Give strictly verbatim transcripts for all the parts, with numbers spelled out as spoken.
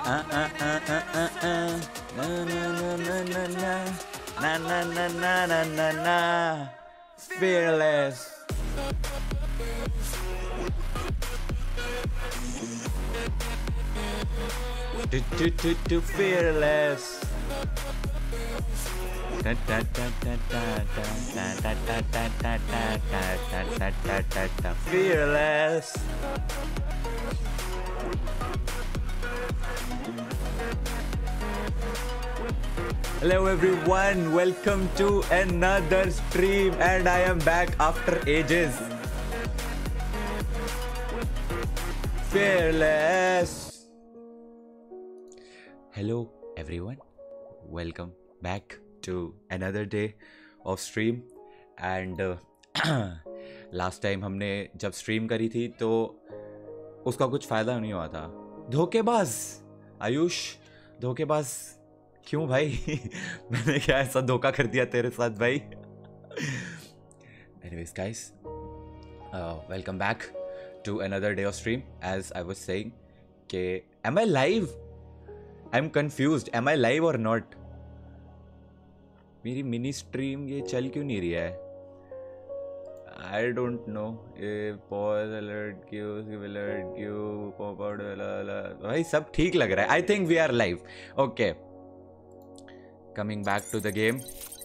uh, uh, uh, uh, uh, uh. Na na na na na na na na na na na na na. Fearless. To to to to fearless. Da da da da da da da da da da da da da da da da fearless. Hello everyone, welcome to another stream and I am back after ages. Fearless. Hello everyone, welcome back to another day of stream and uh, last time हमने जब stream करी थी तो उसका कुछ फायदा नहीं हुआ था. धोखेबाज आयुष, धोखेबाज क्यों भाई? मैंने क्या ऐसा धोखा कर दिया तेरे साथ भाई? Anyways guys, uh, welcome back to another day of stream. As I was saying, के am I live? I'm confused. Am I live or not? मेरी मिनी स्ट्रीम ये चल क्यों नहीं रही है? I don't know. Pause alert क्यों, alert क्यों, pop out भाई सब ठीक लग रहा है. I think we are live. Okay. Coming back to the game.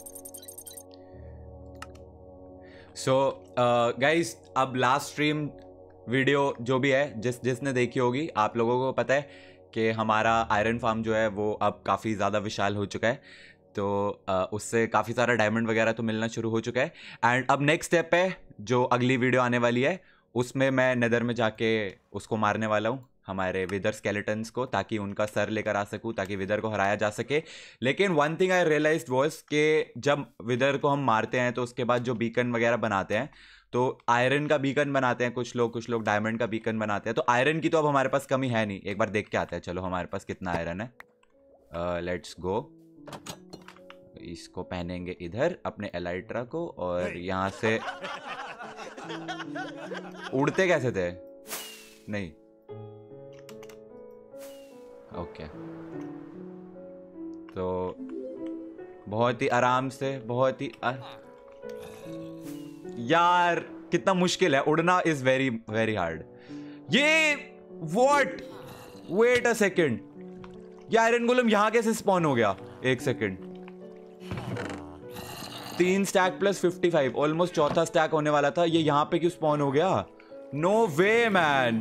So uh, guys, अब last stream वीडियो जो भी है, जिस जिसने देखी होगी, आप लोगों को पता है कि हमारा आयरन फार्म जो है वो अब काफ़ी ज़्यादा विशाल हो चुका है. तो uh, उससे काफ़ी सारा डायमंड वगैरह तो मिलना शुरू हो चुका है. एंड अब नेक्स्ट स्टेप है, जो अगली वीडियो आने वाली है उसमें मैं नेदर में जाके उसको मारने वाला हूँ, हमारे विदर स्केलेटन्स को, ताकि उनका सर लेकर आ सकूँ, ताकि विदर को हराया जा सके. लेकिन one thing I realized was कि जब विदर को हम मारते हैं तो उसके बाद जो बीकन वगैरह बनाते हैं, तो आयरन का बीकन बनाते हैं कुछ लोग, कुछ लोग डायमंड का बीकन बनाते हैं. तो आयरन की तो अब हमारे पास कमी है नहीं. एक बार देख के आते हैं, चलो हमारे पास कितना आयरन है. Let's go. इसको पहनेंगे इधर अपने एलाइट्रा को, और यहाँ से उड़ते कैसे थे? नहीं, ओके. तो बहुत ही आराम से, बहुत ही आ... यार कितना मुश्किल है उड़ना. Is very very hard. ये व्हाट? वेट अ सेकंड, ये आयरन गोलम यहाँ कैसे स्पॉन हो गया? एक सेकंड. तीन stack plus fifty five, almost चौथा स्टैक होने वाला था. ये यहाँ पे क्यों स्पॉन हो गया? No way man.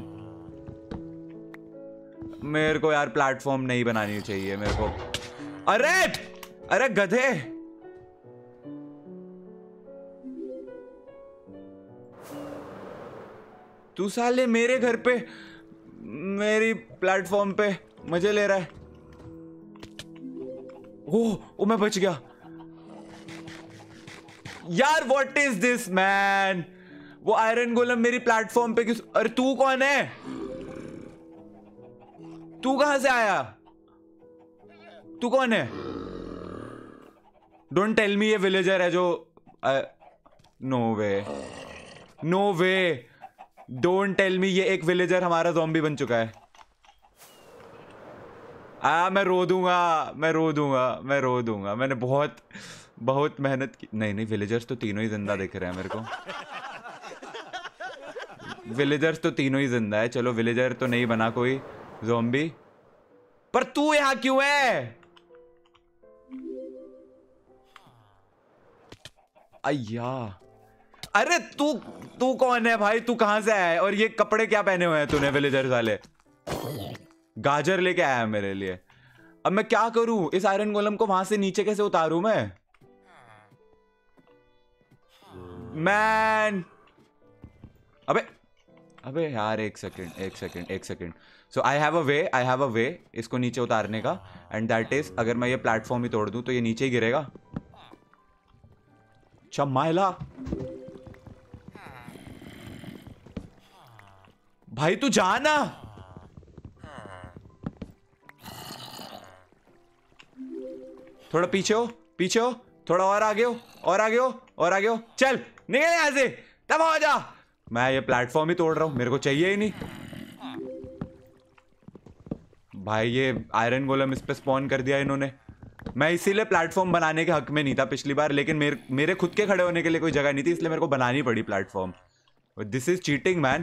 मेरे को यार प्लेटफॉर्म नहीं बनानी चाहिए मेरे को. अरे अरे गधे, तू साले मेरे घर पे, मेरी प्लेटफॉर्म पे मजे ले रहा है. ओ, ओ मैं बच गया यार. What is this man? वो आयरन गोलम मेरी प्लेटफॉर्म पे किस? अरे तू कौन है? तू कहां से आया? तू कौन है? डोंट टेल मी ये विलेजर है जो. No way, no way. Don't tell me ये एक विलेजर हमारा ज़ॉम्बी बन चुका है. आ मैं रो दूंगा, मैं रो दूंगा, मैं रो दूंगा. मैंने बहुत बहुत मेहनत की. नहीं नहीं, विलेजर्स तो तीनों ही जिंदा दिख रहे हैं मेरे को. विलेजर्स तो तीनों ही जिंदा है. चलो विलेजर तो नहीं बना कोई ज़ॉम्बी. पर तू यहां क्यों है? अय्या, अरे तू तू कौन है भाई? तू कहां से आया है? और ये कपड़े क्या पहने हुए हैं तूने विलेजर वाले? गाजर लेके आया है मेरे लिए. अब मैं क्या करूं? इस आयरन गोलम को वहां से नीचे कैसे उतारूं मैं? मैन, अबे अबे यार, एक सेकंड एक सेकंड एक second. So I have a way, I have a way इसको नीचे उतारने का. एंड दैट इज, अगर मैं ये प्लेटफॉर्म ही तोड़ दूं तो ये नीचे ही गिरेगा. चमाइला भाई, तू जाना. थोड़ा पीछे हो, पीछे हो, थोड़ा और आगे हो, और आगे हो, और आगे हो. चल निकल यहां से, तब हो जा. मैं ये प्लेटफॉर्म ही तोड़ रहा हूं, मेरे को चाहिए ही नहीं भाई ये आयरन गोलम इस पे स्पॉन कर दिया इन्होंने। मैं इसीलिए प्लेटफॉर्म बनाने के हक में नहीं था पिछली बार, लेकिन मेरे मेरे खुद के खड़े होने के लिए कोई जगह नहीं थी, इसलिए मेरे को बनानी पड़ी platform. This is cheating man.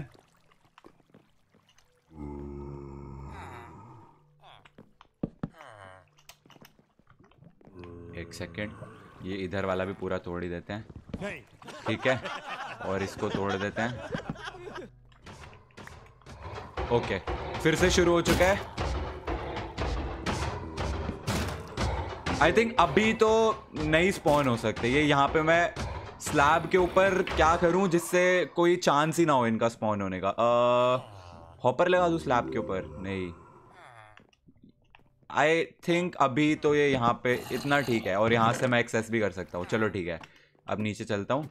एक सेकेंड, ये इधर वाला भी पूरा तोड़ ही देते हैं, ठीक है, और इसको तोड़ देते हैं। ओके, फिर से शुरू हो चुका है। आई थिंक अभी तो नहीं स्पॉन हो सकते ये। यहाँ पे मैं स्लैब के ऊपर क्या करूं जिससे कोई चांस ही ना हो इनका स्पॉन होने का। हॉपर लगा दूं स्लैब के ऊपर? नहीं, आई थिंक अभी तो ये यहाँ पे इतना ठीक है, और यहाँ से मैं एक्सेस भी कर सकता हूँ। चलो ठीक है, अब नीचे चलता हूँ।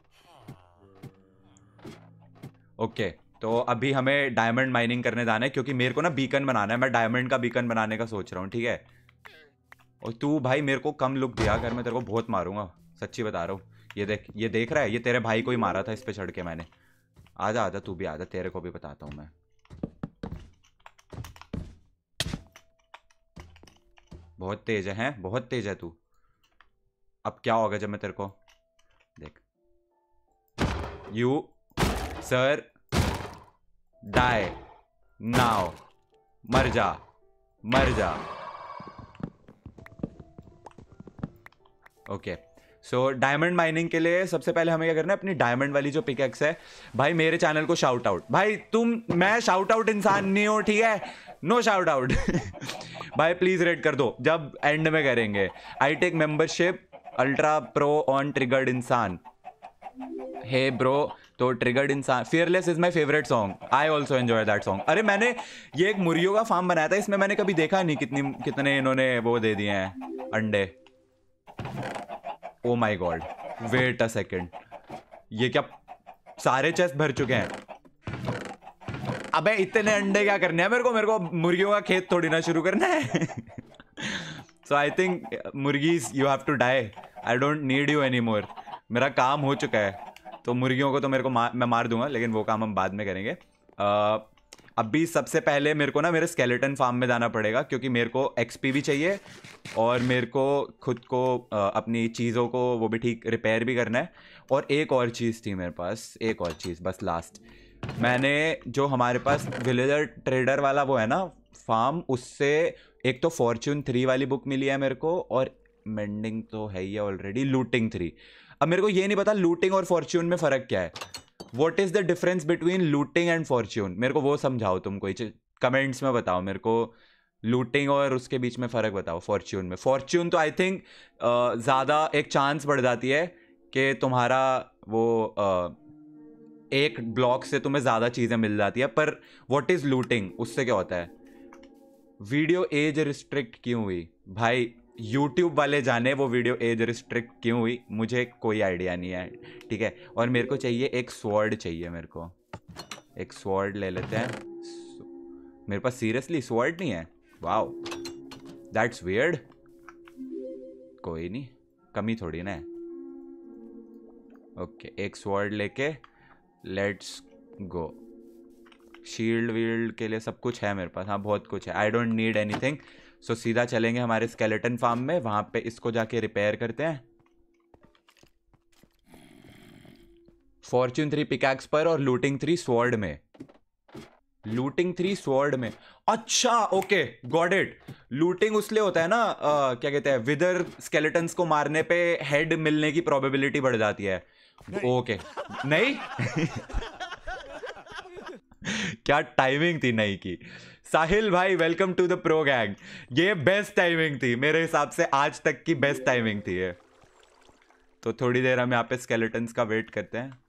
ओके, तो अभी हमें डायमंड माइनिंग करने जाना है, क्योंकि मेरे को ना बीकन बनाना है। मैं डायमंड का बीकन बनाने का सोच रहा हूँ, ठीक है। और तू भाई मेरे को कम लुक दिया कर, मैं तेरे को बहुत मारूंगा, सच्ची बता रहा हूँ। ये देख, ये देख रहा है, ये तेरे भाई को ही मारा था इस पे चढ़ के मैंने। आजा आजा, तू भी आजा, तेरे को भी बताता हूँ मैं। बहुत तेज है, हैं? बहुत तेज है तू। अब क्या होगा जब मैं तेरे को देख। यू सर डाई नाउ, मर जा, मर जा। ओके, सो डायमंड माइनिंग के लिए सबसे पहले हमें क्या करना है, अपनी डायमंड वाली जो पिकैक्स है। भाई मेरे चैनल को शाउट आउट। भाई तुम, मैं शाउट आउट इंसान नहीं हूँ, ठीक है, नो शाउट आउट। भाई प्लीज रेड कर दो, जब एंड में करेंगे। I take membership ultra pro on triggered इंसान। हे ब्रो, तो ट्रिगर्ड इंसान, fearless is my favourite song, I also enjoy that song. अरे मैंने ये एक मुर्गियों का फार्म बनाया था, इसमें मैंने कभी देखा नहीं कितनी कितने इन्होंने वो दे दिए हैं अंडे। Oh my god, wait a second, ये क्या सारे चेस्ट भर चुके हैं? अबे इतने अंडे क्या करने हैं मेरे को? मेरे को मुर्गियों का खेत थोड़ी ना शुरू करना है। सो आई थिंक मुर्गीज you have to die, I don't need you any more. मेरा काम हो चुका है, तो मुर्गियों को तो मेरे को मार, मैं मार दूंगा, लेकिन वो काम हम बाद में करेंगे। uh, अभी सबसे पहले मेरे को ना मेरे स्केलेटन फार्म में जाना पड़ेगा, क्योंकि मेरे को एक्सपी भी चाहिए, और मेरे को खुद को uh, अपनी चीज़ों को वो भी ठीक रिपेयर भी करना है। और एक और चीज़ थी मेरे पास, एक और चीज़ बस लास्ट। मैंने जो हमारे पास विलेजर ट्रेडर वाला वो है ना फार्म, उससे एक तो फॉर्च्यून थ्री वाली बुक मिली है मेरे को, और मेंडिंग तो है ही ऑलरेडी, लूटिंग थ्री। अब मेरे को ये नहीं पता लूटिंग और फॉर्च्यून में फ़र्क क्या है। What is the difference between looting and fortune? मेरे को वो समझाओ तुम, कोई कमेंट्स में बताओ मेरे को। लूटिंग और उसके बीच में फ़र्क बताओ फॉर्च्यून में। फॉर्च्यून तो आई थिंक ज़्यादा एक चांस बढ़ जाती है कि तुम्हारा वो uh, एक ब्लॉक से तुम्हें ज़्यादा चीज़ें मिल जाती है। पर व्हाट इज़ लूटिंग, उससे क्या होता है? वीडियो एज रिस्ट्रिक्ट क्यों हुई भाई? यूट्यूब वाले जाने वो वीडियो एज रिस्ट्रिक्ट क्यों हुई, मुझे कोई आइडिया नहीं है, ठीक है। और मेरे को चाहिए एक स्वॉर्ड, चाहिए मेरे को एक स्वॉर्ड। ले लेते हैं। मेरे पास सीरियसली स्वॉर्ड नहीं है, वाओ दैट्स वियर्ड। कोई नहीं, कमी थोड़ी ना है। ओके, एक स्वॉर्ड लेके लेट्स गो। शील्ड वील्ड के लिए सब कुछ है मेरे पास, हाँ बहुत कुछ है। I don't need anything. So सीधा चलेंगे हमारे स्केलेटन फार्म में, वहां पे इसको जाके रिपेयर करते हैं। फॉर्च्यून थ्री पिकैक्स पर और लूटिंग थ्री स्वॉर्ड में। लूटिंग थ्री स्वॉर्ड में, अच्छा ओके गॉट इट। लूटिंग उसलिए होता है ना, आ, क्या कहते हैं, विदर स्केलेटन्स को मारने पे हेड मिलने की प्रोबेबिलिटी बढ़ जाती है। ओके नहीं, क्या टाइमिंग थी नहीं की। साहिल भाई welcome to the pro gang. ये बेस्ट टाइमिंग थी मेरे हिसाब से, आज तक की बेस्ट टाइमिंग थी ये। तो थोड़ी देर हम यहाँ पे स्केलेटन्स का वेट करते हैं।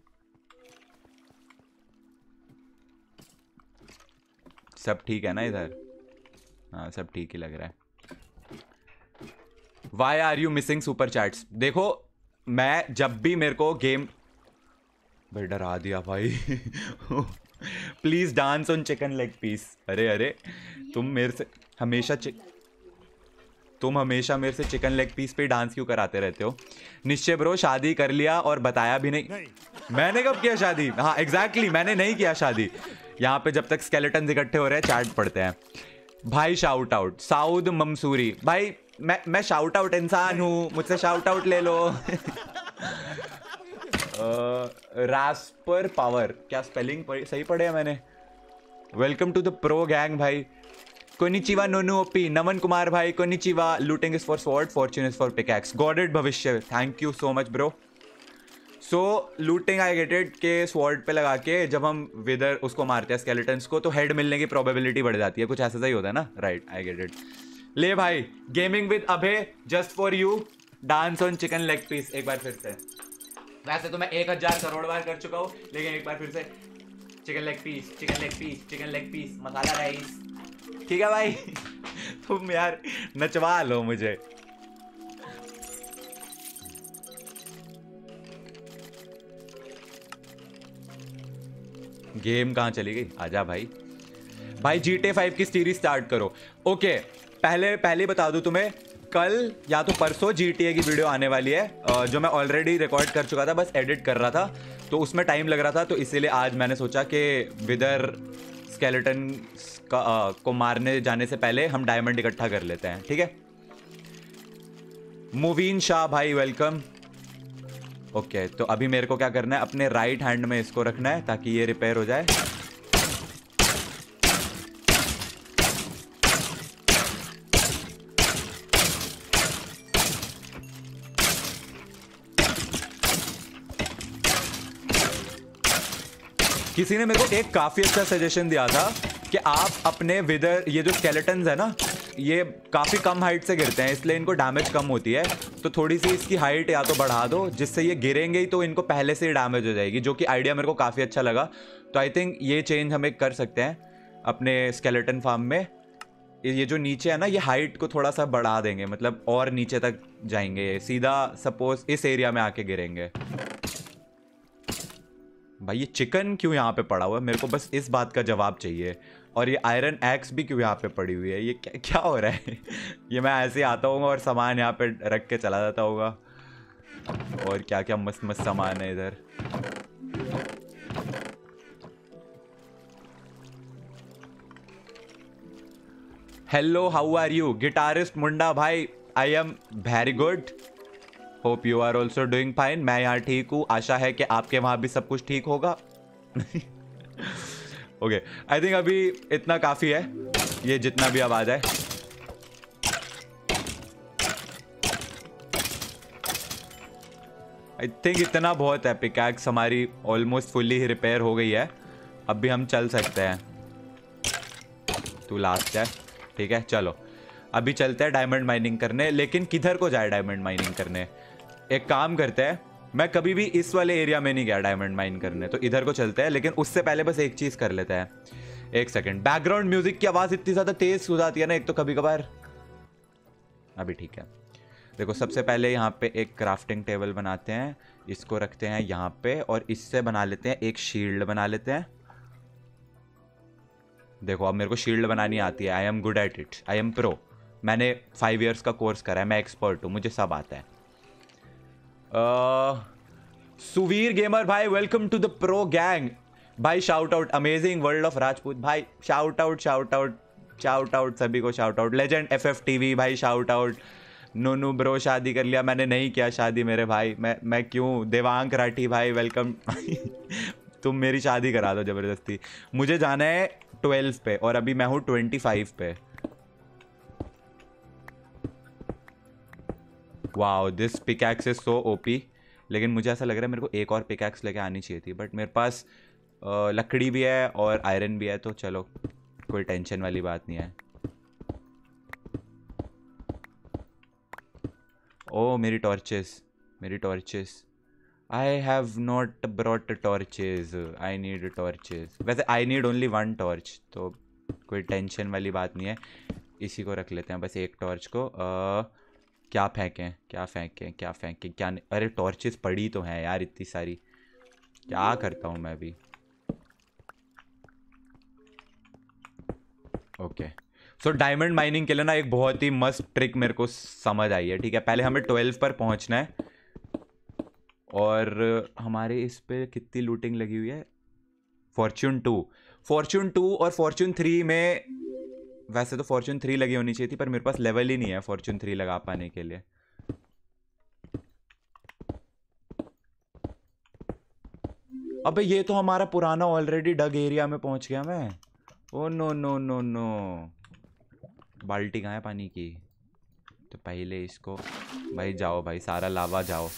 सब ठीक है ना इधर? हाँ सब ठीक ही लग रहा है। Why are you missing super chats? देखो मैं जब भी मेरे को गेम, भाई डरा दिया भाई। Please dance on chicken leg piece. अरे अरे तुम मेरे से हमेशा चिक तुम हमेशा मेरे से चिकन लेग पीस पे डांस क्यों कराते रहते हो? निश्चय ब्रो शादी कर लिया और बताया भी नहीं, नहीं। मैंने कब किया शादी? हाँ एग्जैक्टली exactly, मैंने नहीं किया शादी। यहाँ पे जब तक स्केलेटन इकट्ठे हो रहे हैं चैट पढ़ते हैं। भाई शाउट आउट साउद मंसूरी भाई, मैं मैं शाउट आउट इंसान हूँ, मुझसे शाउट आउट ले लो। रास्पर पावर, क्या स्पेलिंग सही पढ़े है मैंने? Welcome to the pro gang भाई। कोनिचिवा नोनु ओपी, नमन कुमार भाई कोनिचिवा। Looting is for sword, fortune is for pickaxe. गॉडेड Bhavishya, thank you so much bro. So looting I get it के स्वॉर्ड पे लगा के जब हम विदर उसको मारते हैं स्केलेटन्स को, तो हेड मिलने की प्रोबेबिलिटी बढ़ जाती है, कुछ ऐसा ही होता है ना, राइट? I get it. ले भाई, gaming with Abhay just for you, dance on chicken leg piece. एक बार फिर से, वैसे तो मैं एक हजार करोड़ बार कर चुका हूँ, लेकिन एक बार फिर से chicken leg piece, chicken leg piece, chicken leg piece, masala rice. ठीक है भाई। तुम यार नचवा लो मुझे। गेम कहाँ चली गई? आजा भाई। भाई जी टी ए फाइव की सीरीज स्टार्ट करो। ओके, पहले पहले बता दूं तुम्हें, कल या तो परसों जी टी ए की वीडियो आने वाली है, जो मैं ऑलरेडी रिकॉर्ड कर चुका था, बस एडिट कर रहा था, तो उसमें टाइम लग रहा था, तो इसीलिए आज मैंने सोचा कि विदर स्केलेटन का आ, को मारने जाने से पहले हम डायमंड इकट्ठा कर लेते हैं, ठीक है? मुवीन शाह भाई वेलकम। ओके okay, तो अभी मेरे को क्या करना है, अपने राइट हैंड में इसको रखना है ताकि ये रिपेयर हो जाए। किसी ने मेरे को एक काफी अच्छा सजेशन दिया था कि आप अपने विदर, ये जो स्केलेटन्स है ना, ये काफ़ी कम हाइट से गिरते हैं, इसलिए इनको डैमेज कम होती है, तो थोड़ी सी इसकी हाइट या तो बढ़ा दो, जिससे ये गिरेंगे ही तो इनको पहले से ही डैमेज हो जाएगी, जो कि आइडिया मेरे को काफ़ी अच्छा लगा। तो आई थिंक ये चेंज हम एक कर सकते हैं अपने स्केलेटन फार्म में। ये जो नीचे है ना, ये हाइट को थोड़ा सा बढ़ा देंगे, मतलब और नीचे तक जाएंगे, सीधा सपोज इस एरिया में आके गिरेंगे। भाई ये चिकन क्यों यहाँ पे पड़ा हुआ है, मेरे को बस इस बात का जवाब चाहिए। और ये आयरन एक्स भी क्यों यहाँ पे पड़ी हुई है, ये क्या क्या हो रहा है? ये मैं ऐसे ही आता हूँ और सामान यहाँ पे रख के चला जाता होगा। और क्या क्या मस्त मस्त सामान है इधर। Hello, how are you guitarist मुंडा भाई? I am very good, hope you are also doing fine. मैं यहाँ ठीक हूँ, आशा है कि आपके वहाँ भी सब कुछ ठीक होगा। ओके, आई थिंक अभी इतना काफ़ी है, ये जितना भी आवाज़ है। आई थिंक इतना बहुत है। पिकैक्स हमारी ऑलमोस्ट फुल्ली ही रिपेयर हो गई है, अब भी हम चल सकते हैं। तू लास्ट है, ठीक है, चलो अभी चलते हैं डायमंड माइनिंग करने। लेकिन किधर को जाए डायमंड माइनिंग करने? एक काम करते हैं, मैं कभी भी इस वाले एरिया में नहीं गया डायमंड माइन करने, तो इधर को चलते हैं। लेकिन उससे पहले बस एक चीज़ कर लेते हैं। एक सेकंड, बैकग्राउंड म्यूजिक की आवाज़ इतनी ज़्यादा तेज हो जाती है ना एक तो कभी कभार। अभी ठीक है। देखो, सबसे पहले यहाँ पे एक क्राफ्टिंग टेबल बनाते हैं, इसको रखते हैं यहाँ पे, और इससे बना लेते हैं एक शील्ड बना लेते हैं। देखो, अब मेरे को शील्ड बनानी आती है, I am good at it, I am pro. मैंने फाइव ईयर्स का कोर्स करा है, मैं एक्सपर्ट हूँ, मुझे सब आता है। सुवीर गेमर भाई welcome to the pro gang भाई। Shout out, amazing world of Rajput भाई, shout out shout out shout out सभी को shout out. Legend F F TV भाई शाउट आउट। नोनू ब्रो शादी कर लिया? मैंने नहीं किया शादी मेरे भाई, मैं मैं क्यों? देवांग राठी भाई वेलकम। तुम मेरी शादी करा दो जबरदस्ती। मुझे जाना है ट्वेल्व पे और अभी मैं हूँ ट्वेंटी फाइव पे। Wow, this pickaxe is so OP. लेकिन मुझे ऐसा लग रहा है मेरे को एक और पिकैक्स लेके आनी चाहिए थी, बट मेरे पास आ, लकड़ी भी है और आयरन भी है, तो चलो कोई टेंशन वाली बात नहीं है। ओ मेरी टॉर्चेस, मेरी torches. I have not brought torches, I need torches. वैसे I need only one torch, तो कोई टेंशन वाली बात नहीं है। इसी को रख लेते हैं बस, एक टॉर्च को। आ, क्या फेंकें क्या फेंकें क्या फेंकें क्या नहीं? अरे टॉर्चेस पड़ी तो हैं यार इतनी सारी, क्या करता हूँ मैं अभी। ओके, सो डायमंड माइनिंग के लिए ना एक बहुत ही मस्त ट्रिक मेरे को समझ आई है, ठीक है? पहले हमें ट्वेल्व पर पहुंचना है, और हमारे इस पे कितनी लूटिंग लगी हुई है? फॉर्च्यून टू, फॉर्च्यून टू और फॉर्च्यून थ्री में वैसे तो फॉर्चून थ्री लगी होनी चाहिए थी, पर मेरे पास लेवल ही नहीं है फॉर्चून थ्री लगा पाने के लिए। अबे ये तो हमारा पुराना ऑलरेडी डग एरिया में पहुंच गया मैं। Oh no no no no. बाल्टी कहाँ है पानी की? तो पहले इसको, भाई जाओ भाई, सारा लावा जाओ।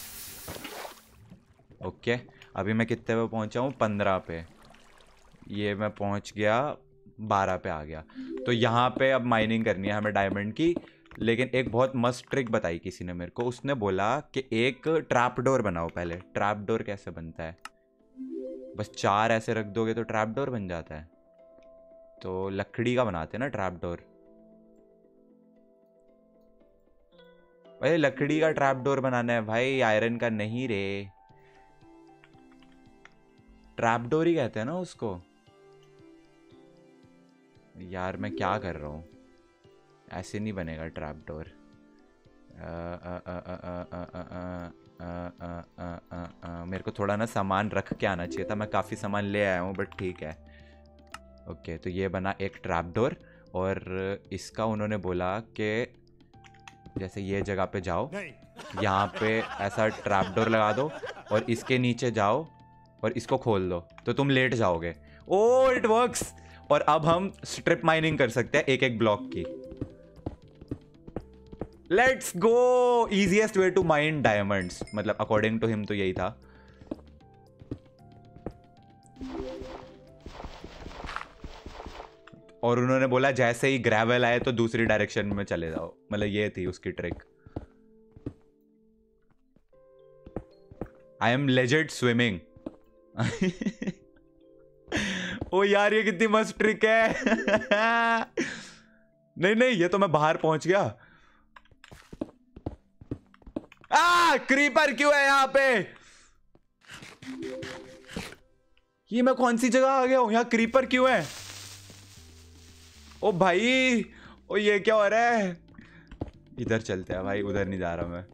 ओके, अभी मैं कितने पे पहुंचा हूँ? पंद्रह पे। ये मैं पहुंच गया, बारह पे आ गया। तो यहाँ पे अब माइनिंग करनी है हमें डायमंड की। लेकिन एक बहुत मस्त ट्रिक बताई किसी ने मेरे को। उसने बोला कि एक ट्रैप डोर बनाओ पहले। ट्रैप डोर कैसे बनता है? बस चार ऐसे रख दोगे तो ट्रैप डोर बन जाता है। तो लकड़ी का बनाते हैं ना ट्रैप डोर। भाई लकड़ी का ट्रैप डोर बनाना है भाई, आयरन का नहीं रे। ट्रैप डोर ही कहते हैं ना उसको। यार मैं क्या कर रहा हूँ? ऐसे नहीं बनेगा ट्रैप डोर। मेरे को थोड़ा ना सामान रख के आना चाहिए था। मैं काफ़ी सामान ले आया हूँ, बट ठीक है। ओके, तो ये बना एक ट्रैप डोर। और इसका उन्होंने बोला कि जैसे ये जगह पे जाओ, यहाँ पे ऐसा ट्रैप डोर लगा दो और इसके नीचे जाओ और इसको खोल दो तो तुम लेट जाओगे। Oh it works. और अब हम स्ट्रिप माइनिंग कर सकते हैं एक एक ब्लॉक की। Let's go. Easiest way to mine diamonds, मतलब अकॉर्डिंग टू हिम तो यही था। और उन्होंने बोला जैसे ही ग्रेवल आए तो दूसरी डायरेक्शन में चले जाओ, मतलब ये थी उसकी trick. I am legend swimming. Oh यार ये कितनी मस्त ट्रिक है। नहीं नहीं, ये तो मैं बाहर पहुंच गया। आ क्रीपर क्यों है यहाँ पे? ये मैं कौन सी जगह आ गया हूं? यहाँ क्रीपर क्यों है? ओ भाई, ओ ये क्या हो रहा है? इधर चलते हैं भाई, उधर नहीं जा रहा मैं।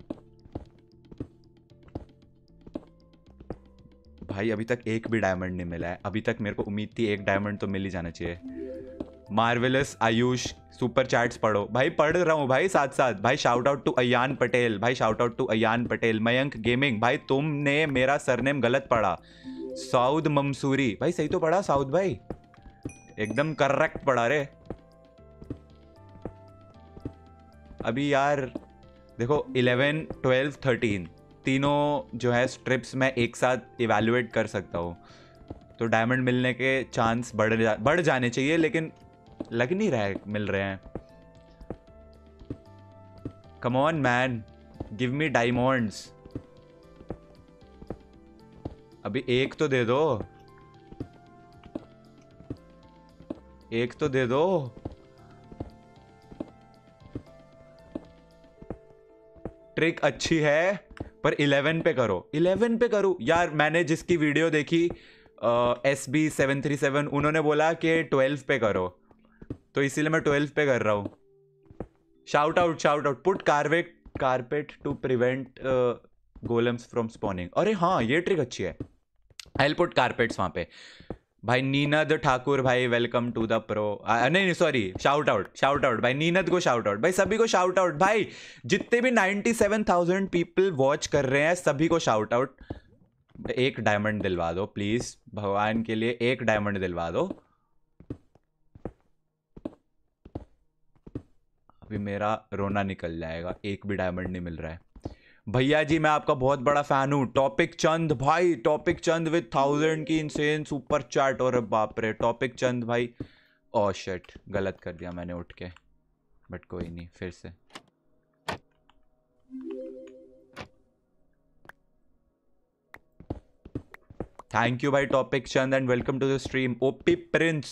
भाई अभी तक एक भी डायमंड नहीं मिला है। अभी तक मेरे को उम्मीद थी एक डायमंड तो मिल ही जाना चाहिए। मार्वेलस आयुष सुपर चैट्स पढ़ो भाई। पढ़ रहा हूँ भाई साथ साथ। भाई shout out to Ayaan Patel. भाई shout out to Ayaan Patel. Mayank gaming भाई तुमने मेरा सरनेम गलत पढ़ा। साउद मंसूरी भाई सही तो पढ़ा। साउद भाई एकदम करेक्ट पढ़ा रे। अभी यार देखो इलेवन ट्वेल्व थर्टीन तीनों जो है स्ट्रिप्स में एक साथ इवैल्यूएट कर सकता हूँ, तो डायमंड मिलने के चांस बढ़ जा, बढ़ जाने चाहिए, लेकिन लग नहीं रहा है मिल रहे हैं। Come on man, give me diamonds. अभी एक तो दे दो, एक तो दे दो। ट्रिक अच्छी है पर इलेवन पे करो, इलेवन पे करो यार। मैंने जिसकी वीडियो देखी S B seven three seven, उन्होंने बोला कि ट्वेल्व पे करो, तो इसीलिए मैं ट्वेल्व पे कर रहा हूँ। Shout out shout out put carpet carpet to prevent golems from spawning. अरे हाँ ये ट्रिक अच्छी है। आई पुट कारपेट्स वहां पे। भाई नीनद ठाकुर भाई वेलकम टू द प्रो। नहीं नहीं sorry, shout out shout out भाई। नीनद को शाउट आउट भाई, सभी को शाउट आउट भाई। जितने भी ninety seven thousand people watch कर रहे हैं सभी को शाउट आउट। एक डायमंड दिलवा दो प्लीज, भगवान के लिए एक डायमंड दिलवा दो। अभी मेरा रोना निकल जाएगा, एक भी डायमंड नहीं मिल रहा है। भैया जी मैं आपका बहुत बड़ा फैन हूँ। टॉपिक चंद भाई, टॉपिक चंद विद थाउजेंड की इंसेन सुपर चैट। और बाप रे टॉपिक चंद भाई। ओह शिट, गलत कर दिया मैंने उठ के, बट कोई नहीं, फिर से। थैंक यू भाई topic Chand and welcome to the stream. OP prince,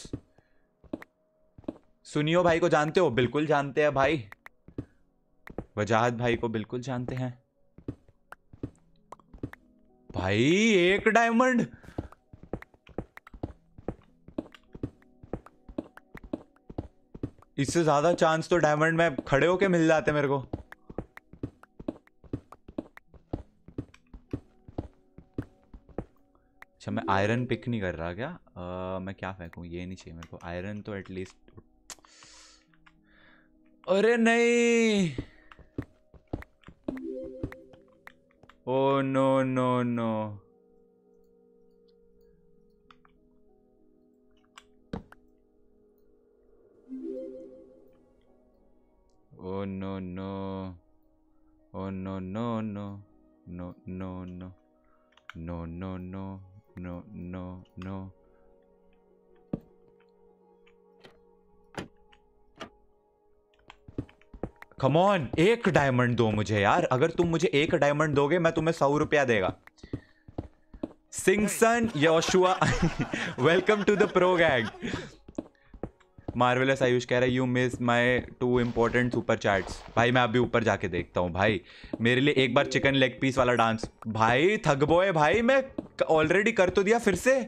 सुनियो भाई को जानते हो? बिल्कुल जानते हैं भाई। वजाहत भाई को बिल्कुल जानते हैं भाई। एक डायमंड, इससे ज्यादा चांस तो डायमंड में खड़े होके मिल जाते मेरे को। अच्छा मैं आयरन पिक नहीं कर रहा क्या? आ, मैं क्या फेंकूं? ये नहीं चाहिए मेरे को आयरन तो एटलीस्ट। अरे नहीं, oh no no no, oh no no, oh no no no no no no no no no no no no. Come on, एक डायमंड दो मुझे यार, अगर तुम मुझे एक डायमंड दोगे मैं तुम्हें सौ रुपया देगा। Singson Yoshua, welcome to the pro gang. Marvelous Ayush कह रहा है you miss my two important super chats. भाई मैं अभी ऊपर जाके देखता हूँ भाई, मेरे लिए एक बार चिकन लेग पीस वाला डांस। भाई थग बॉय, भाई मैं ऑलरेडी कर तो दिया फिर से।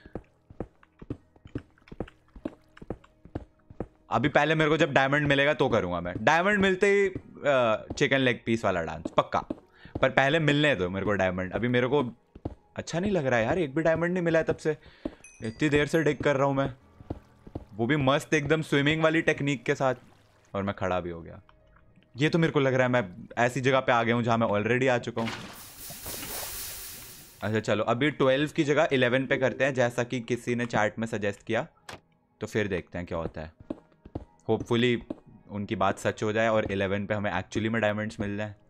अभी पहले मेरे को जब डायमंड मिलेगा तो करूंगा मैं, डायमंड मिलते ही चिकन लेग पीस वाला डांस पक्का, पर पहले मिलने दो मेरे को डायमंड। अभी मेरे को अच्छा नहीं लग रहा है यार, एक भी डायमंड नहीं मिला है तब से, इतनी देर से डिग कर रहा हूँ मैं, वो भी मस्त एकदम स्विमिंग वाली टेक्निक के साथ, और मैं खड़ा भी हो गया। ये तो मेरे को लग रहा है मैं ऐसी जगह पे आ गया हूँ जहाँ मैं ऑलरेडी आ चुका हूँ। अच्छा चलो अभी ट्वेल्व की जगह इलेवन पे करते हैं, जैसा कि किसी ने चैट में सजेस्ट किया, तो फिर देखते हैं क्या होता है। होपफुली उनकी बात सच हो जाए और इलेवन पे हमें एक्चुअली में डायमंड्स मिल जाए।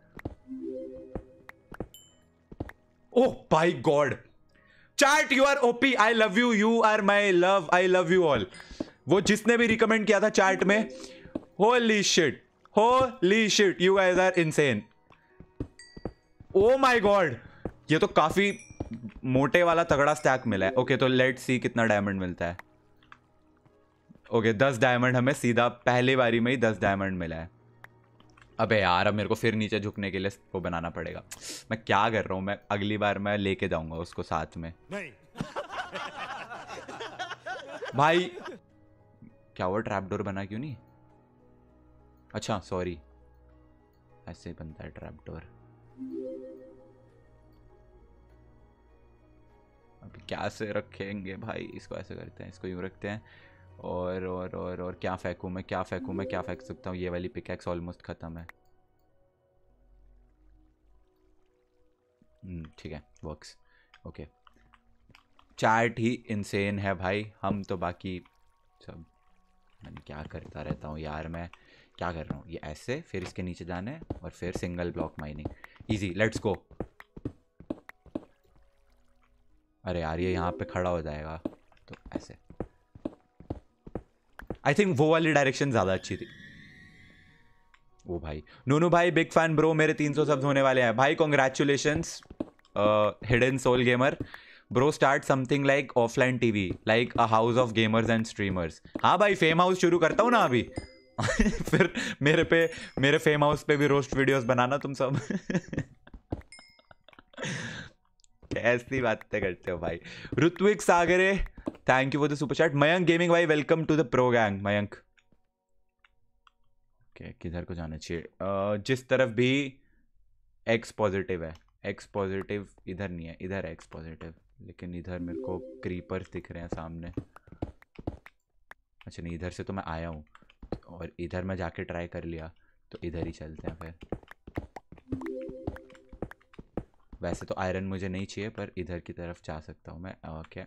Oh by God, chat you are OP, I love you, you are my love, I love you all. वो जिसने भी रिकमेंड किया था चैट में, holy shit, holy shit, you guys are insane. Oh my God, ये तो काफी मोटे वाला तगड़ा स्टैक मिला है। ओके तो लेट्स सी कितना डायमंड मिलता है। ओके दस डायमंड हमें सीधा पहली बारी में ही दस डायमंड मिला है। अबे यार अब मेरे को फिर नीचे झुकने के लिए वो बनाना पड़ेगा। मैं क्या कर रहा हूँ, मैं अगली बार मैं लेके जाऊंगा उसको साथ में। नहीं। भाई क्या वो ट्रैप डोर बना क्यों नहीं? अच्छा सॉरी, ऐसे ही बनता है ट्रैप डोर। अभी क्या से रखेंगे भाई, इसको ऐसे करते हैं, इसको यूँ रखते हैं, और और और और क्या फेंकूं मैं, क्या फेंकूं मैं, क्या फेंक सकता हूँ? ये वाली पिकैक्स ऑलमोस्ट खत्म है। ठीक है वर्क्स। ओके चैट ही इंसेन है भाई, हम तो बाकी सब, मैं क्या करता रहता हूँ यार, मैं क्या कर रहा हूँ? ये ऐसे, फिर इसके नीचे जाना है और फिर single block mining, easy, let's go. अरे यार ये यहाँ पे खड़ा हो जाएगा, तो ऐसे। आई थिंक वो वाली डायरेक्शन ज़्यादा अच्छी थी। ओ भाई नूनू भाई बिग फैन ब्रो, मेरे तीन सौ सब्स होने वाले हैं भाई, congratulations hidden soul gamer bro, start something like offline TV, like a house of gamers and streamers. हाँ भाई फेम हाउस शुरू करता हूँ ना अभी। फिर मेरे पे, मेरे फेम हाउस पे भी रोस्ट वीडियोस बनाना तुम सब। कैसी बातें करते हो भाई। Ritvik Sagare thank you for the super chat. Mayank gaming भाई welcome to the pro gang. Mayank okay किधर को जाना चाहिए? uh, जिस तरफ भी एक्स पॉजिटिव है, एक्स पॉजिटिव इधर नहीं है, इधर है एक्स पॉजिटिव, लेकिन इधर मेरे को क्रीपर्स दिख रहे हैं सामने। अच्छा नहीं, इधर से तो मैं आया हूँ और इधर मैं जाके ट्राई कर लिया, तो इधर ही चलते हैं फिर। वैसे तो आयरन मुझे नहीं चाहिए, पर इधर की तरफ जा सकता हूँ मैं। ओके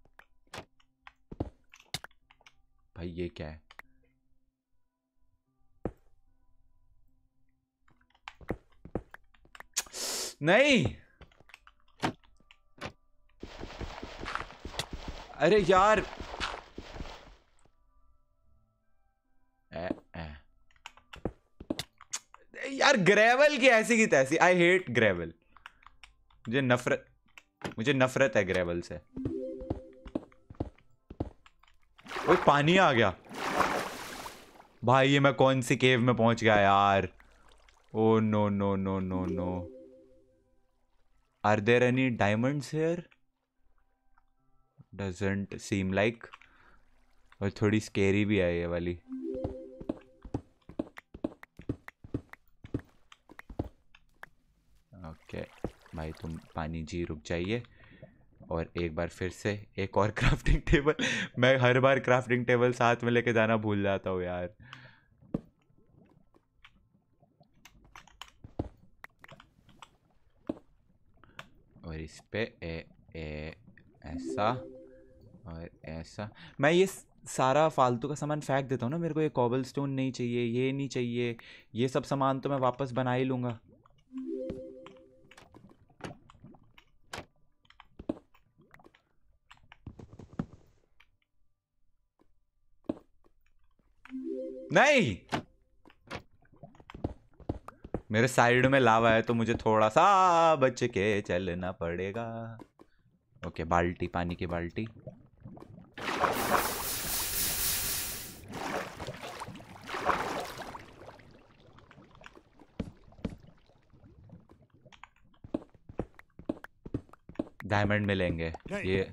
भाई ये क्या है? नहीं अरे यार ए, ए। यार ग्रेवल की ऐसी की तैसी, आई हेट ग्रेवल, मुझे नफरत, मुझे नफरत है ग्रेवल से। ओए पानी आ गया भाई, ये मैं कौन सी केव में पहुंच गया यार। Oh no no no no no, are there any diamonds here? Doesn't seem like. और थोड़ी स्केरी भी है ये वाली। ओके भाई तुम पानी जी रुक जाइए, और एक बार फिर से एक और क्राफ्टिंग टेबल। मैं हर बार क्राफ्टिंग टेबल साथ में लेके जाना भूल जाता हूँ यार। इस पे ए, ए, ऐसा और ऐसा। मैं ये सारा फालतू का सामान फेंक देता हूँ ना, मेरे को ये कॉबल स्टोन नहीं चाहिए, ये नहीं चाहिए, ये सब सामान तो मैं वापस बना ही लूँगा। नहीं, मेरे साइड में लावा है तो मुझे थोड़ा सा बच के चलना पड़ेगा। ओके, बाल्टी, पानी की बाल्टी। डायमंड मिलेंगे ये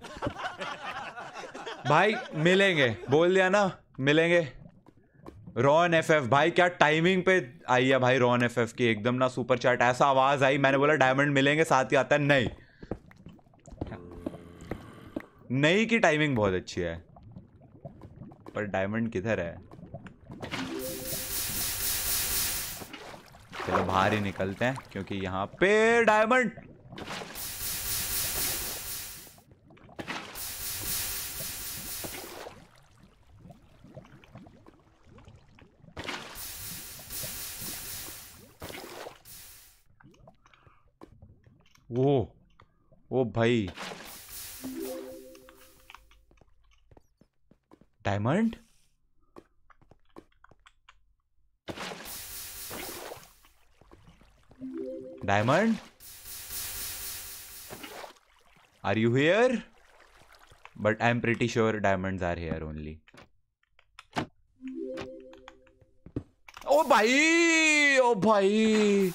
भाई, मिलेंगे, बोल दिया ना मिलेंगे। रॉन एफ एफ भाई, क्या टाइमिंग पे आई है भाई रॉन एफ एफ की, एकदम ना सुपर चैट, ऐसा आवाज आई, मैंने बोला डायमंड मिलेंगे, साथ ही आता है नहीं। नहीं की टाइमिंग बहुत अच्छी है, पर डायमंड किधर है? चलो बाहर ही निकलते हैं, क्योंकि यहाँ पे डायमंड। वो ओ भाई, diamond. Diamond, are you here? But I am pretty sure diamonds are here only. Oh भाई, ओ भाई,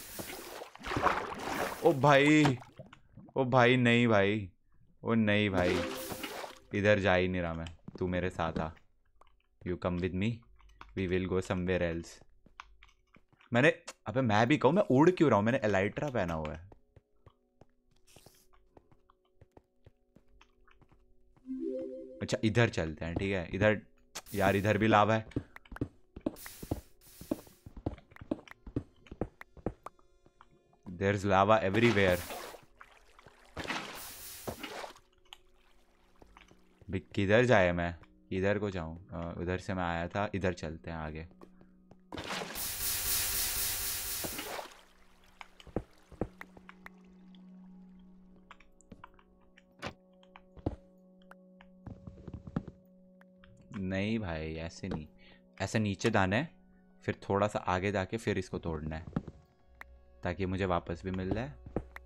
ओ भाई, ओ भाई, नहीं भाई, ओ नहीं भाई, इधर जा ही नहीं रहा मैं, तू मेरे साथ आ। You come with me, we will go somewhere else. मैंने, अबे मैं भी कहूँ, मैं उड़ क्यों रहा हूँ? मैंने एलाइट्रा पहना हुआ है। अच्छा इधर चलते हैं, ठीक है, इधर यार, इधर भी लावा है। There's lava everywhere. किधर जाए मैं? इधर को जाऊं? उधर से मैं आया था, इधर चलते हैं आगे। नहीं भाई, ऐसे नहीं, ऐसे नीचे जाना है, फिर थोड़ा सा आगे जाके फिर इसको तोड़ना है, ताकि मुझे वापस भी मिल जाए।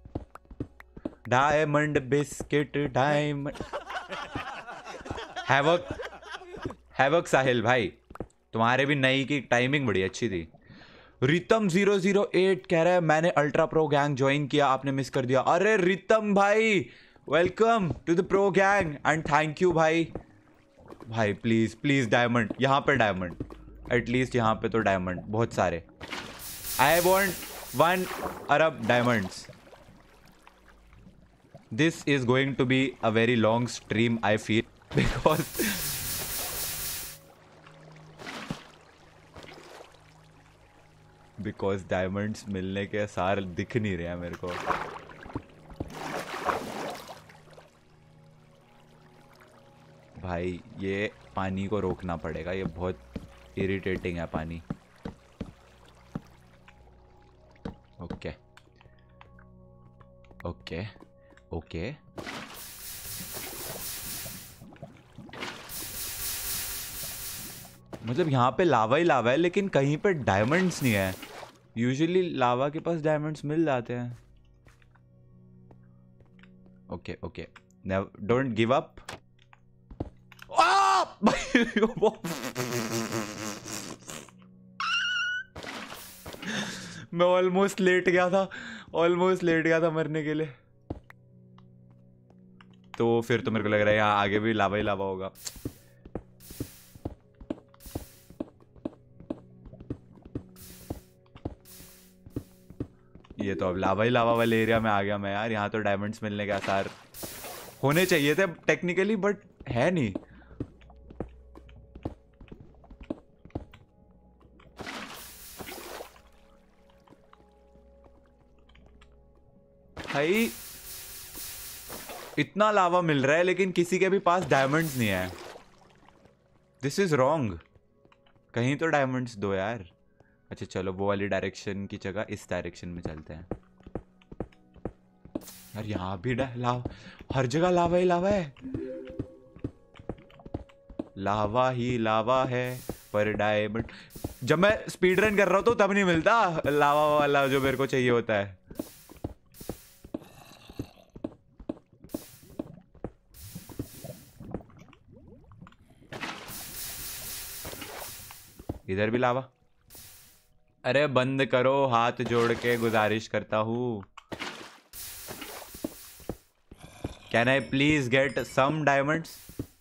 Diamond biscuit, diamond. Havoc, havoc Sahil भाई, तुम्हारे भी नई की टाइमिंग बड़ी अच्छी थी। रितम ज़ीरो ज़ीरो एट कह रहा है मैंने अल्ट्रा प्रो गैंग ज्वाइन किया, आपने मिस कर दिया। अरे रितम भाई, welcome to the pro gang and thank you भाई। भाई प्लीज प्लीज डायमंड, यहाँ पे डायमंड, एटलीस्ट यहाँ पे तो डायमंड बहुत सारे। आई वॉन्ट वन अरब diamonds. This is going to be a very long stream I feel, because because diamonds मिलने के आसार दिख नहीं रहे हैं मेरे को। भाई ये पानी को रोकना पड़ेगा, ये बहुत इरिटेटिंग है पानी। ओके ओके ओके, मतलब यहाँ पे लावा ही लावा है, लेकिन कहीं पे डायमंड्स नहीं है। यूजुअली लावा के पास डायमंड्स मिल जाते हैं। Okay okay, don't give up. मैं ऑलमोस्ट लेट गया था, ऑलमोस्ट लेट गया था मरने के लिए। तो फिर तो मेरे को लग रहा है यहाँ आगे भी लावा ही लावा होगा। ये तो अब लावा ही लावा वाले एरिया में आ गया मैं यार। यहाँ तो डायमंड्स मिलने के आसार होने चाहिए थे टेक्निकली, बट है नहीं। भाई इतना लावा मिल रहा है लेकिन किसी के भी पास डायमंड्स नहीं है। This is wrong. कहीं तो डायमंड्स दो यार। अच्छा चलो वो वाली डायरेक्शन की जगह इस डायरेक्शन में चलते हैं। यार यहाँ भी लावा, हर जगह लावा ही लावा है। लावा ही लावा है पर डायमंड। जब मैं स्पीड रन कर रहा हूँ तो तब नहीं मिलता लावा वाला जो मेरे को चाहिए होता है। इधर भी लावा। अरे बंद करो, हाथ जोड़ के गुजारिश करता हूँ। Can I please get some diamonds?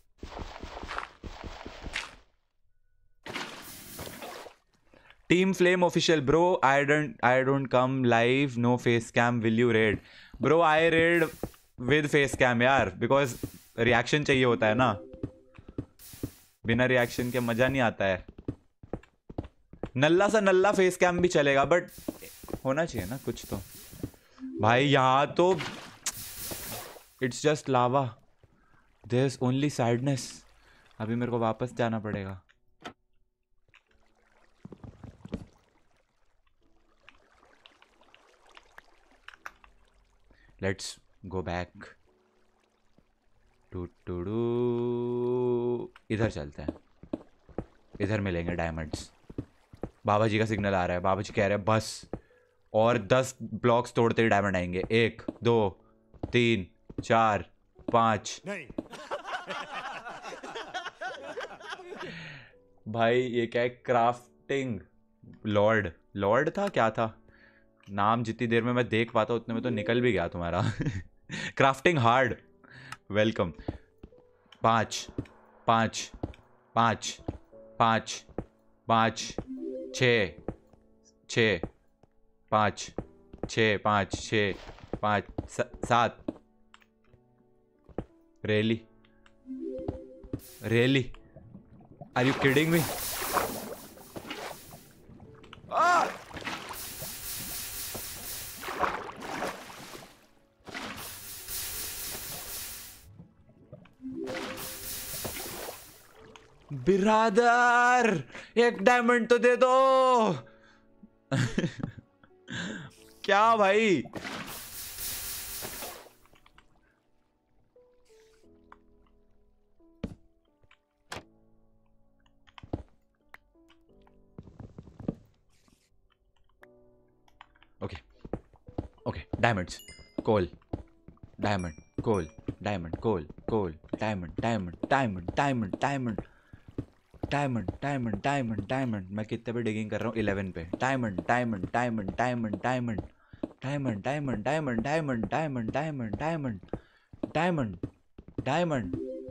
Team flame official bro, I don't I don't come live, no face cam, will you raid? Bro I raid with face cam यार, बिकॉज रिएक्शन चाहिए होता है ना। बिना रिएक्शन के मजा नहीं आता है। नल्ला सा नल्ला फेस कैम भी चलेगा बट होना चाहिए ना कुछ तो। भाई यहाँ तो it's just lava, there is only sadness. अभी मेरे को वापस जाना पड़ेगा। Let's go back to to do. इधर चलते हैं, इधर मिलेंगे डायमंड्स। बाबा जी का सिग्नल आ रहा है। बाबा जी कह रहे हैं बस और दस ब्लॉक्स तोड़ते ही डायमंड आएंगे। एक दो तीन चार पाँच। भाई ये क्या है? क्राफ्टिंग लॉर्ड, लॉर्ड था क्या था नाम? जितनी देर में मैं देख पाता उतने में तो निकल भी गया तुम्हारा। Crafting hard, welcome. पाँच पाँच पाँच पाँच पाँच छ छ पाँच छ पाँच छ पाँच सात। Really really are you kidding me? बिरादर एक डायमंड तो दे दो। क्या भाई? Okay okay diamonds, coal, diamond, coal, diamond, coal, coal, diamond, diamond, diamond, diamond, diamond, diamond, diamond, diamond, diamond. मैं कितने पे डिगिंग कर रहा हूँ? इलेवन पे। Diamond, diamond, diamond, diamond, diamond, diamond, diamond, diamond, diamond, diamond, diamond, diamond, diamond, diamond,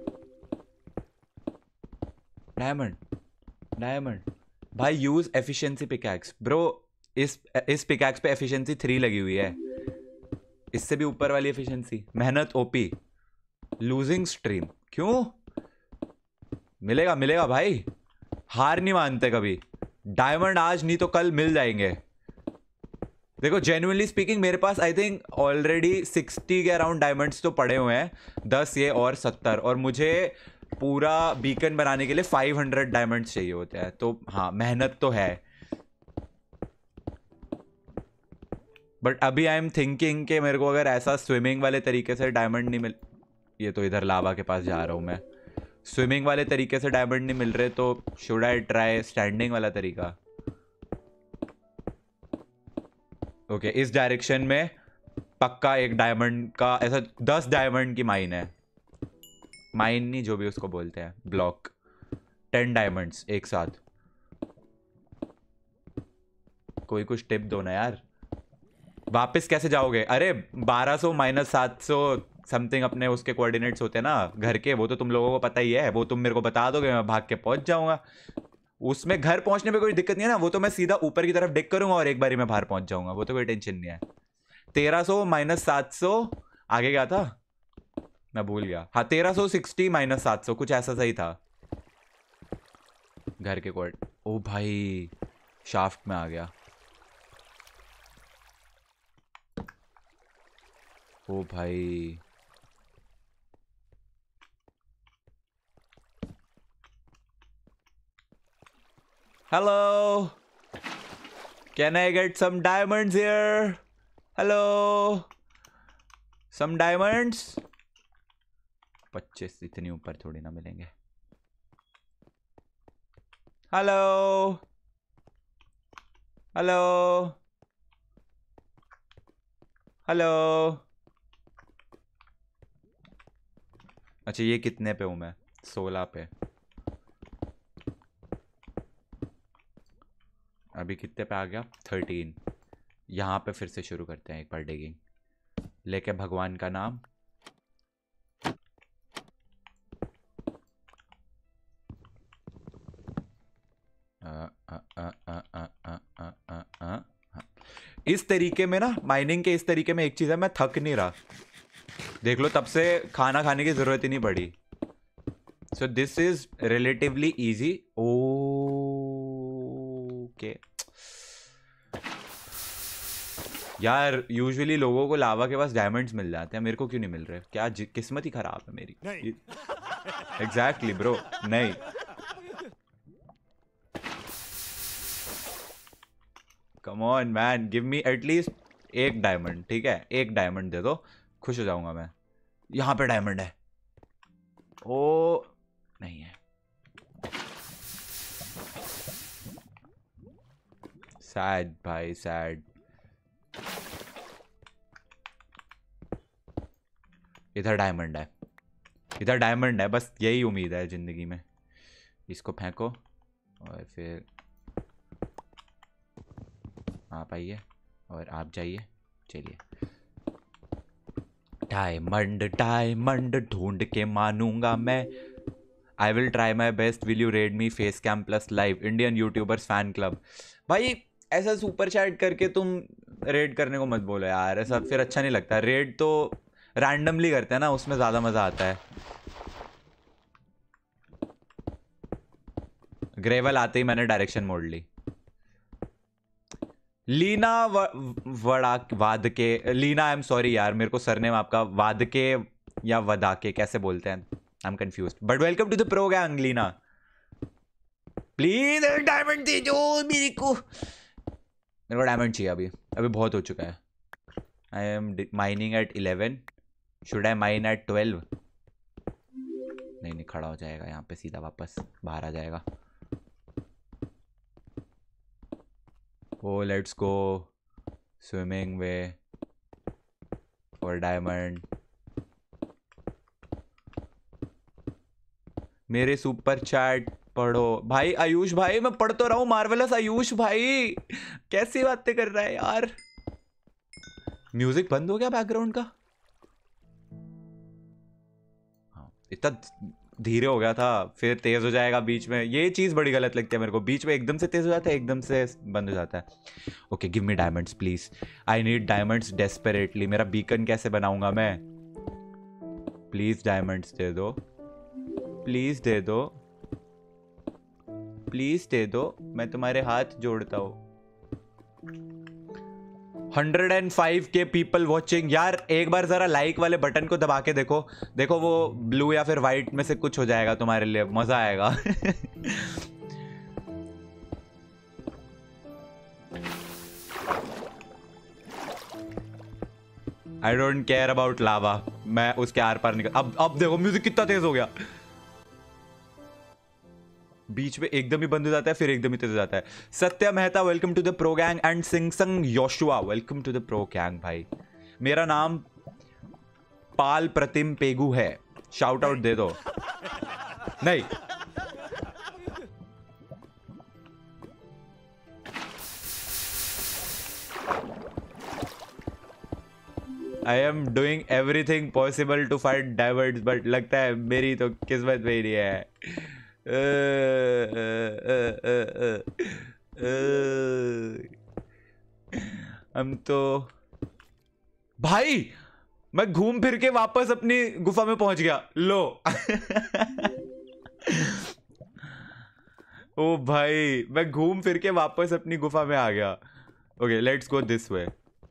diamond, diamond. भाई use efficiency pickaxe. Bro इस इस पिकैक्स पे एफिशिएंसी थ्री लगी हुई है। इससे भी ऊपर वाली एफिशिएंसी। मेहनत ओपी, लूजिंग स्ट्रीम। क्यों? मिलेगा मिलेगा भाई, हार नहीं मानते कभी। डायमंड आज नहीं तो कल मिल जाएंगे। देखो जेन्युइनली स्पीकिंग मेरे पास आई थिंक ऑलरेडी सिक्सटी के अराउंड डायमंड्स तो पड़े हुए हैं, दस ये और सत्तर, और मुझे पूरा बीकन बनाने के लिए फाइव हंड्रेड डायमंड्स चाहिए होते हैं। तो हाँ मेहनत तो है, बट अभी आई एम थिंकिंग कि मेरे को अगर ऐसा स्विमिंग वाले तरीके से डायमंड नहीं मिल, ये तो इधर लावा के पास जा रहा हूँ मैं, स्विमिंग वाले तरीके से डायमंड नहीं मिल रहे तो शुड आई ट्राई स्टैंडिंग वाला तरीका? ओके okay, इस डायरेक्शन में पक्का एक डायमंड का ऐसा दस डायमंड की माइन है। माइन नहीं, जो भी उसको बोलते हैं, ब्लॉक। टेन डायमंड्स एक साथ। कोई कुछ टिप दो ना यार। वापस कैसे जाओगे? अरे बारह सौ माइनस सात सौ समथिंग अपने उसके कोऑर्डिनेट्स होते हैं ना घर के, वो तो तुम लोगों को पता ही है। वो तुम मेरे को बता दोगे, मैं भाग के पहुंच जाऊंगा। उसमें घर पहुंचने में कोई दिक्कत नहीं है ना, वो तो मैं सीधा ऊपर की तरफ डिक करूंगा और एक बारी में बाहर पहुंच जाऊंगा, वो तो कोई टेंशन नहीं है। तेरह सौ माइनस सात सौ आगे क्या था मैं भूल गया। हाँ तेरह सौ सिक्सटी माइनस सात सौ कुछ ऐसा सही था घर के कोड। ओ भाई शाफ्ट में आ गया। ओ भाई hello, can I get some diamonds here? Hello, some diamonds. पच्चीस इतनी ऊपर थोड़ी ना मिलेंगे। Hello hello hello. अच्छा ये कितने पे हूँ मैं? सोलह पे। अभी कितने पे आ गया? थर्टीन। यहाँ पे फिर से शुरू करते हैं एक बार डिगिंग लेके भगवान का नाम। आ, आ, आ, आ, आ, आ, आ, आ, आ, आ। इस तरीके में ना, माइनिंग के इस तरीके में एक चीज़ है, मैं थक नहीं रहा। देख लो, तब से खाना खाने की ज़रूरत ही नहीं पड़ी। So this is relatively easy. Okay यार, यूजुअली लोगों को लावा के पास डायमंड्स मिल जाते हैं, मेरे को क्यों नहीं मिल रहे? क्या किस्मत ही खराब है मेरी। एग्जैक्टली ब्रो, नहीं। Come on man, give me at least एक डायमंड, ठीक है? एक डायमंड दे दो, खुश हो जाऊंगा मैं। यहाँ पे डायमंड है। ओ नहीं है। सैड भाई, सैड। इधर डायमंड है, इधर डायमंड है, बस यही उम्मीद है जिंदगी में। इसको फेंको और फिर आप आइए और आप जाइए। चलिए, डायमंड डायमंड ढूंढ के मानूंगा मैं। I will try my best, will you raid me? Face cam plus live, Indian YouTubers fan club. भाई ऐसा सुपर चैट करके तुम रेड करने को मत बोलो यार, ऐसा फिर अच्छा नहीं लगता। रेड तो रैंडमली करते हैं ना, उसमें ज़्यादा मज़ा आता है। ग्रेवल आते ही मैंने डायरेक्शन मोड़ ली। लीना व, वड़ा वाद के लीना, आई एम सॉरी यार, मेरे को सरनेम आपका वाद के या वदा के कैसे बोलते हैं, I am confuse. But welcome to the pro gang Leena. Please diamond दे दो मेरे को, मेरे को डायमंड चाहिए अभी, अभी बहुत हो चुका है। I am mining at eleven, should I mine at twelve? नहीं नहीं, खड़ा हो जाएगा यहाँ पे, सीधा वापस बाहर आ जाएगा। Oh let's go swimming way for diamond. मेरे सुपर चैट पढ़ो भाई। आयुष भाई, मैं पढ़ तो रहा हूँ, मार्वेलस आयुष भाई, कैसी बातें कर रहा है यार? म्यूजिक बंद हो गया बैकग्राउंड का? हाँ, इतना धीरे हो गया था, फिर तेज हो जाएगा बीच में। ये चीज बड़ी गलत लगती है मेरे को, बीच में एकदम से तेज हो जाता है, एकदम से बंद हो जाता है। Okay, give me diamonds please, I need diamonds desperately. मेरा बीकन कैसे बनाऊंगा मैं? प्लीज डायमंड्स दे दो, प्लीज दे दो, प्लीज दे दो, मैं तुम्हारे हाथ जोड़ता हूँ। Hundred and five K people watching यार, एक बार जरा लाइक वाले बटन को दबा के देखो, देखो वो ब्लू या फिर वाइट में से कुछ हो जाएगा तुम्हारे लिए, मजा आएगा। I don't care about lava, मैं उसके आर पार निकल। अब अब देखो म्यूजिक कितना तेज हो गया, बीच में एकदम ही बंद हो जाता है, फिर एकदम ही तेज हो जाता है। Satya Mehta, welcome to the pro gang. And Singson Yoshua, welcome to the pro gang भाई। मेरा नाम पाल प्रतिम पेगू है, शाउट आउट दे दो। नहीं, I am doing everything possible to fight diverts, but लगता है मेरी तो किस्मत में ही नहीं है। हम तो भाई, मैं घूम फिर के वापस अपनी गुफा में पहुंच गया, लो। ओ भाई, मैं घूम फिर के वापस अपनी गुफा में आ गया। Okay, let's go this way.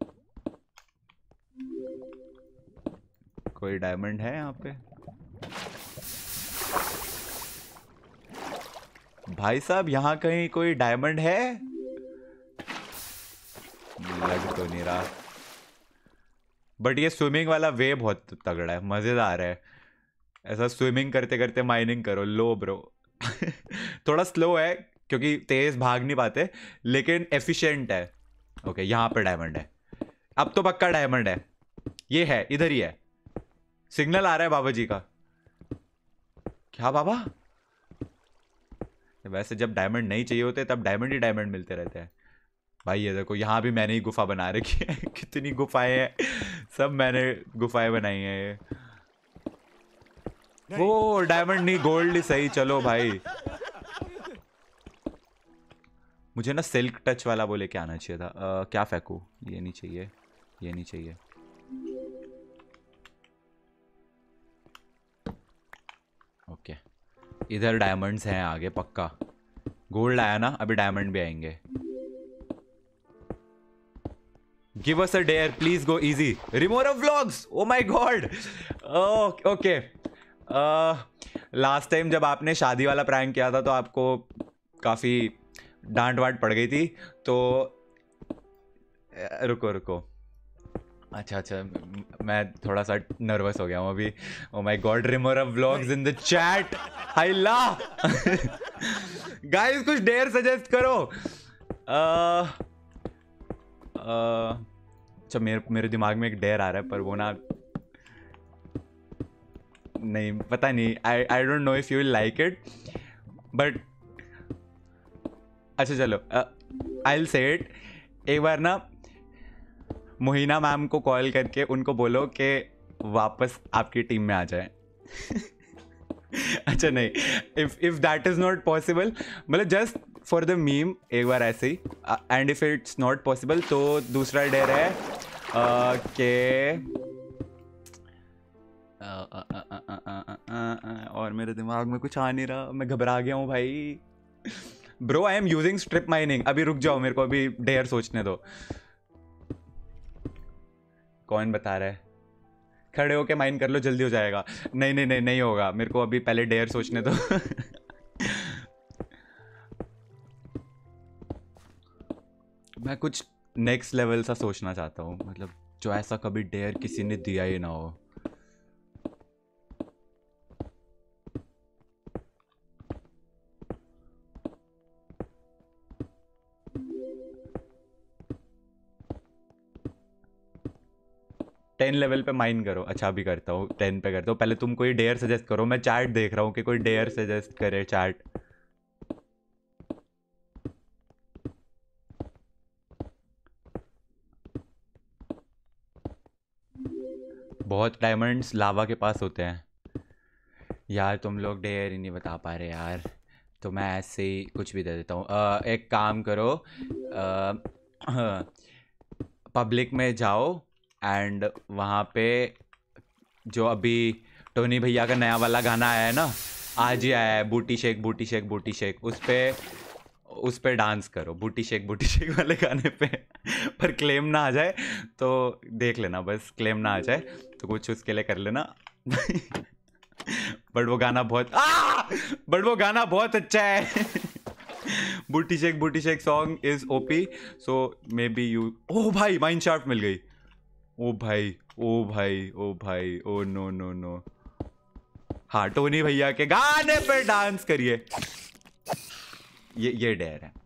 कोई डायमंड है यहाँ पे? भाई साहब यहाँ कहीं कोई डायमंड है? लग तो नहीं रहा, बट ये स्विमिंग वाला वे बहुत तगड़ा है, मजेदार है। ऐसा स्विमिंग करते करते माइनिंग करो। लो ब्रो थोड़ा स्लो है क्योंकि तेज भाग नहीं पाते, लेकिन एफिशिएंट है। ओके यहाँ पर डायमंड है, अब तो पक्का डायमंड है। ये है, इधर ही है, सिग्नल आ रहा है बाबा जी का। क्या बाबा? वैसे जब डायमंड नहीं चाहिए होते तब डायमंड ही डायमंड मिलते रहते हैं। भाई ये देखो, यहाँ भी मैंने ही गुफा बना रखी है कितनी गुफाएं हैं, सब मैंने गुफाएं बनाई हैं ये। वो डायमंड नहीं, गोल्ड ही सही। चलो भाई, मुझे ना सिल्क टच वाला वो लेके आना चाहिए था। आ, क्या फेंकूं? ये नहीं चाहिए, ये नहीं चाहिए। ओके इधर डायमंड्स हैं आगे पक्का। गोल्ड आया ना, अभी डायमंड भी आएंगे। Give us a dare, please go easy. Remover of vlogs, oh my God. Okay, last time जब आपने शादी वाला प्रैंक किया था तो आपको काफी डांट वाट पड़ गई थी, तो रुको रुको अच्छा अच्छा, मैं थोड़ा सा नर्वस हो गया हूँ अभी। Oh my God, remover of vlogs in the chat. Hyla guys, कुछ डेयर सजेस्ट करो। अच्छा मेरे मेरे दिमाग में एक डेयर आ रहा है, पर वो ना, नहीं पता नहीं। I I don't know if you will like it, but अच्छा चलो, आई विल से इट। एक बार ना मोहिना मैम को कॉल करके उनको बोलो कि वापस आपकी टीम में आ जाए। अच्छा नहीं, if if that is not possible, मतलब जस्ट फॉर द मीम एक बार ऐसे ही। And if it's not possible तो दूसरा डेयर है कि और मेरे दिमाग में कुछ आ नहीं रहा, मैं घबरा गया हूँ भाई। Bro I am using strip mining. अभी रुक जाओ, मेरे को अभी डेयर सोचने दो। कौन बता रहा है? खड़े होके माइन कर लो, जल्दी हो जाएगा। नहीं नहीं नहीं नहीं होगा, मेरे को अभी पहले डेयर सोचने दो। मैं कुछ नेक्स्ट लेवल सा सोचना चाहता हूँ, मतलब जो ऐसा कभी डेयर किसी ने दिया ही ना हो। टेन लेवल पे माइन करो। अच्छा अभी करता हूँ, टेन पे करता हूँ। पहले तुम कोई डेयर सजेस्ट करो, मैं चैट देख रहा हूँ कि कोई डेयर सजेस्ट करे चैट। बहुत डायमंड्स लावा के पास होते हैं यार, तुम लोग डेयर ही नहीं बता पा रहे यार, तो मैं ऐसे ही कुछ भी दे देता हूँ। एक काम करो, पब्लिक में जाओ एंड वहाँ पे जो अभी टोनी भैया का नया वाला गाना आया है ना, आज ही आया है, booty shake booty shake booty shake, उस पे उस पे डांस करो, बूटी शेक बूटी शेक वाले गाने पे। पर क्लेम ना आ जाए तो देख लेना, बस क्लेम ना आ जाए तो कुछ उसके लिए कर लेना। बट वो गाना बहुत आ बट वो गाना बहुत अच्छा है। Booty shake booty shake song is OP, so maybe you. Oh भाई माइन शाफ्ट मिल गई। ओ भाई ओ भाई ओ भाई ओ नो नो नो। हाँ टोनी भैया के गाने पे डांस करिए। ये ये डेयर है।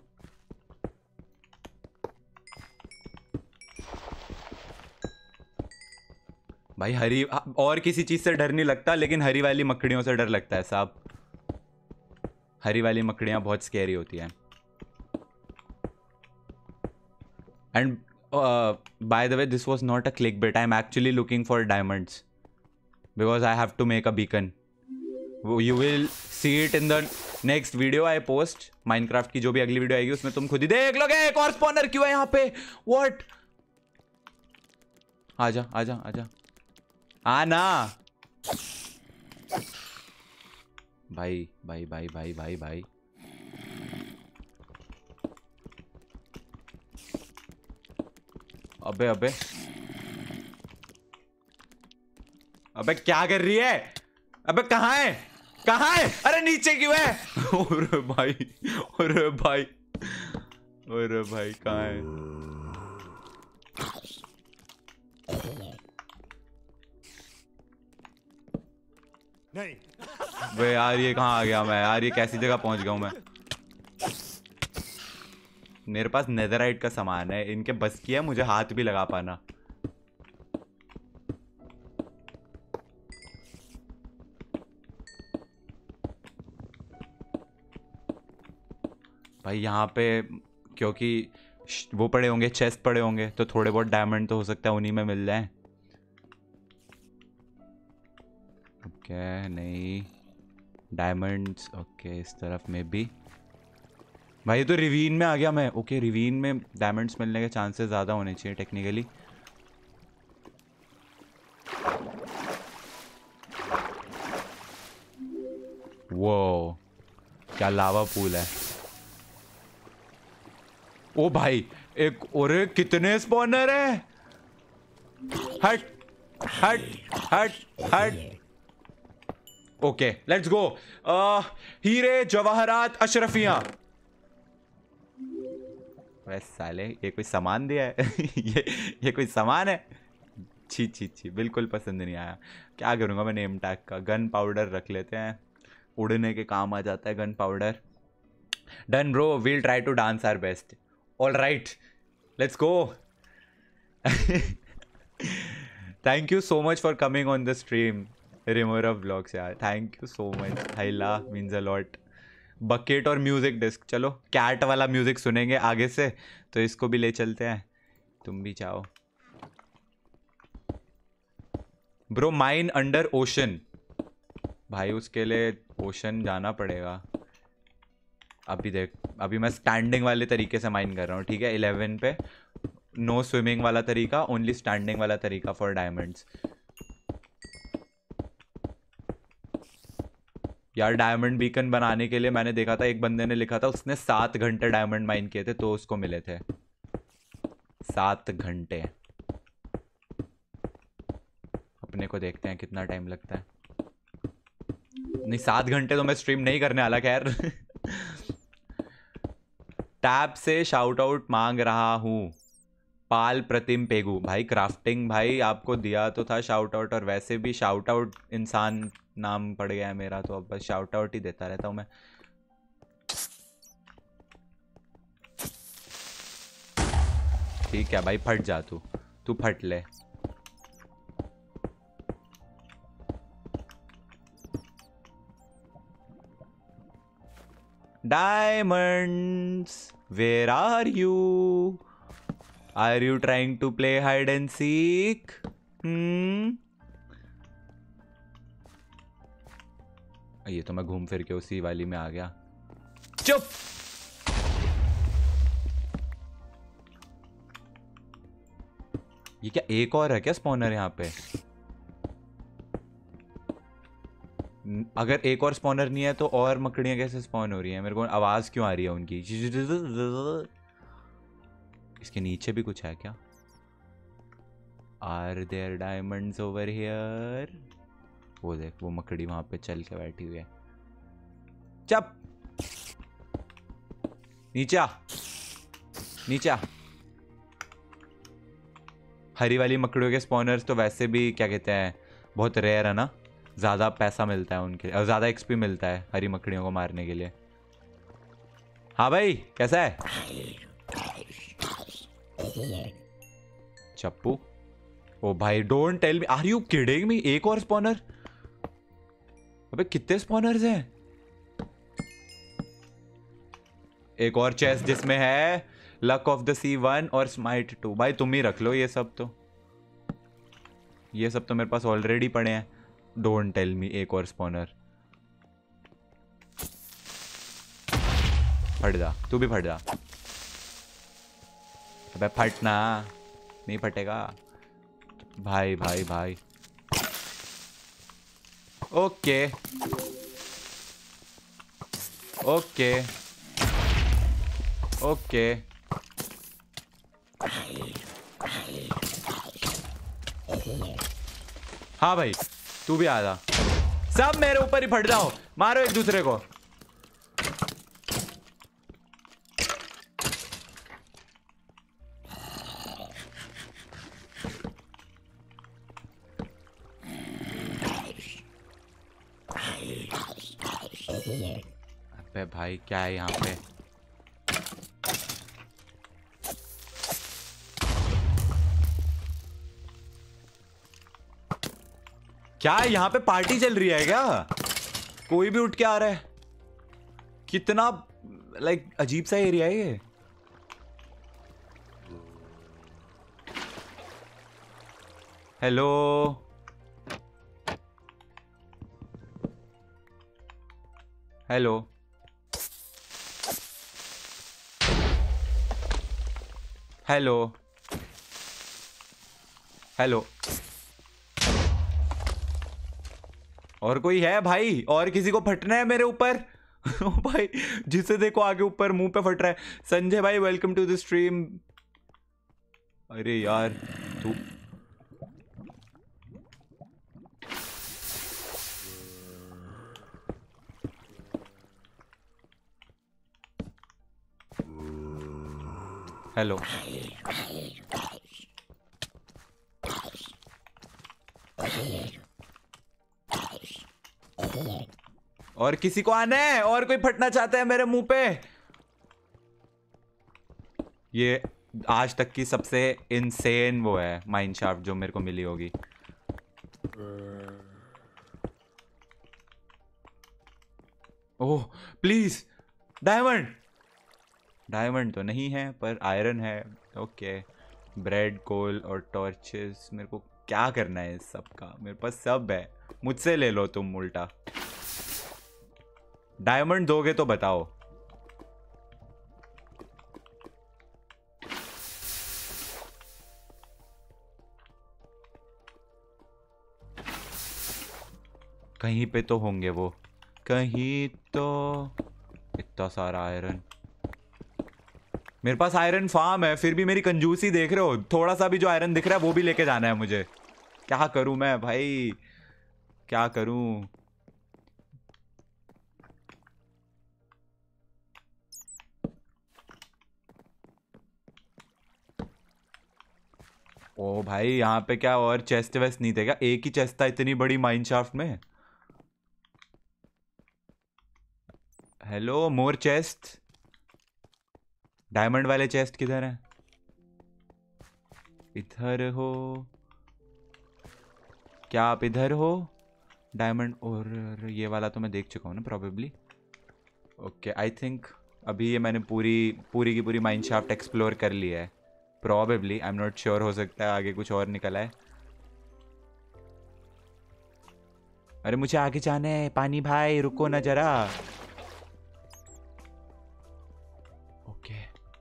भाई हरी, और किसी चीज से डर नहीं लगता, लेकिन हरी वाली मकड़ियों से डर लगता है साहब। हरी वाली मकड़ियां बहुत स्कैरी होती हैं। And by the way this was not a clickbait, I am actually looking for diamonds because I have to make a beacon. You will see it in the next video I post. Minecraft की जो भी अगली video आएगी उसमें तुम खुद ही देख लोगे। एक और स्पॉनर क्यों है यहाँ पे? व्हाट? आजा आजा आजा आना। भाई भाई भाई भाई भाई भाई अबे अबे अबे क्या कर रही है? अबे कहाँ है? कहाँ है? अरे नीचे क्यों है? अरे भाई, अरे भाई, अरे भाई कहाँ है? नहीं। वे यार ये कहाँ आ गया मैं यार? ये कैसी जगह पहुंच गया हूँ मैं? मेरे पास नेदरराइट का सामान है, इनके बस की है मुझे हाथ भी लगा पाना। भाई यहाँ पे क्योंकि वो पड़े होंगे, चेस्ट पड़े होंगे, तो थोड़े बहुत डायमंड तो हो सकता है उन्हीं में मिल जाए। ओके नहीं डायमंड्स, ओके इस तरफ में भी। भाई तो रिवीन में आ गया मैं। ओके रिवीन में डायमंड्स मिलने के चांसेस ज़्यादा होने चाहिए टेक्निकली। वो क्या लावा पूल है? ओ भाई एक और कितने स्पॉनर है? हट हट हट हट। Okay let's go. हीरे जवाहरात अशरफियां। वैसे साले ये कोई सामान दिया है? ये ये कोई सामान है? छी छी छी बिल्कुल पसंद नहीं आया। क्या करूँगा मैं नेम टैग का? गन पाउडर रख लेते हैं, उड़ने के काम आ जाता है gunpowder. Done bro, we'll try to dance our best. All right let's go. Thank you so much for coming on the stream remora vlogs यार, thank you so much. Hyla means a lot. Bucket और music disc, चलो cat वाला music सुनेंगे आगे से, तो इसको भी ले चलते हैं। तुम भी चाहो ब्रो? Mine under ocean. भाई उसके लिए ओशन जाना पड़ेगा। अभी देख, अभी मैं स्टैंडिंग वाले तरीके से माइन कर रहा हूँ, ठीक है? इलेवन पे नो स्विमिंग वाला तरीका, ओनली स्टैंडिंग वाला तरीका फॉर डायमंड्स। यार डायमंड बीकन बनाने के लिए मैंने देखा था एक बंदे ने लिखा था उसने सात घंटे डायमंड माइन किए थे तो उसको मिले थे सात घंटे। अपने को देखते हैं कितना टाइम लगता है। नहीं सात घंटे तो मैं स्ट्रीम नहीं करने वाला खैर। टैब से शाउट आउट मांग रहा हूँ पाल प्रतिम पेगू। भाई क्राफ्टिंग भाई आपको दिया तो था शाउट आउट, और वैसे भी शाउट आउट इंसान नाम पड़ गया है मेरा, तो अब बस शाउट आउट ही देता रहता हूँ मैं। ठीक है भाई फट जा, तू तू फट ले। Diamonds, where are you? Are you trying to play hide and seek? Hmm? ये तो मैं घूम फिर के उसी वाली में आ गया। चुप। ये क्या एक और है क्या स्पॉनर यहाँ पे? अगर एक और स्पॉनर नहीं है तो और मकड़ियां कैसे स्पॉन हो रही हैं? मेरे को आवाज क्यों आ रही है उनकी? इसके नीचे भी कुछ है क्या? Are there diamonds over here? वो देख वो मकड़ी वहां पे चल के बैठी हुई है। चप नीचे आ, नीचे आ। हरी वाली मकड़ियों के स्पॉनर्स तो वैसे भी क्या कहते हैं बहुत रेयर है ना, ज़्यादा पैसा मिलता है उनके और ज़्यादा एक्सपी मिलता है हरी मकड़ियों को मारने के लिए। हाँ भाई कैसा है? चप्पू। ओ भाई don't tell me, are you kidding me? एक और स्पॉनर? अबे कितने स्पॉनर्स हैं? एक और चेस्ट जिसमें है luck of the sea one और स्माइट टू। भाई तुम ही रख लो ये सब, तो ये सब तो मेरे पास ऑलरेडी पड़े हैं। डोंट टेल मी एक और स्पॉनर। फट जा, तू भी फट जा। अबे फटना, नहीं फटेगा भाई भाई भाई। ओके ओके ओके हाँ भाई तू भी आ जा। सब मेरे ऊपर ही फट जाओ, मारो एक दूसरे को। अबे भाई क्या है यहाँ पे? क्या यहाँ पे पार्टी चल रही है क्या? कोई भी उठ के आ रहा है। कितना लाइक अजीब सा एरिया है ये। Hello hello hello hello. और कोई है भाई? और किसी को फटना है मेरे ऊपर? ओ भाई जिसे देखो आगे ऊपर मुंह पे फट रहा है। संजय भाई वेलकम टू द स्ट्रीम। अरे यार तू हेलो और किसी को आना है? और कोई फटना चाहता है मेरे मुंह पे? ये आज तक की सबसे इनसेन वो है माइन शाफ्ट जो मेरे को मिली होगी। Oh please diamond. डायमंड तो नहीं है पर आयरन है। ओके ब्रेड कोल और टॉर्चेस। मेरे को क्या करना है इस सब का? मेरे पास सब है, मुझसे ले लो तुम उल्टा। डायमंड दोगे तो बताओ। कहीं पे तो होंगे वो, कहीं तो। इतना सारा आयरन। मेरे पास आयरन फार्म है फिर भी मेरी कंजूसी देख रहे हो? थोड़ा सा भी जो आयरन दिख रहा है वो भी लेके जाना है मुझे। क्या करूं मैं भाई, क्या करूं? ओ भाई यहाँ पे क्या और चेस्ट वेस्ट नहीं थे क्या? एक ही चेस्ट था इतनी बड़ी माइन शाफ्ट में। Hello more chest. डायमंड वाले चेस्ट किधर है? इधर हो क्या आप? इधर हो डायमंड। और ये वाला तो मैं देख चुका हूँ ना प्रोबेबली। ओके आई थिंक अभी ये मैंने पूरी पूरी की पूरी माइन शाफ्ट एक्सप्लोर कर लिया है probably. I am not sure, हो सकता है आगे कुछ और निकला है। अरे मुझे आगे जाना है पानी भाई, रुको ना जरा। ओके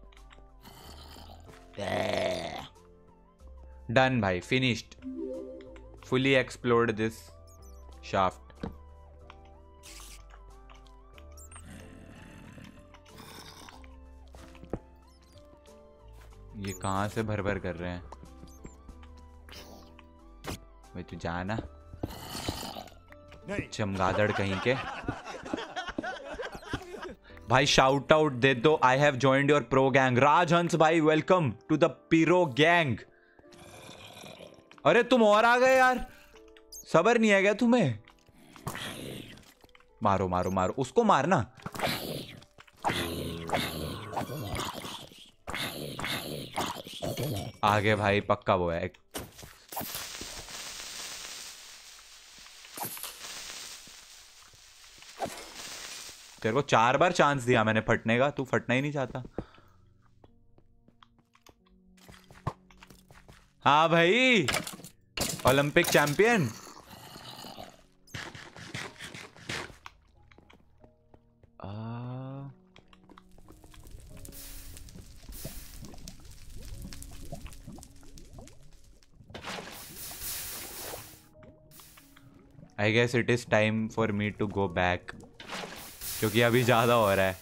डन भाई, finished. Fully explored this shaft. ये कहां से भर भर कर रहे हैं भाई? तू जाना चमगादड़ कहीं के। भाई शाउट आउट दे दो। I have joined your pro gang. Rajhans भाई welcome to the pro gang. अरे तुम और आ गए यार, सबर नहीं है क्या तुम्हें? मारो मारो मारो उसको, मारना। आगे भाई पक्का वो है। तेरे को चार बार चांस दिया मैंने फटने का, तू फटना ही नहीं चाहता। हाँ भाई Olympic champion. I guess it is time for me to go back, क्योंकि अभी ज्यादा हो रहा है,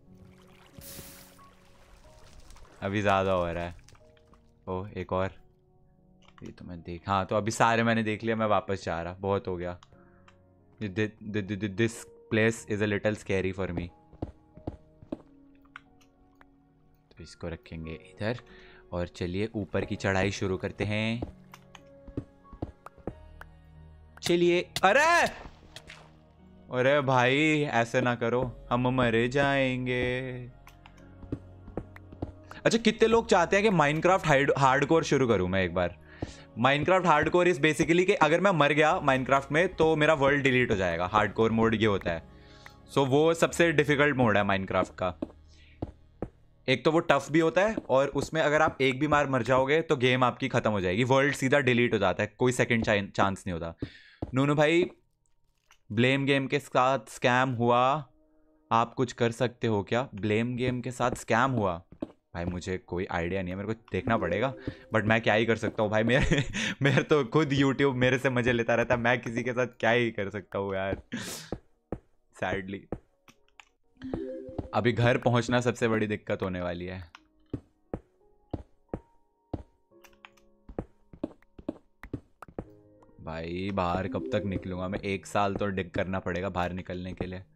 अभी ज्यादा हो रहा है। ओह एक और, ये तो मैं देख, हाँ तो अभी सारे मैंने देख लिया, मैं वापस जा रहा, बहुत हो गया। This place is a little scary for me. तो इसको रखेंगे इधर और चलिए ऊपर की चढ़ाई शुरू करते हैं। चलिए। अरे अरे भाई ऐसे ना करो, हम मरे जाएंगे। अच्छा, कितने लोग चाहते हैं कि माइनक्राफ्ट हार्डकोर शुरू करूं मैं एक बार? माइनक्राफ्ट हार्डकोर इज बेसिकली कि अगर मैं मर गया माइनक्राफ्ट में तो मेरा वर्ल्ड डिलीट हो जाएगा। हार्डकोर मोड ये होता है। सो so, वो सबसे डिफिकल्ट मोड है माइनक्राफ्ट का। एक तो वो टफ भी होता है और उसमें अगर आप एक भी बार मर जाओगे तो गेम आपकी खत्म हो जाएगी, वर्ल्ड सीधा डिलीट हो जाता है, कोई सेकंड चांस नहीं होता। नूनू भाई, ब्लेम गेम के साथ स्कैम हुआ, आप कुछ कर सकते हो क्या? ब्लेम गेम के साथ स्कैम हुआ? भाई मुझे कोई आइडिया नहीं है, मेरे को देखना पड़ेगा। बट मैं क्या ही कर सकता हूँ भाई, मेरे मेरे तो खुद यूट्यूब मेरे से मजे लेता रहता है, मैं किसी के साथ क्या ही कर सकता हूँ यार, सैडली। अभी घर पहुंचना सबसे बड़ी दिक्कत होने वाली है। भाई बाहर कब तक निकलूंगा मैं? एक साल तो डिग करना पड़ेगा बाहर निकलने के लिए।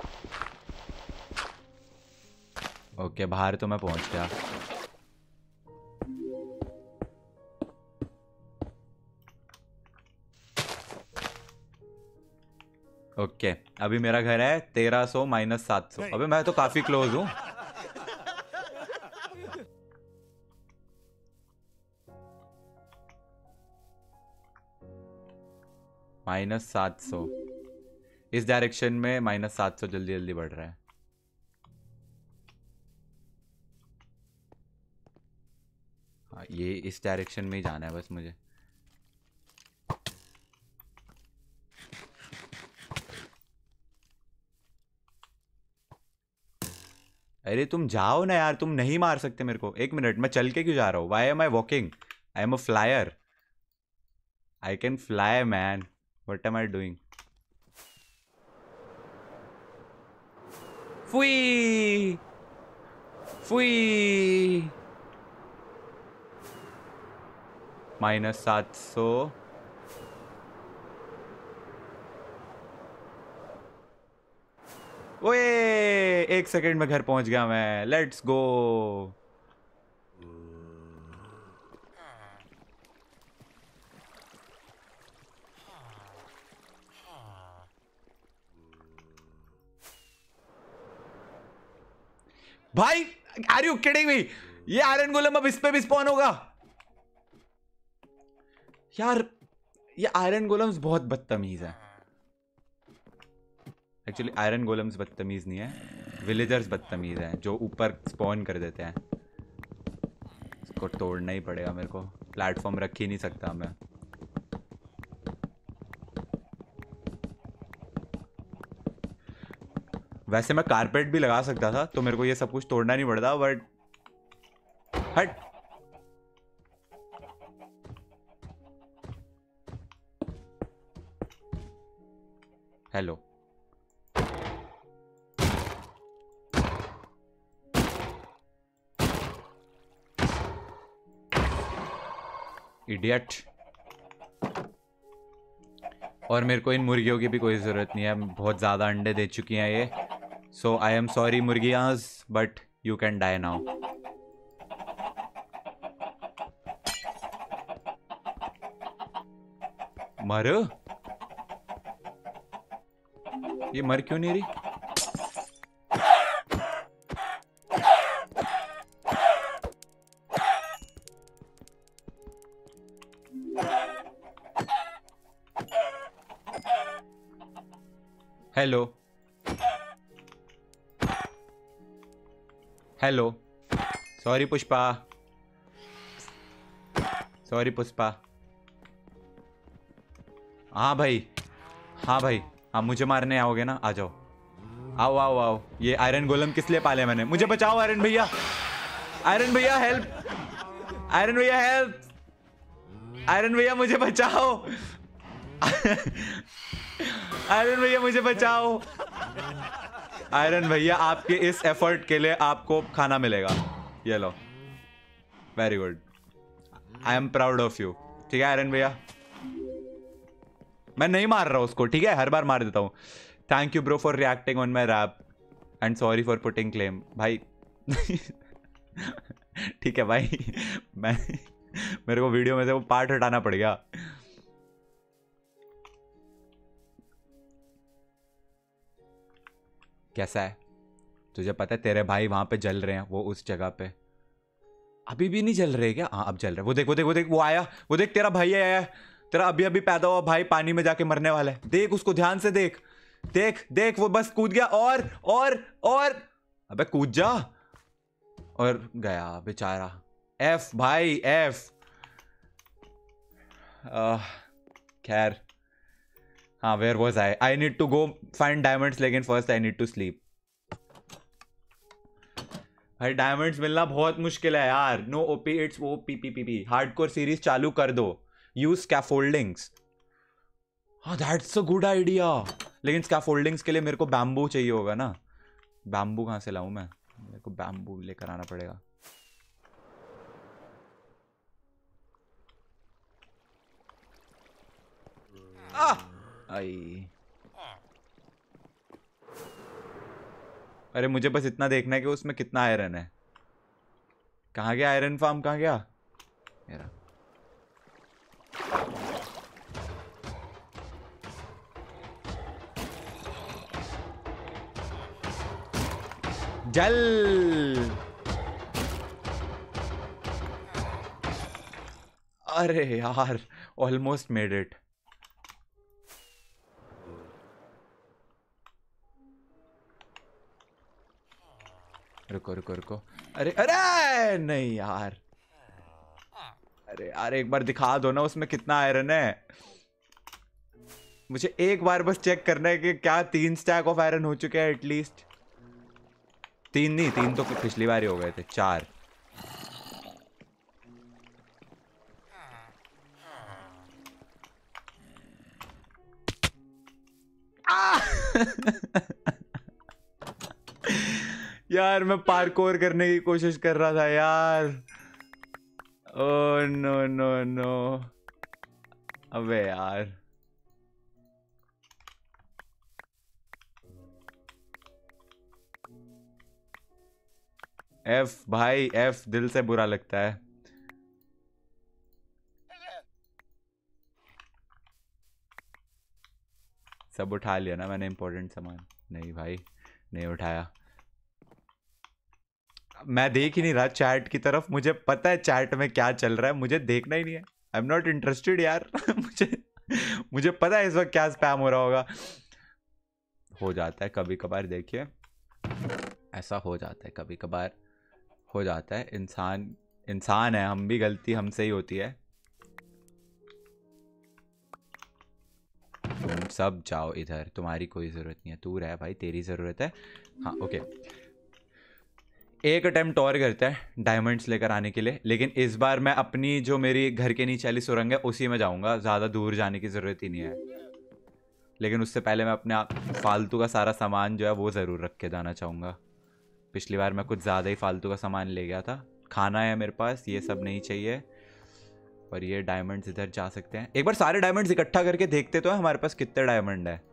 ओके, बाहर तो मैं पहुंच गया। ओके okay, अभी मेरा घर है तेरह सौ माइनस सात सौ। अबे मैं तो काफी क्लोज हूँ। माइनस सात सौ इस डायरेक्शन में, माइनस सात सौ जल्दी जल्दी बढ़ रहा है। हाँ, ये इस डायरेक्शन में ही जाना है बस मुझे। अरे तुम जाओ ना यार, तुम नहीं मार सकते मेरे को। एक मिनट, मैं चल के क्यों जा रहा हूँ? Why am I walking? I am a flyer, I can fly man. What am I doing? फुई फुई। माइनस सात सौ। ओए एक सेकंड में घर पहुंच गया मैं। Let's go. भाई आर यू किडिंग मी? ये आयरन गोलम अब इस पे भी स्पॉन होगा यार। ये आयरन गोलम्स बहुत बदतमीज है। एक्चुअली आयरन गोलम्स बदतमीज नहीं है, विलेजर्स बदतमीज हैं जो ऊपर स्पॉन कर देते हैं। इसको तोड़ना ही पड़ेगा मेरे को, प्लेटफॉर्म रख ही नहीं सकता मैं। वैसे मैं कारपेट भी लगा सकता था तो मेरे को ये सब कुछ तोड़ना नहीं पड़ता, बट हट। Hello, idiot. और मेरे को इन मुर्गियों की भी कोई ज़रूरत नहीं है, बहुत ज़्यादा अंडे दे चुकी हैं ये। सो आई एम सॉरी मुर्गियाज, but you can die now. मर, ये मर क्यों नहीं रही? Hello hello, sorry Pushpa, sorry Pushpa. हाँ भाई, हाँ भाई, हाँ मुझे मारने आओगे ना? आ जाओ, आओ आओ आओ। ये आयरन गोलम किस लिए पाले मैंने? मुझे बचाओ आयरन भैया, आयरन भैया हेल्प, आयरन भैया हेल्प, आयरन भैया मुझे बचाओ, आयरन भैया मुझे बचाओ। आयरन भैया आपके इस एफर्ट के लिए आपको खाना मिलेगा, ये लो। Very good, I am proud of you. ठीक है आयरन भैया, मैं नहीं मार रहा उसको, ठीक है, हर बार मार देता हूँ। Thank you bro for reacting on my rap and sorry for putting claim. भाई ठीक है भाई, मैं मेरे को वीडियो में से वो पार्ट हटाना पड़ेगा। कैसा है? तुझे पता है तेरे भाई वहां पे जल रहे हैं, वो उस जगह पे अभी भी नहीं जल रहे क्या? हाँ अब जल रहे। वो देख वो देख वो देख वो आया, वो देख तेरा भाई आया है, तेरा अभी अभी पैदा हुआ भाई पानी में जाके मरने वाला है। देख उसको ध्यान से देख, देख देख वो बस कूद गया और और और अबे कूद जा, और गया बेचारा। एफ भाई एफ। खैर हाँ, where was I? I need to go find diamonds, लेकिन first I need to sleep. भाई डायमंड्स मिलना बहुत मुश्किल है यार। No OP, it's O P P P P. Hardcore series चालू कर दो, यूज स्कैफोल्डिंग्स। हाँ दैट्स अ गुड आइडिया, लेकिन स्कैफोल्डिंग्स के लिए मेरे को बैम्बू चाहिए होगा ना। बैम्बू कहाँ से लाऊं मैं? मेरे को बैम्बू लेकर आना पड़ेगा। आई अरे मुझे बस इतना देखना है कि उसमें कितना आयरन है। कहाँ गया आयरन फार्म? कहाँ गया मेरा? जल। अरे यार ऑलमोस्ट मेड इट। रुको रुको रुको। अरे अरे नहीं यार, अरे यार एक बार दिखा दो ना उसमें कितना आयरन है। मुझे एक बार बस चेक करना है कि क्या तीन स्टैक ऑफ आयरन हो चुके हैं एटलीस्ट। तीन नहीं, तीन तो पिछली बार ही हो गए थे, चार। यार मैं पार्कोर करने की कोशिश कर रहा था यार। Oh no no no. अबे यार एफ भाई एफ, दिल से बुरा लगता है। सब उठा लिया ना मैंने इंपॉर्टेंट सामान? नहीं भाई नहीं उठाया। मैं देख ही नहीं रहा चैट की तरफ, मुझे पता है चैट में क्या चल रहा है, मुझे देखना ही नहीं है। आई एम नॉट इंटरेस्टेड यार। मुझे मुझे पता है इस वक्त क्या स्पैम हो रहा होगा। हो जाता है कभी कभार, देखिए ऐसा हो जाता है कभी कभार, हो जाता है। इंसान इंसान है, हम भी, गलती हमसे ही होती है। तुम सब जाओ इधर, तुम्हारी कोई ज़रूरत नहीं है। तू रह भाई, तेरी ज़रूरत है। हाँ ओके, एक अटेम्प्ट और करते हैं डायमंड्स लेकर आने के लिए, लेकिन इस बार मैं अपनी जो मेरी घर के नीचे वाली सुरंग है उसी में जाऊंगा, ज़्यादा दूर जाने की ज़रूरत ही नहीं है। लेकिन उससे पहले मैं अपने फालतू का सारा सामान जो है वो ज़रूर रख के जाना चाहूँगा। पिछली बार मैं कुछ ज़्यादा ही फालतू का सामान ले गया था। खाना है मेरे पास, ये सब नहीं चाहिए। और ये डायमंड्स इधर जा सकते हैं। एक बार सारे डायमंड्स इकट्ठा करके देखते तो है हमारे पास कितने डायमंड है।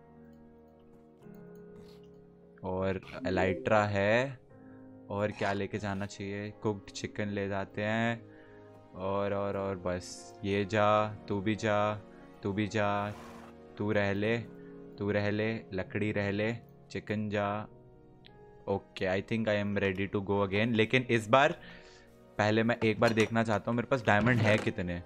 और एलाइट्रा है, और क्या लेके जाना चाहिए? कुक्ड चिकन ले जाते हैं। और और और बस ये जा, तू भी जा, तू भी जा, तू रह ले, तू रह ले, लकड़ी रह ले, चिकन जा। Okay I think I am ready to go again. लेकिन इस बार पहले मैं एक बार देखना चाहता हूँ मेरे पास डायमंड है कितने।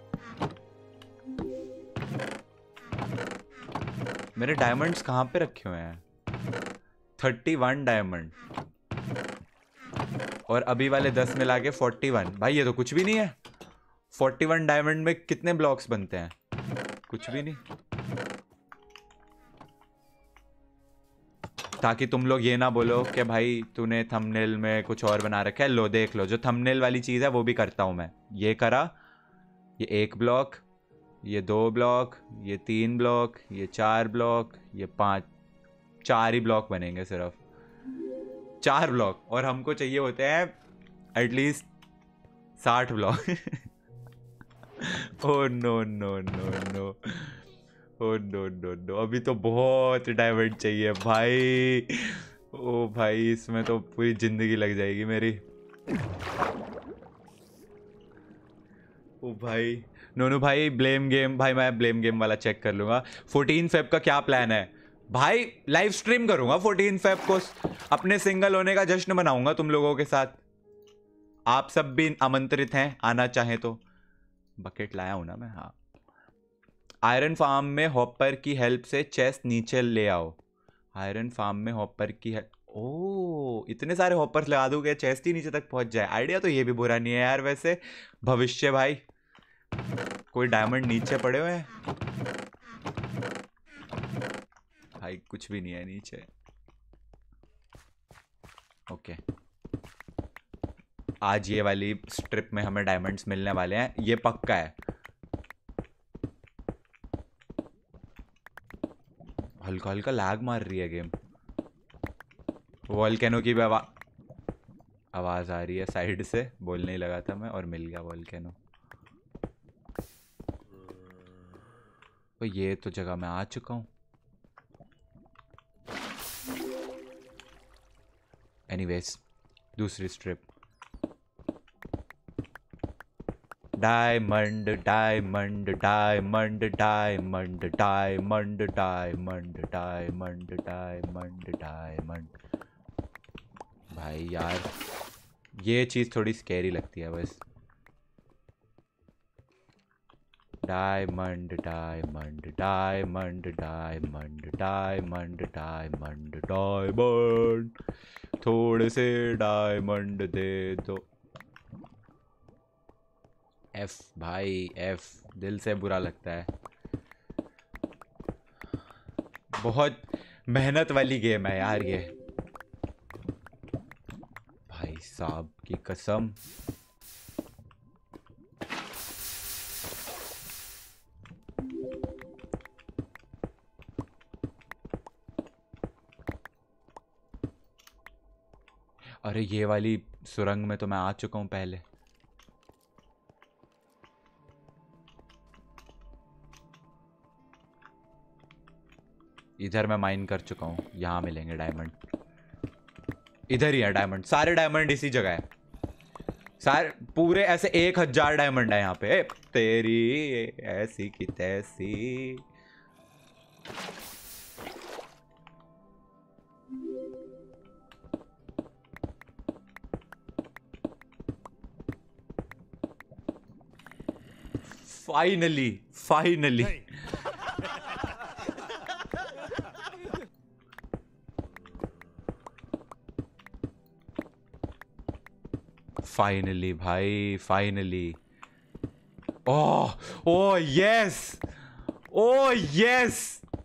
मेरे डायमंड्स कहाँ पे रखे हुए हैं? थर्टी वन डायमंड, और अभी वाले दस मिला के फोर्टी वन। भाई ये तो कुछ भी नहीं है। फोर्टी वन डायमंड में कितने ब्लॉक्स बनते हैं? कुछ भी नहीं। ताकि तुम लोग ये ना बोलो कि भाई तूने थंबनेल में कुछ और बना रखा है। लो देख लो, जो थंबनेल वाली चीज़ है वो भी करता हूँ मैं। ये करा, ये एक ब्लॉक, ये दो ब्लॉक, ये तीन ब्लॉक, ये चार ब्लॉक, ये पाँच, चार ही ब्लॉक बनेंगे सिर्फ, चार ब्लॉक। और हमको चाहिए होते हैं एटलीस्ट साठ block. Oh no no no no, oh no no no, अभी तो बहुत डायमंड चाहिए भाई। ओ भाई इसमें तो पूरी जिंदगी लग जाएगी मेरी। ओ भाई नोनू भाई ब्लेम गेम भाई, मैं ब्लेम गेम वाला चेक कर लूंगा। फोर्टीन फेब का क्या प्लान है भाई? लाइव स्ट्रीम करूंगा फोर्टीन फेब को, अपने सिंगल होने का जश्न मनाऊंगा तुम लोगों के साथ। आप सब भी आमंत्रित हैं, आना चाहें तो। बकेट लाया हूं ना मैं, हाँ। आयरन फार्म में हॉपर की हेल्प से चेस्ट नीचे ले आओ। आयरन फार्म में हॉपर की हेल्प, ओ इतने सारे हॉपर्स लगा दोगे चेस्ट ही नीचे तक पहुंच जाए। आइडिया तो ये भी बुरा नहीं है यार वैसे। भविष्य भाई, कोई डायमंड नीचे पड़े हुए हैं भाई? कुछ भी नहीं है नीचे। ओके, आज ये वाली स्ट्रिप में हमें डायमंड्स मिलने वाले हैं, ये पक्का है। हल्का हल्का लैग मार रही है गेम। वॉल्केनो की भी आवा... आवाज आ रही है साइड से, बोलने ही लगा था मैं और मिल गया वॉल्केनो। तो ये तो जगह मैं आ चुका हूँ। एनीवेज दूसरी strip. Diamond diamond diamond diamond diamond diamond diamond diamond diamond. भाई यार ये चीज थोड़ी स्कैरी लगती है बस। Diamond diamond diamond diamond diamond diamond diamond, थोड़े से डायमंड दे दो। एफ भाई एफ, दिल से बुरा लगता है। बहुत मेहनत वाली गेम है यार ये, भाई साहब की कसम। अरे ये वाली सुरंग में तो मैं आ चुका हूं पहले। इधर मैं माइन कर चुका हूँ, यहाँ मिलेंगे डायमंड। इधर ही है डायमंड, सारे डायमंड इसी जगह है। सारे पूरे ऐसे एक हजार डायमंड है यहाँ पे। ए, तेरी ऐसी की तैसी। फाइनली फाइनली फाइनली भाई finally. Oh oh yes, oh yes,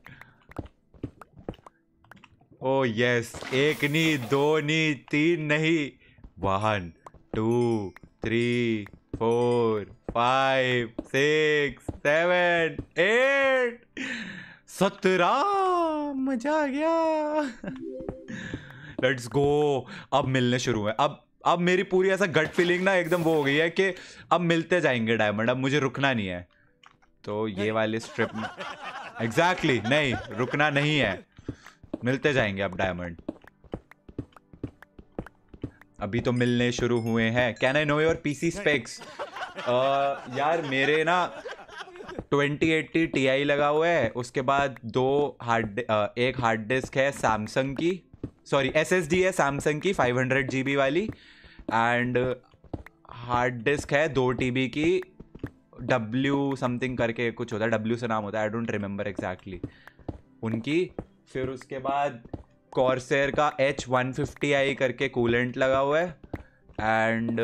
oh yes. एक नहीं दो नहीं तीन नहीं, one two three four five six seven eight सत्रह। मजा आ गया। Let's go. अब मिलने शुरू है। अब अब मेरी पूरी ऐसा गट फीलिंग ना एकदम वो हो गई है कि अब मिलते जाएंगे डायमंड, अब मुझे रुकना नहीं है। तो ये वाली स्ट्रिप में एग्जैक्टली exactly, नहीं रुकना नहीं है, मिलते जाएंगे अब डायमंड। अभी तो मिलने शुरू हुए हैं। Can I know your PC specs? यार मेरे ना ट्वेंटी एट्टी टी आई लगा हुआ है, उसके बाद दो हार्ड uh, एक हार्ड डिस्क है सैमसंग की, सॉरी एस एस डी है सैमसंग की फाइव हंड्रेड जी बी वाली, एंड हार्ड डिस्क है दो टी बी की, डब्ल्यू समथिंग करके कुछ होता है, डब्ल्यू से नाम होता है, आई डोंट रिमेंबर एग्जैक्टली उनकी। फिर उसके बाद कॉर्सेर का एच वन फिफ्टी आई करके कूलेंट लगा हुआ है, एंड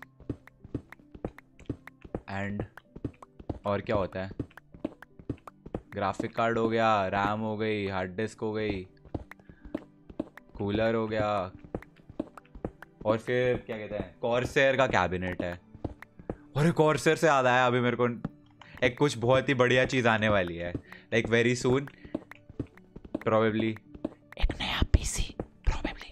एंड और क्या होता है, ग्राफिक कार्ड हो गया, रैम हो गई, हार्ड डिस्क हो गई, कूलर हो गया, और फिर क्या कहते हैं कॉर्सेर का कैबिनेट है। और कॉर्सेर से याद आया अभी मेरे को एक कुछ बहुत ही बढ़िया चीज़ आने वाली है, लाइक वेरी सून प्रोबेबली एक नया पीसी प्रोबेबली।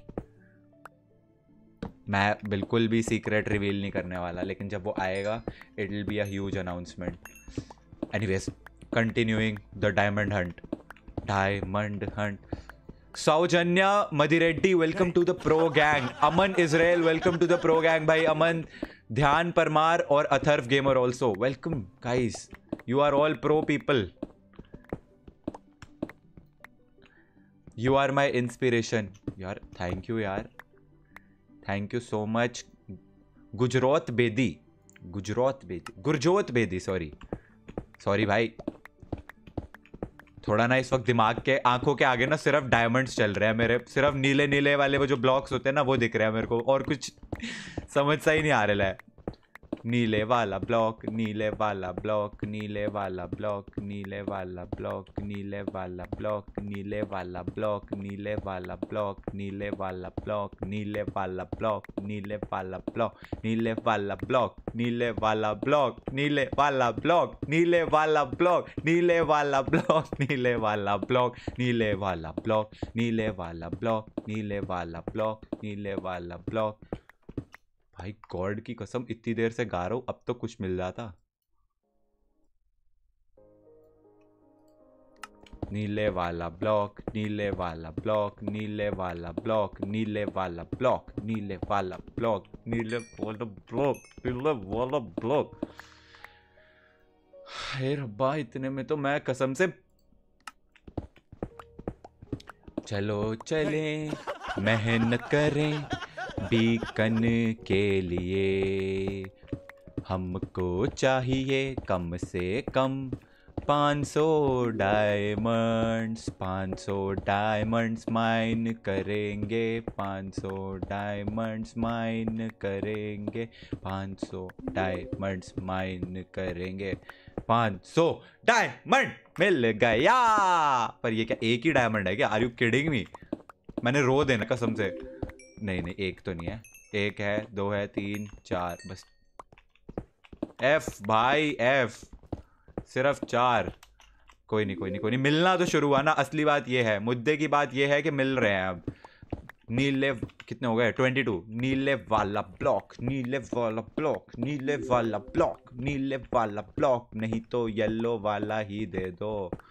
मैं बिल्कुल भी सीक्रेट रिवील नहीं करने वाला, लेकिन जब वो आएगा it will be a huge announcement. Anyways continuing the diamond hunt. Diamond hunt. Saujanya Madireddy, welcome to the pro gang. Aman Israel, welcome to the pro gang. Bhai Aman, Dhyan Parmar और Atharv Gamer also. Welcome guys. You are all pro people. You are my inspiration. यार thank you यार. Thank you so much. Gujarat Bedi. Gujarat Bedi. Gurjot Bedi, sorry. Sorry भाई. थोड़ा ना इस वक्त दिमाग के आंखों के आगे ना सिर्फ डायमंड्स चल रहे हैं मेरे, सिर्फ नीले नीले वाले वो जो ब्लॉक्स होते हैं ना वो दिख रहे हैं मेरे को, और कुछ समझ सा ही नहीं आ रहा है। नीले वाला ब्लॉक, नीले वाला ब्लॉक, नीले वाला ब्लॉक, नीले वाला ब्लॉक, नीले वाला ब्लॉक, नीले वाला ब्लॉक, नीले वाला ब्लॉक, नीले वाला ब्लॉक, नीले वाला ब्लॉक, नीले वाला ब्लॉक, नीले वाला ब्लॉक, नीले वाला ब्लॉक, नीले वाला ब्लॉक, नीले वाला ब्लॉक, नीले वाला ब्लॉक, नीले वाला ब्लॉक, नीले वाला ब्लॉक, नीले वाला ब्लॉक, नीले वाला ब्लॉक, नीले वाला ब्लॉक। भाई गॉड की कसम इतनी देर से गा रहा हूं, अब तो कुछ मिल जाता। नीले वाला ब्लॉक, नीले वाला ब्लॉक, नीले वाला ब्लॉक, नीले वाला ब्लॉक, नीले वाला ब्लॉक, नीले वाला ब्लॉक, नीले वाला ब्लॉक। हे रब्बा, इतने में तो मैं कसम से। चलो चले मेहनत करें बीकन के लिए, हमको चाहिए कम से कम पाँच सौ डायमंड्स। पाँच सौ डायमंड्स माइन करेंगे, पाँच सौ डायमंड्स माइन करेंगे, पाँच सौ डायमंड्स माइन करेंगे, पाँच सौ डायमंड मिल गया। पर ये क्या एक ही डायमंड है क्या? Are you kidding me? मैंने रो देना कसम से। नहीं नहीं, एक तो नहीं है, एक है, दो है, तीन, चार, बस एफ भाई एफ, सिर्फ चार। कोई नहीं कोई नहीं कोई नहीं, मिलना तो शुरू हुआ ना। असली बात ये है, मुद्दे की बात ये है कि मिल रहे हैं अब। नीले कितने हो गए? Twenty two. नीले वाला ब्लॉक, नीले वाला ब्लॉक, नीले वाला ब्लॉक, नीले वाला ब्लॉक, नहीं तो येलो वाला ही दे दो।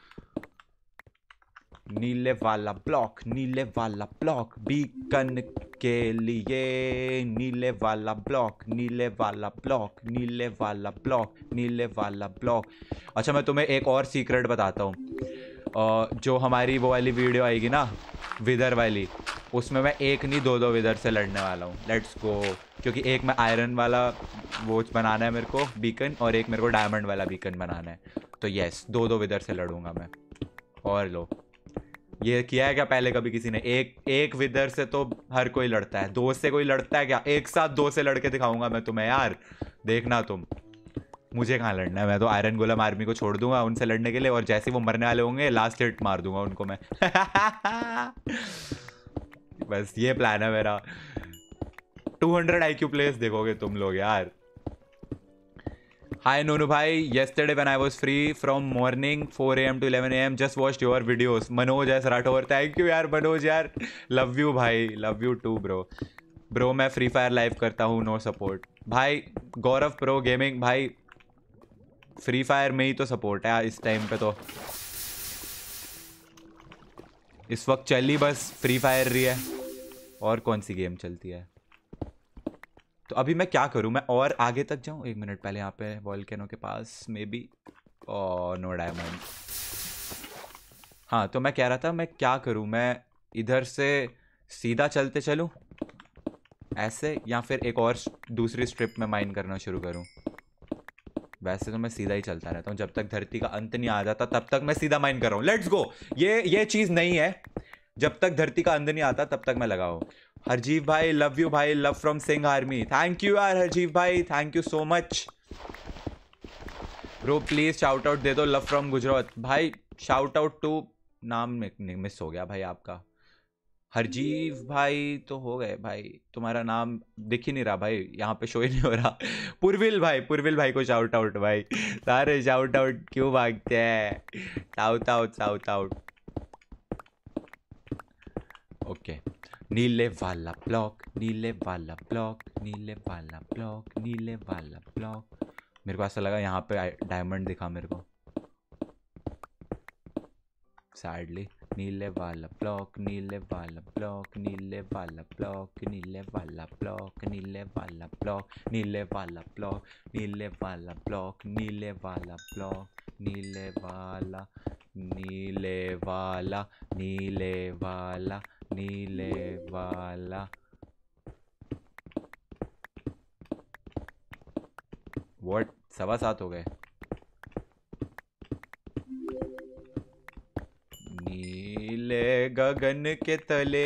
नीले वाला ब्लॉक, नीले वाला ब्लॉक बीकन के लिए, नीले वाला ब्लॉक, नीले वाला ब्लॉक, नीले वाला ब्लॉक, नीले वाला ब्लॉक। अच्छा मैं तुम्हें एक और सीक्रेट बताता हूँ। जो हमारी वो वाली वीडियो आएगी ना विदर वाली, उसमें मैं एक नहीं दो दो विदर से लड़ने वाला हूँ। Let's go. क्योंकि एक मैं आयरन वाला वो बनाना है मेरे को बीकन, और एक मेरे को डायमंड वाला बीकन बनाना है। तो यस, दो दो विदर से लड़ूंगा मैं। और लो, ये किया है क्या पहले कभी किसी ने? एक एक विदर से तो हर कोई लड़ता है, दो से कोई लड़ता है क्या? एक साथ दो से लड़के दिखाऊंगा मैं तुम्हें यार, देखना तुम। मुझे कहाँ लड़ना है, मैं तो आयरन गोलम आर्मी को छोड़ दूंगा उनसे लड़ने के लिए, और जैसे वो मरने वाले होंगे लास्ट हिट मार दूंगा उनको मैं। बस ये प्लान है मेरा। टू हंड्रेड आईक्यू प्लेस देखोगे तुम लोग यार। Hi Nonu bhai, yesterday when I was free from morning four A M to eleven A M just watched your videos. Manoj S Rathore, thank you यार मनोज यार, love you भाई, love you too bro. Bro मैं Free Fire live करता हूँ, no support भाई। Gaurav pro gaming भाई, Free Fire में ही तो सपोर्ट है इस टाइम पे। तो इस वक्त चली बस फ्री फायर रही है, और कौन सी गेम चलती है? तो अभी मैं क्या करूं? मैं और आगे तक जाऊं? एक मिनट, पहले यहाँ पे वॉल्केनो के पास मे बी नो डायमंड। हाँ तो मैं कह रहा था मैं क्या करूं, मैं इधर से सीधा चलते चलूं ऐसे, या फिर एक और दूसरी स्ट्रिप में माइन करना शुरू करूं? वैसे तो मैं सीधा ही चलता रहता हूँ, जब तक धरती का अंत नहीं आ जाता तब तक मैं सीधा माइन कर रहा हूँ। Let's go. ये ये चीज़ नहीं है, जब तक धरती का अंत नहीं आता तब तक मैं लगा हूँ। हरजीव भाई लव यू भाई, love from Singh army. Thank you यार हरजीव भाई, thank you so much bro. Please shout out दे दो, लव फ्रॉम गुजरात भाई। शाउट आउट टू, नाम मिस हो गया भाई आपका। हरजीव भाई तो हो गए भाई, तुम्हारा नाम दिख ही नहीं रहा भाई, यहाँ पे शो ही नहीं हो रहा। पुरविल भाई, पुरविल भाई को शाउट आउट भाई। सारे शाउट आउट क्यों भागते हैं? Shout out, shout out. Okay. नीले वाला ब्लॉक, नीले वाला ब्लॉक, नीले वाला ब्लॉक, नीले वाला ब्लॉक। मेरे को ऐसा लगा यहाँ पे डायमंड दिखा मेरे को। सैडली। नीले वाला ब्लॉक, नीले वाला ब्लॉक, नीले वाला ब्लॉक, नीले वाला ब्लॉक, नीले वाला ब्लॉक, नीले वाला ब्लॉक, नीले वाला ब्लॉक, नीले वाला ब्लॉक, नीले वाला, नीले वाला, नीले वाला, नीले वाला। व्हाट? सवा सात हो गए। नीले गगन के तले।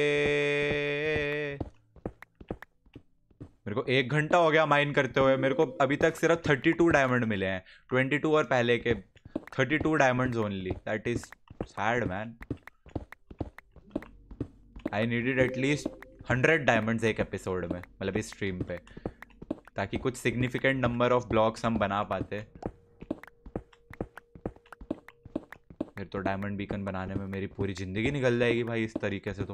मेरे को एक घंटा हो गया माइन करते हुए, मेरे को अभी तक सिर्फ थर्टी टू डायमंड मिले हैं। ट्वेंटी टू और पहले के thirty two diamonds only. That is sad man. I needed at least hundred diamonds एक एपिसोड में, मतलब इस स्ट्रीम पे, ताकि कुछ सिग्निफिकेंट नंबर ऑफ ब्लॉक्स हम बना पाते। फिर तो डायमंड बीकन बनाने में मेरी पूरी जिंदगी निकल जाएगी भाई इस तरीके से तो।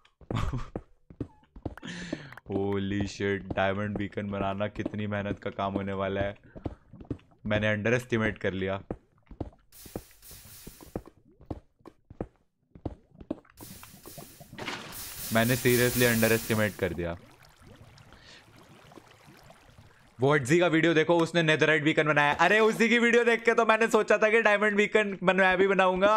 होली शिट, डायमंड बीकन बनाना कितनी मेहनत का काम होने वाला है, मैंने अंडर एस्टिमेट कर लिया। मैंने सीरियसली अंडर एस्टिमेट कर दिया। वॉटजी का वीडियो देखो, उसने नेदरराइट बीकन बनाया। अरे उसी की वीडियो देख के तो मैंने सोचा था कि डायमंड बीकन मैं भी बनाऊंगा।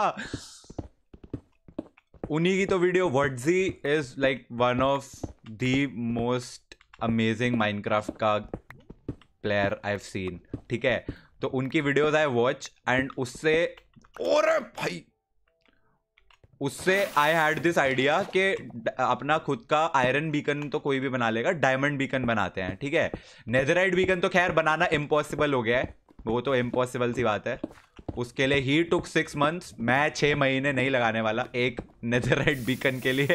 उन्हीं की तो वीडियो। वॉटजी is like one of the most amazing Minecraft का प्लेयर आई हैव सीन। ठीक है, तो उनकी वीडियोस आई वॉच एंड उससे और भाई उससे आई हैड दिस आइडिया कि अपना खुद का आयरन बीकन तो कोई भी बना लेगा, डायमंड बीकन बनाते हैं। ठीक है, नेदरराइट बीकन तो खैर बनाना इम्पॉसिबल हो गया है, वो तो इम्पॉसिबल सी बात है। उसके लिए ही टुक सिक्स मंथ्स, मैं छः महीने नहीं लगाने वाला एक नेदरराइट बीकन के लिए।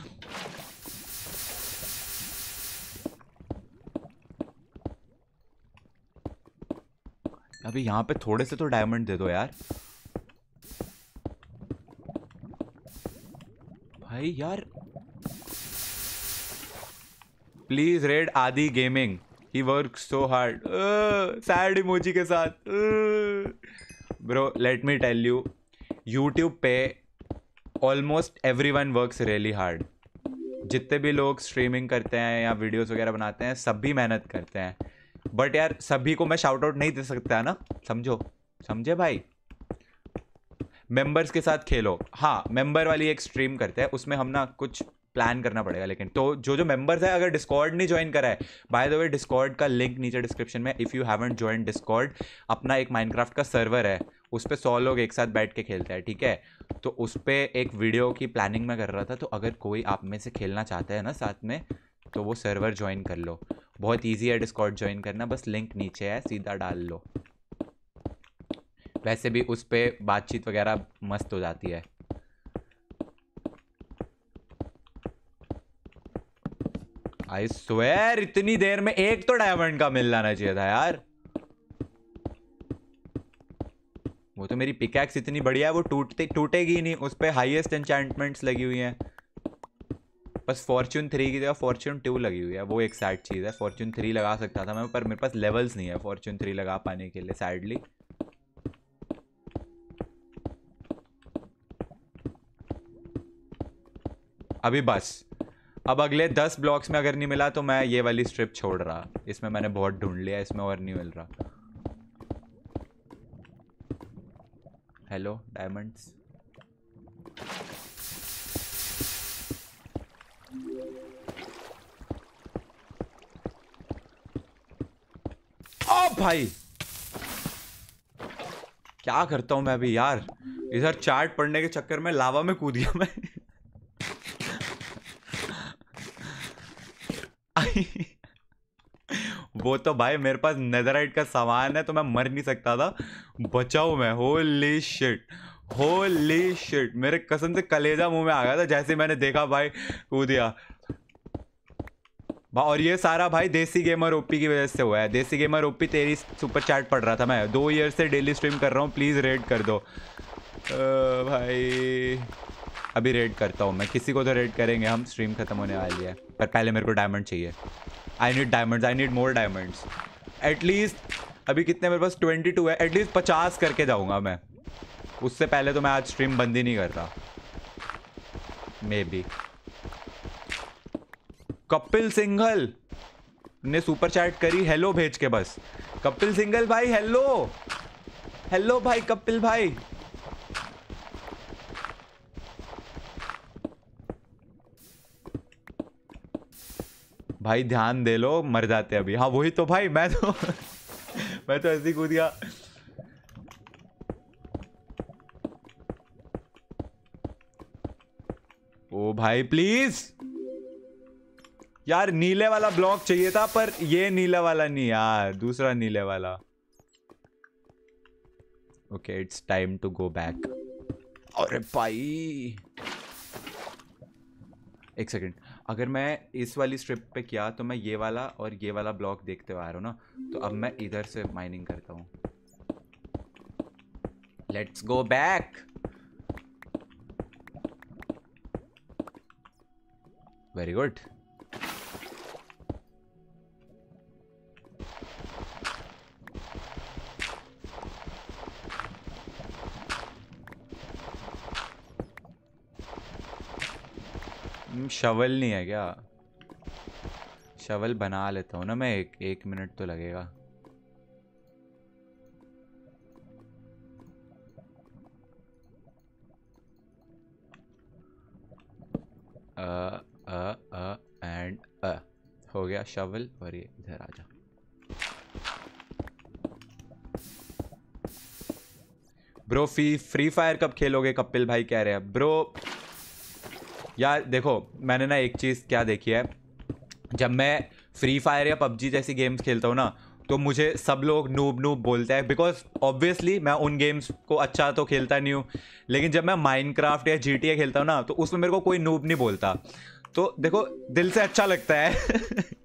अभी यहाँ पे थोड़े से तो डायमंड दे दो यार भाई यार। Please read Adi gaming, he work so hard. Sad emoji के साथ। Bro let me tell you, YouTube पे almost everyone works really hard. जितने भी लोग स्ट्रीमिंग करते हैं या वीडियोस वगैरह बनाते हैं, सभी मेहनत करते हैं। बट यार सभी को मैं शाउट आउट नहीं दे सकता है ना, समझो, समझे भाई। मेंबर्स के साथ खेलो। हाँ, मेंबर वाली एक स्ट्रीम करते हैं, उसमें हम ना कुछ प्लान करना पड़ेगा। लेकिन तो जो जो मेंबर्स है, अगर डिस्कॉर्ड नहीं ज्वाइन करा है, बाय द वे डिस्कॉर्ड का लिंक नीचे डिस्क्रिप्शन में, if you haven't join Discord, अपना एक माइनक्राफ्ट का सर्वर है, उस पर सौ लोग एक साथ बैठ के खेलते हैं। ठीक है, तो उस पर एक वीडियो की प्लानिंग में कर रहा था। तो अगर कोई आप में से खेलना चाहता है ना साथ में, तो वो सर्वर ज्वाइन कर लो। बहुत ईजी है डिस्कॉर्ड ज्वाइन करना, बस लिंक नीचे है, सीधा डाल लो। वैसे भी उस पर बातचीत वगैरह मस्त हो जाती है। आई स्वेयर इतनी देर में एक तो डायमंड का मिल जाना चाहिए था यार। वो तो मेरी पिकैक्स इतनी बढ़िया है, वो टूटते टूटेगी नहीं, उस पर हाईएस्ट एन्चेंटमेंट्स लगी हुई हैं। बस फॉर्च्यून थ्री की जगह फॉर्च्यून टू लगी हुई है, वो एक सैड चीज़ है। फॉर्च्यून थ्री लगा सकता था मैं, पर मेरे पास लेवल्स नहीं है फॉर्च्यून थ्री लगा पाने के लिए, सैडली। अभी बस, अब अगले दस ब्लॉक्स में अगर नहीं मिला तो मैं ये वाली स्ट्रिप छोड़ रहा। इसमें मैंने बहुत ढूंढ लिया, इसमें और नहीं मिल रहा। Hello diamonds. ओ भाई क्या करता हूं मैं अभी यार, इधर चार्ट पढ़ने के चक्कर में लावा में कूद गया मैं। वो तो भाई मेरे पास नेदरराइट का सामान है तो मैं मर नहीं सकता था, बचाओ मैं। होली शिट, होली शिट, मेरे कसम से कलेजा मुंह में आ गया था जैसे मैंने देखा भाई कूद दिया। और ये सारा भाई देसी गेमर ओपी की वजह से हुआ है। देसी गेमर ओपी तेरी सुपर चैट पढ़ रहा था मैं, दो ईयर से डेली स्ट्रीम कर रहा हूँ, प्लीज़ रेड कर दो। आ, भाई अभी रेड करता हूँ मैं, किसी को तो रेड करेंगे हम, स्ट्रीम खत्म होने वाली है। पर पहले मेरे को डायमंड चाहिए। I need diamonds, I need more diamonds. At least अभी कितने मेरे पास ट्वेंटी टू है, एटलीस्ट पचास करके जाऊँगा मैं। उससे पहले तो मैं आज स्ट्रीम बंद ही नहीं करता मे बी। कपिल सिंघल ने सुपर चैट करी हेलो भेज के बस। कपिल सिंघल भाई हेलो, हेलो भाई कपिल भाई। भाई ध्यान दे लो, मर जाते अभी। हाँ वही तो भाई, मैं तो मैं तो ऐसे ही कूद गया। ओ भाई प्लीज यार, नीले वाला ब्लॉक चाहिए था, पर ये नीला वाला नहीं यार, दूसरा नीले वाला। Okay it's time to go back. अरे भाई एक सेकंड, अगर मैं इस वाली स्ट्रिप पे किया तो मैं ये वाला और ये वाला ब्लॉक देखते हुए आ रहा हूँ ना, तो अब मैं इधर से माइनिंग करता हूँ। Let's go back. Very good. Shovel नहीं है क्या? शवल बना लेता हूँ ना मैं, एक एक मिनट तो लगेगा। अ अ अ एंड अ हो गया शवल। और ये इधर आ जा। ब्रो फ्री फ्री फायर कब खेलोगे? कपिल भाई कह रहे हैं। ब्रो यार देखो, मैंने ना एक चीज़ क्या देखी है, जब मैं फ्री फायर या पबजी जैसी गेम्स खेलता हूँ ना, तो मुझे सब लोग नूब नूब बोलते हैं, बिकॉज ऑब्वियसली मैं उन गेम्स को अच्छा तो खेलता नहीं हूँ। लेकिन जब मैं माइनक्राफ्ट या जीटीए खेलता हूँ ना, तो उसमें मेरे को कोई नूब नहीं बोलता। तो देखो दिल से अच्छा लगता है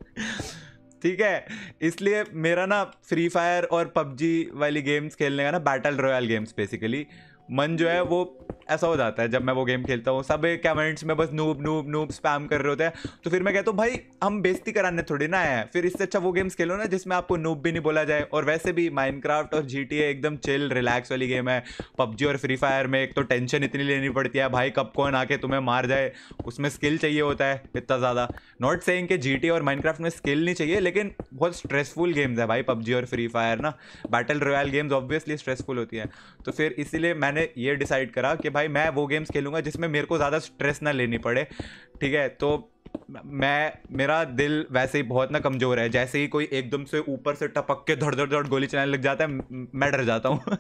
ठीक है, इसलिए मेरा ना फ्री फायर और पबजी वाली गेम्स खेलने का ना, बैटल रॉयल गेम्स बेसिकली, मन जो है वो ऐसा हो जाता है जब मैं वो गेम खेलता हूँ। सब कमेंट्स में बस नूब नूब नूब स्पैम कर रहे होते हैं, तो फिर मैं कहता हूँ भाई हम बेइज्जती कराने थोड़ी ना आए हैं, फिर इससे अच्छा वो गेम्स खेलो ना जिसमें आपको नूब भी नहीं बोला जाए। और वैसे भी माइनक्राफ्ट और जीटीए एकदम चिल रिलैक्स वाली गेम है। पबजी और फ्री फायर में एक तो टेंशन इतनी लेनी पड़ती है भाई, कब कौन आके तुम्हें मार जाए, उसमें स्किल चाहिए होता है इतना ज़्यादा। नॉट सेइंग कि जीटीए और माइनक्राफ्ट में स्किल नहीं चाहिए, लेकिन बहुत स्ट्रेसफुल गेम्स है भाई पबजी और फ्री फायर ना। Battle royale games obviously stressful होती हैं, तो फिर इसीलिए मैंने ये डिसाइड करा कि भाई मैं वो गेम्स खेलूंगा जिसमें मेरे को ज़्यादा स्ट्रेस ना लेनी पड़े। ठीक है, तो मैं मेरा दिल वैसे ही बहुत ना कमज़ोर है, जैसे ही कोई एकदम से ऊपर से टपक के धड़ धड़ धड़ गोली चलाने लग जाता है, मैं डर जाता हूँ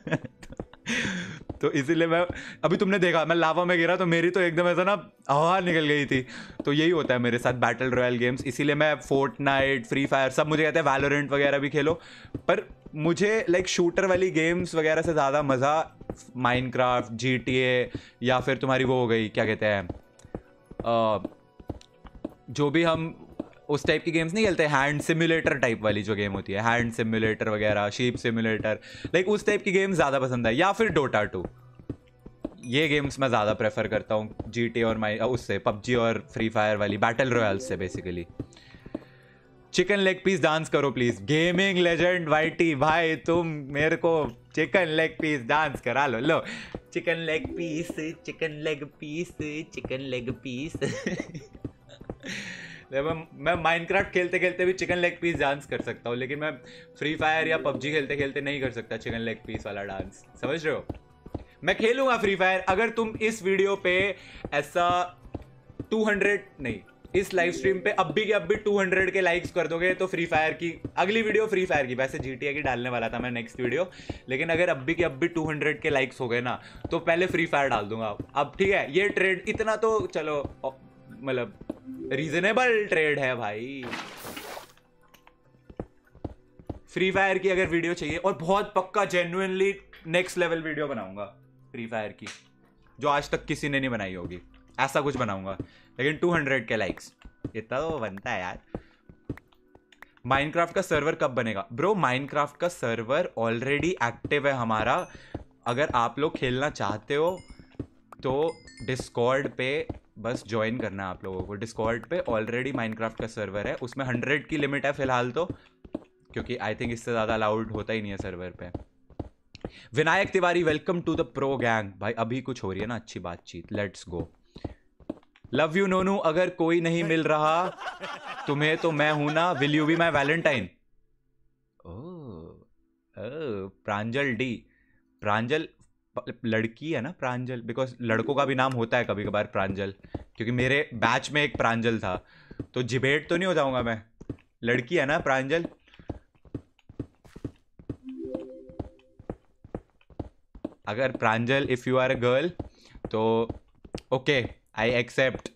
तो इसीलिए मैं, अभी तुमने देखा मैं लावा में गिरा तो मेरी तो एकदम ऐसा ना हवा निकल गई थी। तो यही होता है मेरे साथ बैटल रॉयल गेम्स, इसीलिए मैं फोर्टनाइट, फ्री फायर, सब मुझे कहते हैं वैलोरेंट वगैरह भी खेलो, पर मुझे लाइक शूटर वाली गेम्स वगैरह से ज़्यादा मज़ा माइनक्राफ्ट, जीटीए, या फिर तुम्हारी वो हो गई क्या कहते हैं, आ, जो भी हम उस टाइप की गेम्स नहीं खेलते, हैंड सिमुलेटर टाइप वाली जो गेम होती है, हैंड सिमुलेटर वगैरह, शीप सिमुलेटर, लाइक उस टाइप की गेम्स ज़्यादा पसंद है। या फिर डोटा टू, ये गेम्स मैं ज़्यादा प्रेफर करता हूँ जीटीए और माई उससे, पबजी और फ्री फायर वाली बैटल रॉयल से basically. Chicken leg piece dance करो प्लीज। गेमिंग लेजेंड वाईटी भाई, तुम मेरे को चिकन लेग पीस डांस करा लो। लो chicken leg piece, chicken leg piece, chicken leg piece मैं माइनक्राफ्ट खेलते खेलते भी चिकन लेग पीस डांस कर सकता हूँ, लेकिन मैं फ्री फायर या पबजी खेलते खेलते नहीं कर सकता चिकन लेग पीस वाला डांस, समझ रहे हो? मैं खेलूंगा फ्री फायर, अगर तुम इस वीडियो पे ऐसा टू हंड्रेड नहीं, इस लाइव स्ट्रीम पे अब भी के अब भी टू हंड्रेड के लाइक्स कर दोगे तो फ्री फायर की अगली वीडियो, फ्री फायर की, वैसे जीटीए की डालने वाला था मैं नेक्स्ट वीडियो, लेकिन अगर अब भी के अब भी टू हंड्रेड के लाइक्स हो गए ना, तो पहले फ्री फायर डाल दूंगा। अब ठीक है, ये ट्रेड इतना तो चलो मतलब रीजनेबल ट्रेड है भाई। फ्री फायर की अगर वीडियो चाहिए, और बहुत पक्का जेन्युइनली नेक्स्ट लेवल वीडियो बनाऊंगा फ्री फायर की, जो आज तक किसी ने नहीं बनाई होगी, ऐसा कुछ बनाऊंगा, लेकिन टू हंड्रेड के लाइक्स इतना तो बनता है यार। माइनक्राफ्ट का सर्वर कब बनेगा? ब्रो माइनक्राफ्ट का सर्वर ऑलरेडी एक्टिव है हमारा, अगर आप लोग खेलना चाहते हो तो डिस्कॉर्ड पे बस ज्वाइन करना है आप लोगों को। डिस्कॉर्ड पे ऑलरेडी माइनक्राफ्ट का सर्वर है, उसमें हंड्रेड की लिमिट है फिलहाल तो, क्योंकि आई थिंक इससे ज़्यादा अलाउड होता ही नहीं है सर्वर पे। Vinayak Tiwari welcome to the pro gang. भाई अभी कुछ हो रही है ना अच्छी बातचीत, let's go. Love you Nonu, अगर कोई नहीं मिल रहा तुम्हें तो मैं हूं ना, will you be my valentine. Oh Pranjal D. Pranjal लड़की है ना प्रांजल, बिकॉज लड़कों का भी नाम होता है कभी कभार प्रांजल, क्योंकि मेरे बैच में एक प्रांजल था, तो जिबेट तो नहीं हो जाऊंगा मैं। लड़की है ना प्रांजल। अगर Pranjal if you are a girl तो okay I accept.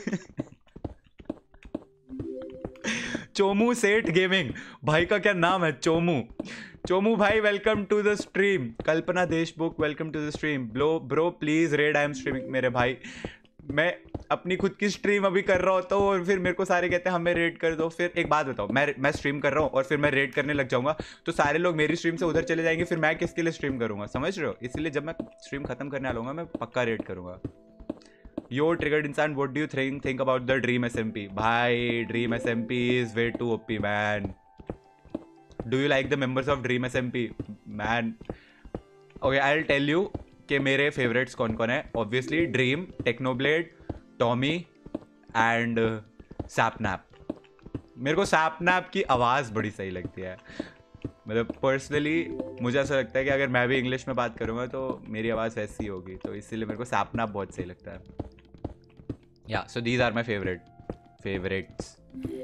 Chomu Seth gaming, भाई का क्या नाम है, चोमू। चोमू भाई welcome to the stream. Kalpana Deshmukh welcome to the stream. Bro bro please read, I am streaming. मेरे भाई मैं अपनी खुद की स्ट्रीम अभी कर रहा होता हूँ और फिर मेरे को सारे कहते हैं हमें रेड कर दो। फिर एक बात बताओ, मैं मैं स्ट्रीम कर रहा हूँ और फिर मैं रेड करने लग जाऊंगा तो सारे लोग मेरी स्ट्रीम से उधर चले जाएंगे, फिर मैं किसके लिए स्ट्रीम करूंगा, समझ रहे हो? इसलिए जब मैं स्ट्रीम खत्म करने वाला मैं पक्का रेड करूंगा। यो ट्रिगर्ड इंसान, what do you think think about the Dream SMP? भाई Dream SMP is way too OP man. Do you like the members of Dream SMP man? Okay I will tell you कि मेरे favourites कौन कौन है। Obviously Dream, Technoblade, Tommy and Sapnap. मेरे को सैपनैप की आवाज़ बड़ी सही लगती है। मतलब पर्सनली मुझे ऐसा लगता है कि अगर मैं भी इंग्लिश में बात करूँगा तो मेरी आवाज़ वैसी होगी, तो इसीलिए मेरे को सैपनैप बहुत सही लगता है। या so these are my favourite favourites.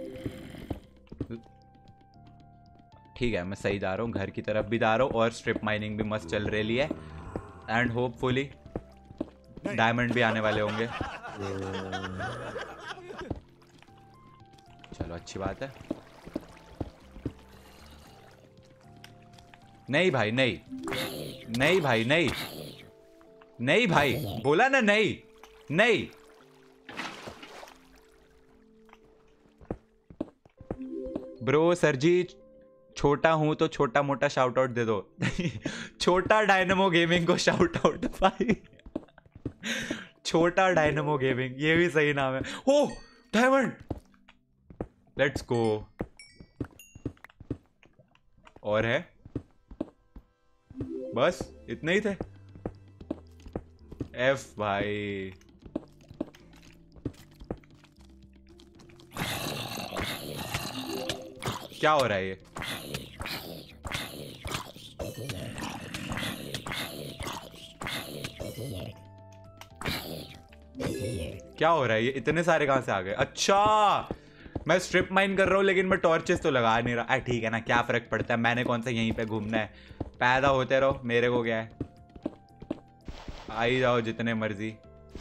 ठीक है, मैं सही जा रहा हूँ, घर की तरफ भी जा रहा हूँ और स्ट्रिप माइनिंग भी मस्त चल रही है एंड होपफुली डायमंड भी आने वाले होंगे। चलो अच्छी बात है। नहीं भाई नहीं, नहीं भाई नहीं, नहीं भाई बोला ना नहीं, नहीं। ब्रो सर जी छोटा हूं तो छोटा मोटा शाउट आउट दे दो। छोटा डायनेमो गेमिंग को शाउट आउट भाई। छोटा डायनेमो गेमिंग, ये भी सही नाम है। Oh diamond, let's go. और है बस इतने ही थे। एफ भाई क्या हो रहा है ये? क्या हो रहा है ये? इतने सारे कहां से आ गए? अच्छा मैं स्ट्रिप माइन कर रहा हूँ लेकिन मैं टॉर्चेस तो लगा नहीं रहा। ठीक है ना, क्या फर्क पड़ता है, मैंने कौन सा यहीं पे घूमना है। पैदा होते रहो, मेरे को क्या है, आ ही जाओ जितने मर्जी।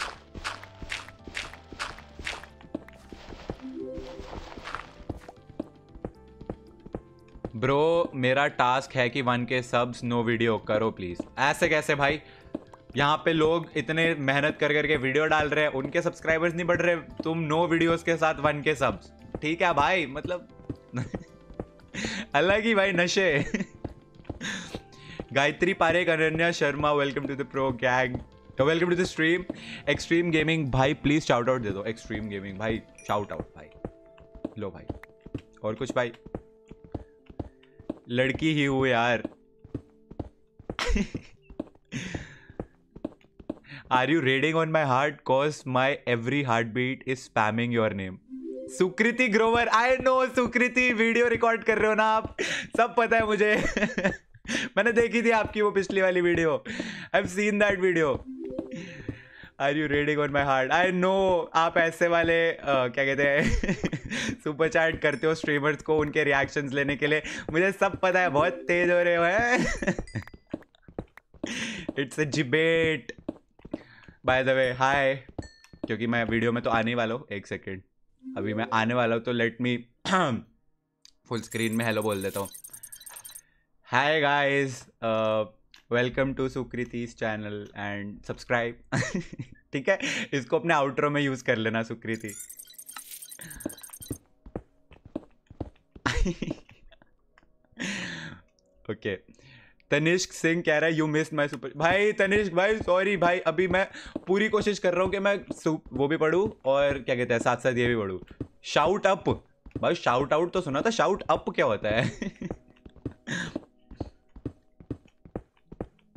ब्रो मेरा टास्क है कि one K subs no video करो प्लीज। ऐसे कैसे भाई? यहाँ पे लोग इतने मेहनत कर करके वीडियो डाल रहे हैं, उनके सब्सक्राइबर्स नहीं बढ़ रहे, तुम नो वीडियोस के साथ वन के सब्स। ठीक है भाई, मतलब अलग ही भाई नशे। Gayatri Parekh, Ananya Sharma welcome to the pro gang, welcome to the stream. Extreme gaming भाई प्लीज शाउट आउट दे दो। एक्सट्रीम गेमिंग भाई शाउट आउट भाई, लो भाई। और कुछ भाई? लड़की ही हूँ यार। Are you raiding on my heart cause my every heart beat is spamming your name? Sukriti Grover, I know Sukriti, video record कर रहे हो ना आप, सब पता है मुझे। मैंने देखी थी आपकी वो पिछली वाली video, I have seen that video. Are you raiding on my heart? I know आप ऐसे वाले uh, क्या कहते हैं सुपर चैट करते हो स्ट्रीमर्स को उनके रिएक्शंस लेने के लिए, मुझे सब पता है, बहुत तेज हो रहे हो हैं। It's a debate by the way. Hi, क्योंकि मैं वीडियो में तो आने वाला हूँ, एक सेकेंड अभी मैं आने वाला हूँ तो लेट मी फुल स्क्रीन में हेलो बोल देता हूँ। Hi guys, welcome to Sukriti's channel and subscribe. ठीक है, इसको अपने आउटरो में यूज कर लेना सुकृति। ओके, तनिष्क सिंह कह रहा है यू मिस्ड माय सुपर। भाई तनिष्क भाई सॉरी भाई, अभी मैं पूरी कोशिश कर रहा हूँ कि मैं वो भी पढ़ूँ और क्या कहते हैं साथ साथ ये भी पढ़ूँ। शाउट अप भाई, शाउट आउट तो सुना था, शाउट अप क्या होता है?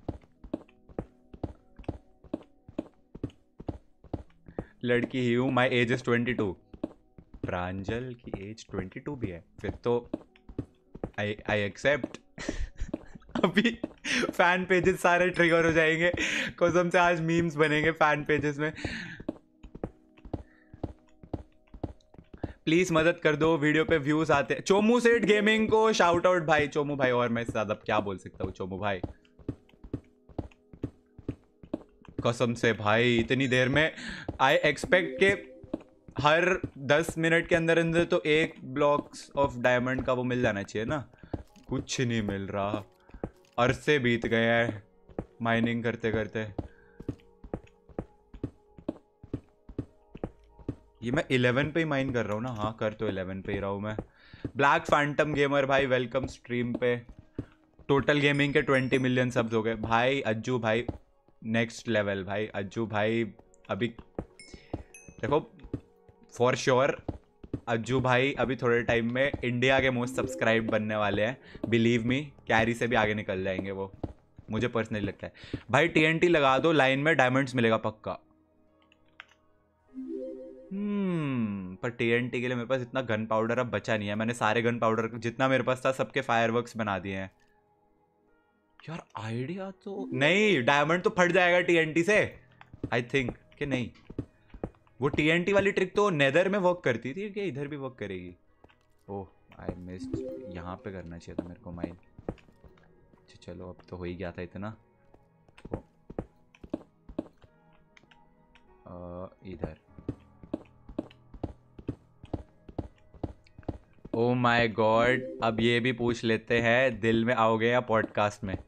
लड़की ही हूँ, my age is twenty two. Pranjal की एज ट्वेंटी टू भी है, फिर तो आई आई एक्सेप्ट। अभी फैन पेजेस सारे ट्रिगर हो जाएंगे कसम से, आज मीम्स बनेंगे फैन पेजेस में। प्लीज मदद कर दो, वीडियो पे व्यूज आते हैं। चोमू सेठ गेमिंग को शाउट आउट भाई, चोमू भाई, और मैं इससे ज्यादा क्या बोल सकता हूँ चोमू भाई, कसम से भाई। इतनी देर में आई एक्सपेक्ट के हर दस मिनट के अंदर अंदर तो एक ब्लॉक्स ऑफ डायमंड का वो मिल जाना चाहिए ना, कुछ नहीं मिल रहा। अरसे बीत गए हैं माइनिंग करते करते। ये मैं इलेवन पे ही माइन कर रहा हूँ ना, हाँ कर तो इलेवन पे ही रहा हूँ मैं। ब्लैक फैंटम गेमर भाई वेलकम स्ट्रीम पे। टोटल गेमिंग के ट्वेंटी मिलियन सब्स हो गए भाई। अज्जू भाई नेक्स्ट लेवल भाई, अज्जू भाई अभी देखो फॉर श्योर अज्जू भाई अभी थोड़े टाइम में इंडिया के मोस्ट सब्सक्राइब बनने वाले हैं, बिलीव मी। कैरी से भी आगे निकल जाएंगे वो, मुझे पर्सनली लगता है भाई। टीएनटी लगा दो, लाइन में डायमंड्स मिलेगा पक्का। हम्म पर टीएनटी के लिए मेरे पास इतना गन पाउडर अब बचा नहीं है। मैंने सारे गन पाउडर जितना मेरे पास था सबके फायरवर्क्स बना दिए हैं। यार आइडिया तो नहीं, डायमंड तो फट जाएगा टीएनटी से आई थिंक, कि नहीं? वो टीएनटी वाली ट्रिक तो नेदर में वर्क करती थी, कि इधर भी वर्क करेगी? ओह आई मिस्ड, यहाँ पे करना चाहिए था मेरे को माइन। चलो अब तो हो ही गया था इतना। इधर ओ माय गॉड, अब ये भी पूछ लेते हैं दिल में आओगे या पॉडकास्ट में?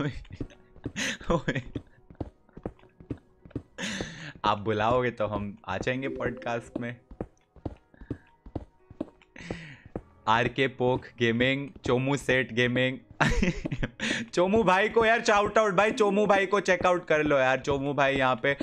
आप बुलाओगे तो हम आ जाएंगे पॉडकास्ट में। R K poke gaming, Chomu set gaming. Chomu भाई को यार शाउट आउट भाई, चोमू भाई को चेकआउट कर लो यार। चोमू भाई यहाँ पे,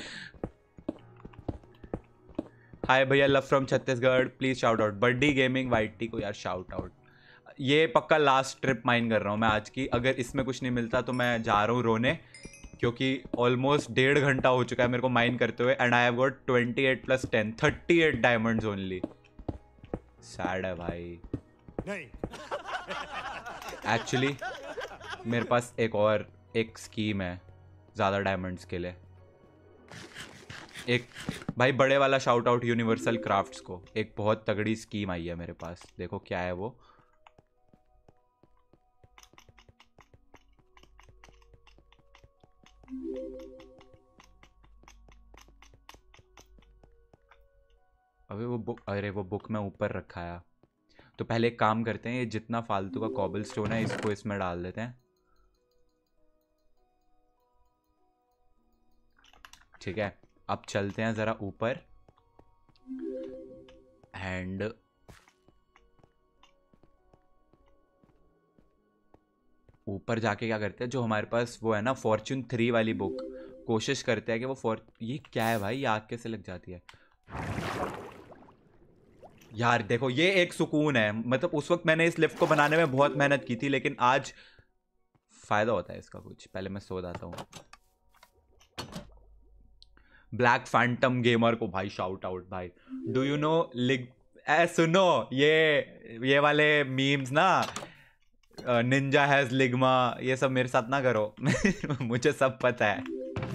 हाय भैया love from Chhattisgarh, please shout out. Buddy gaming white T को यार शाउट आउट। ये पक्का लास्ट ट्रिप माइन कर रहा हूँ मैं आज की। अगर इसमें कुछ नहीं मिलता तो मैं जा रहा हूँ रोने, क्योंकि ऑलमोस्ट डेढ़ घंटा हो चुका है मेरे को माइन करते हुए। And I have got twenty eight plus ten, thirty eight diamonds only. Sad है भाई। नहीं। एक्चुअली मेरे पास एक और एक स्कीम है ज़्यादा डायमंड्स के लिए। एक भाई बड़े वाला शाउट आउट यूनिवर्सल क्राफ्ट्स को, एक बहुत तगड़ी स्कीम आई है मेरे पास। देखो क्या है वो। अबे वो बुक, अरे वो बुक में ऊपर रखा है। तो पहले एक काम करते हैं, ये जितना फालतू का कॉबल स्टोन है इसको इसमें डाल देते हैं, ठीक है? अब चलते हैं ज़रा ऊपर एंड ऊपर जाके क्या करते हैं, जो हमारे पास वो है ना फॉर्च्यून थ्री वाली बुक, कोशिश करते हैं कि वो फॉर ये क्या है भाई, ये आग कैसे लग जाती है यार? देखो ये एक सुकून है, मतलब उस वक्त मैंने इस लिफ्ट को बनाने में बहुत मेहनत की थी, लेकिन आज फायदा होता है इसका कुछ। पहले मैं सो जाता हूँ। ब्लैक फैंटम गेमर को भाई शाउट आउट भाई। डू यू नो लिग, ए सुनो ये ये वाले मीम्स ना, निंजा हैज लिग्मा, ये सब मेरे साथ ना करो। मुझे सब पता है।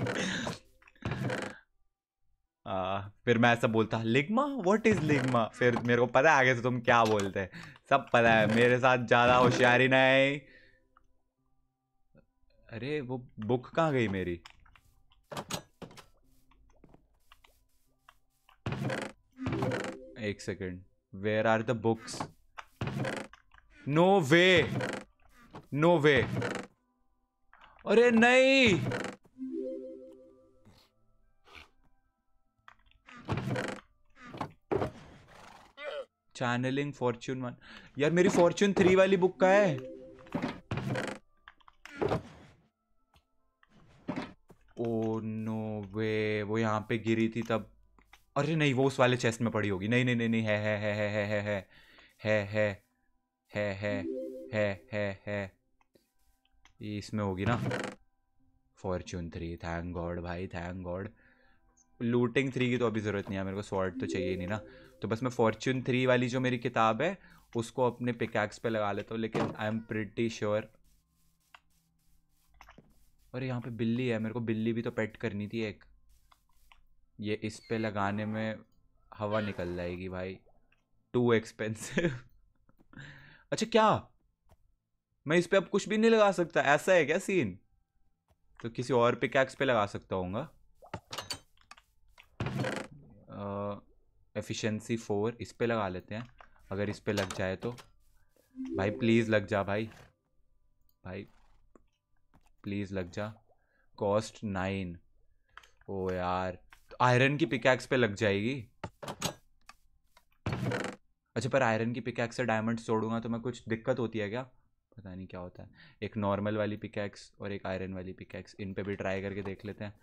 आ, फिर मैं ऐसा बोलता लिग्मा, व्हाट इज लिग्मा, फिर मेरे को पता है आगे से तुम क्या बोलते हैं, सब पता है। मेरे साथ ज्यादा होशियारी नहीं। अरे वो बुक कहाँ गई मेरी? एक second, where are the books? No way, no way. अरे नहीं, चैनलिंग फॉर्च्यून वन। यार मेरी फॉर्च्यून थ्री वाली बुक का है। ओ नो वे, वो यहाँ पे गिरी थी तब। अरे नहीं, वो उस वाले चेस्ट में पड़ी होगी। नहीं नहीं नहीं नहीं, है है है है है है है है है है है है है है ये इसमें होगी ना फॉर्च्यून थ्री। थैंक गॉड भाई, थैंक गॉड। लूटिंग थ्री की तो अभी ज़रूरत नहीं है मेरे को, स्वॉर्ड तो चाहिए ही नहीं ना। तो बस मैं फॉर्च्यून थ्री वाली जो मेरी किताब है उसको अपने पिकैक्स पे लगा लेता हूँ, लेकिन आई एम प्रिटी श्योर। अरे यहाँ पे बिल्ली है, मेरे को बिल्ली भी तो पेट करनी थी एक। ये इस पे लगाने में हवा निकल जाएगी भाई, टू एक्सपेंसिव। अच्छा क्या मैं इस पे अब कुछ भी नहीं लगा सकता, ऐसा है क्या सीन? तो किसी और पिकैक्स पे लगा सकता हूँगा। एफिशिएंसी फोर इस पे लगा लेते हैं, अगर इस पे लग जाए तो। भाई प्लीज़ लग जा भाई, भाई प्लीज़ लग जा। Cost nine. ओ यार, तो आयरन की पिकैक्स पे लग जाएगी। अच्छा पर आयरन की पिकैक्स से डायमंड्स जोड़ूंगा तो मैं कुछ दिक्कत होती है क्या? पता नहीं क्या होता है। एक नॉर्मल वाली पिकैक्स और एक आयरन वाली पिकैक्स, इन पे भी ट्राई करके देख लेते हैं।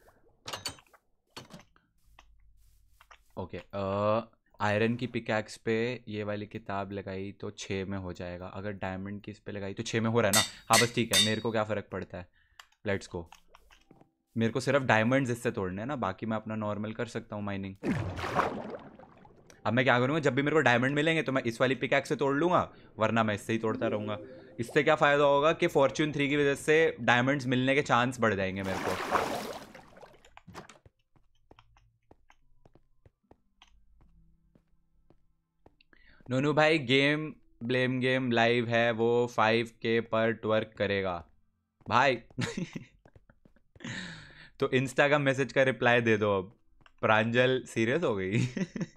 ओके, आयरन की पिकैक्स पे ये वाली किताब लगाई तो छः में हो जाएगा, अगर डायमंड की इस पे लगाई तो छः में हो रहा है ना? हाँ बस ठीक है, मेरे को क्या फ़र्क पड़ता है, लेट्स गो। मेरे को सिर्फ डायमंड्स इससे तोड़ने हैं ना, बाकी मैं अपना नॉर्मल कर सकता हूँ माइनिंग। अब मैं क्या करूँगा, जब भी मेरे को डायमंड मिलेंगे तो मैं इस वाली पिकैक्स से तोड़ लूँगा, वरना मैं इससे ही तोड़ता रहूँगा। इससे क्या फ़ायदा होगा कि फॉर्च्यून थ्री की वजह से डायमंड्स मिलने के चांस बढ़ जाएंगे मेरे को। नोनू भाई गेम ब्लेम गेम लाइव है, वो फाइव के पर ट्वर्क करेगा भाई। तो इंस्टा का मैसेज का रिप्लाई दे दो अब। प्रांजल सीरियस हो गई।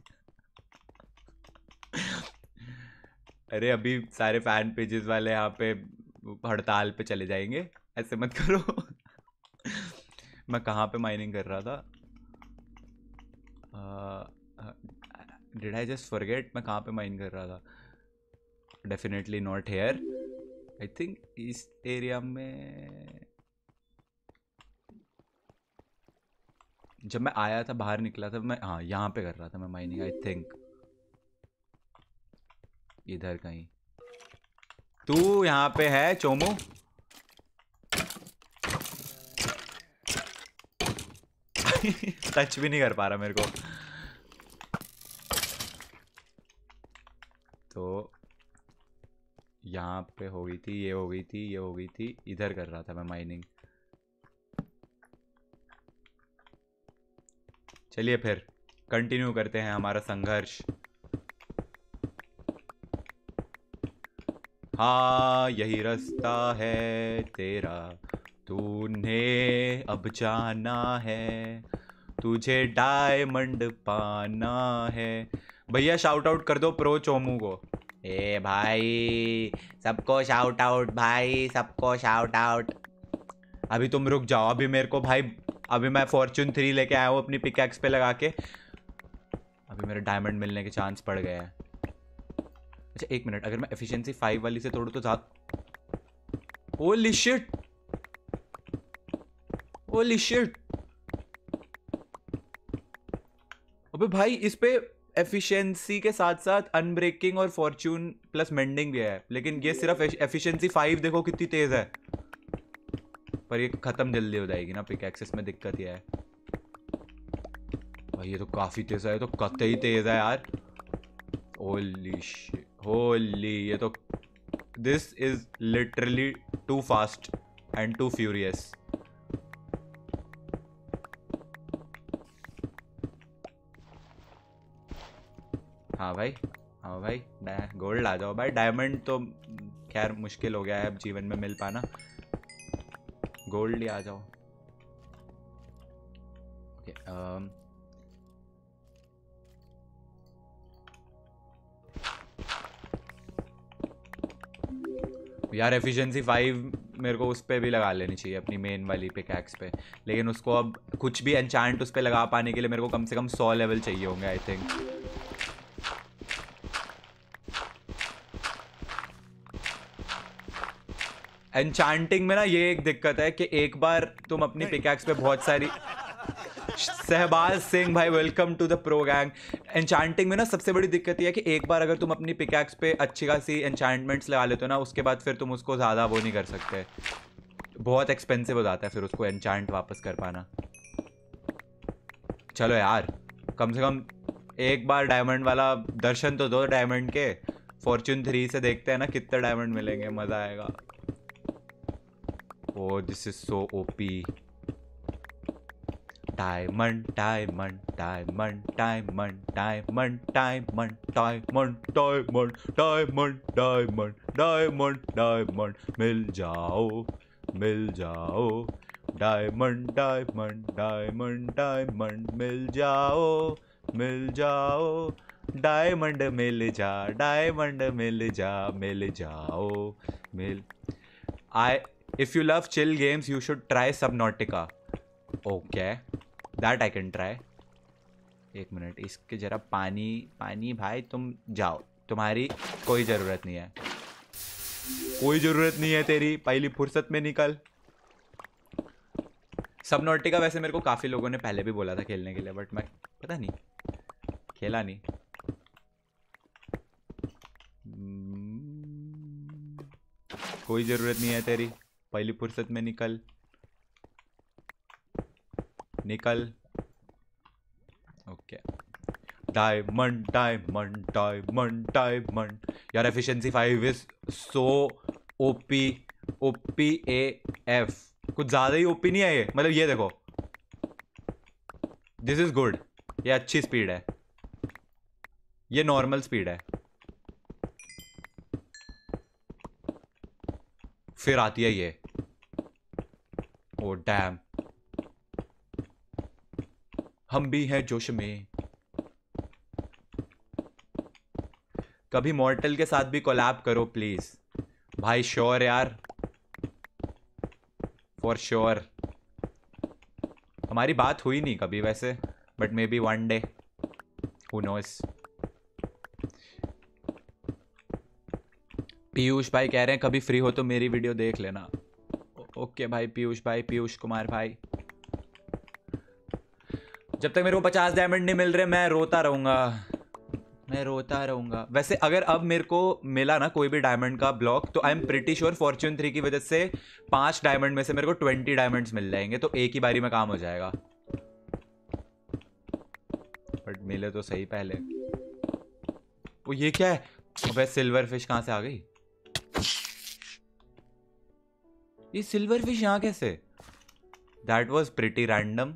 अरे अभी सारे फैन पेजेस वाले यहाँ पे हड़ताल पे चले जाएंगे, ऐसे मत करो। मैं कहाँ पे माइनिंग कर रहा था? डिड आई जस्ट फॉरगेट मैं कहाँ पे माइन कर रहा था? Definitely not here, I think इस एरिया में। जब मैं आया था बाहर निकला था मैं, हाँ यहाँ पे कर रहा था मैं माइनिंग, आई थिंक इधर कहीं। तू यहाँ पे है चोमू? टच भी नहीं कर पा रहा मेरे को। तो यहाँ पे हो गई थी, ये हो गई थी, ये हो गई थी, इधर कर रहा था मैं माइनिंग। चलिए फिर कंटिन्यू करते हैं हमारा संघर्ष। हाँ यही रास्ता है तेरा, तूने अब जाना है, तुझे डायमंड पाना है। भैया शाउट आउट कर दो प्रो चोमू को। ए भाई सबको शाउट आउट भाई, सबको शाउट आउट। अभी तुम रुक जाओ, अभी मेरे को भाई, अभी मैं फॉर्च्यून थ्री लेके आया हूँ अपनी पिकैक्स पे लगा के, अभी मेरे डायमंड मिलने के चांस पड़ गए हैं। अच्छा एक मिनट, अगर मैं एफिशिएंसी फाइव वाली से तोड़ू तो ज्यादा। Holy shit, holy shit. अबे भाई इस पे एफिशिएंसी के साथ साथ अनब्रेकिंग और फॉर्च्यून प्लस मेंडिंग भी है, लेकिन ये सिर्फ एफिशिएंसी फाइव देखो कितनी तेज है। पर ये खत्म जल्दी हो जाएगी ना पिकैक्सेस में, दिक्कत ये है। भाई ये तो काफी तेज है, ये तो कतई तेज है यार। होली शिट, होली, ये तो this is literally too fast and too furious. हाँ भाई, हाँ भाई गोल्ड आ जाओ भाई। डायमंड तो खैर मुश्किल हो गया है अब जीवन में मिल पाना, गोल्ड ही आ जाओ। ओके um, यार एफिशिएंसी फाइव मेरे को उस पर भी लगा लेनी चाहिए अपनी मेन वाली पिकैक्स पे, लेकिन उसको अब कुछ भी एन्चांट उस पर लगा पाने के लिए मेरे को कम से कम सौ लेवल चाहिए होंगे आई थिंक। एन्चांटिंग में ना ये एक दिक्कत है कि एक बार तुम अपनी पिकैक्स पे बहुत सारी। सहबाज सिंह भाई welcome to the pro gang. Enchanting में ना सबसे बड़ी दिक्कत ये है कि एक बार अगर तुम अपनी पिकैक्स पे अच्छी खासी एन्चांटमेंट्स लगा लेते हो ना, उसके बाद फिर तुम उसको ज़्यादा वो नहीं कर सकते, बहुत एक्सपेंसिव हो जाता है फिर उसको एन्चांट वापस कर पाना। चलो यार, कम से कम एक बार डायमंड वाला दर्शन तो दो डायमंड के। फॉर्च्यून थ्री से देखते हैं ना कितने डायमंड मिलेंगे, मजा आएगा। Oh this is so OP. Diamond diamond diamond diamond diamond diamond diamond diamond diamond diamond diamond diamond मिल जाओ मिल जाओ। डायमंड डायमंड डायमंड डायमंड मिल जाओ मिल जाओ। डायमंड मिल जा डायमंड मिल जा मिल जाओ मिल। I if you love chill games you should try Subnautica. Okay that I can try. एक मिनट, इसके जरा पानी पानी भाई तुम जाओ, तुम्हारी कोई ज़रूरत नहीं है, कोई ज़रूरत नहीं है तेरी, पहली फुर्सत में निकल। सबनॉटिका वैसे मेरे को काफ़ी लोगों ने पहले भी बोला था खेलने के लिए, बट मैं पता नहीं खेला नहीं। कोई ज़रूरत नहीं है तेरी, पहली फुर्सत में निकल निकल। Okay diamond diamond diamond diamond. यार efficiency five is so OP OP A F. कुछ ज़्यादा ही ओपी नहीं है ये, मतलब ये देखो, दिस इज गुड। ये अच्छी स्पीड है, ये नॉर्मल स्पीड है। फिर आती है ये, ओ डैम, हम भी हैं जोश में। कभी मॉर्टल के साथ भी कोलैब करो प्लीज भाई। श्योर यार, फॉर श्योर। हमारी बात हुई नहीं कभी वैसे, but maybe one day, who knows. Piyush भाई कह रहे हैं कभी फ्री हो तो मेरी वीडियो देख लेना। ओके भाई पीयूष भाई, पीयूष कुमार भाई। जब तक मेरे को पचास डायमंड नहीं मिल रहे मैं रोता रहूंगा, मैं रोता रहूंगा। वैसे अगर अब मेरे को मिला ना कोई भी डायमंड का ब्लॉक, तो I am pretty sure fortune three की वजह से पांच डायमंड में से मेरे को ट्वेंटी डायमंड्स मिल जाएंगे, तो एक ही बारी में काम हो जाएगा। बट मिले तो सही पहले। वो ये क्या है? अबे सिल्वर फिश कहां से आ गई? ये सिल्वर फिश यहां कैसे? That was pretty random.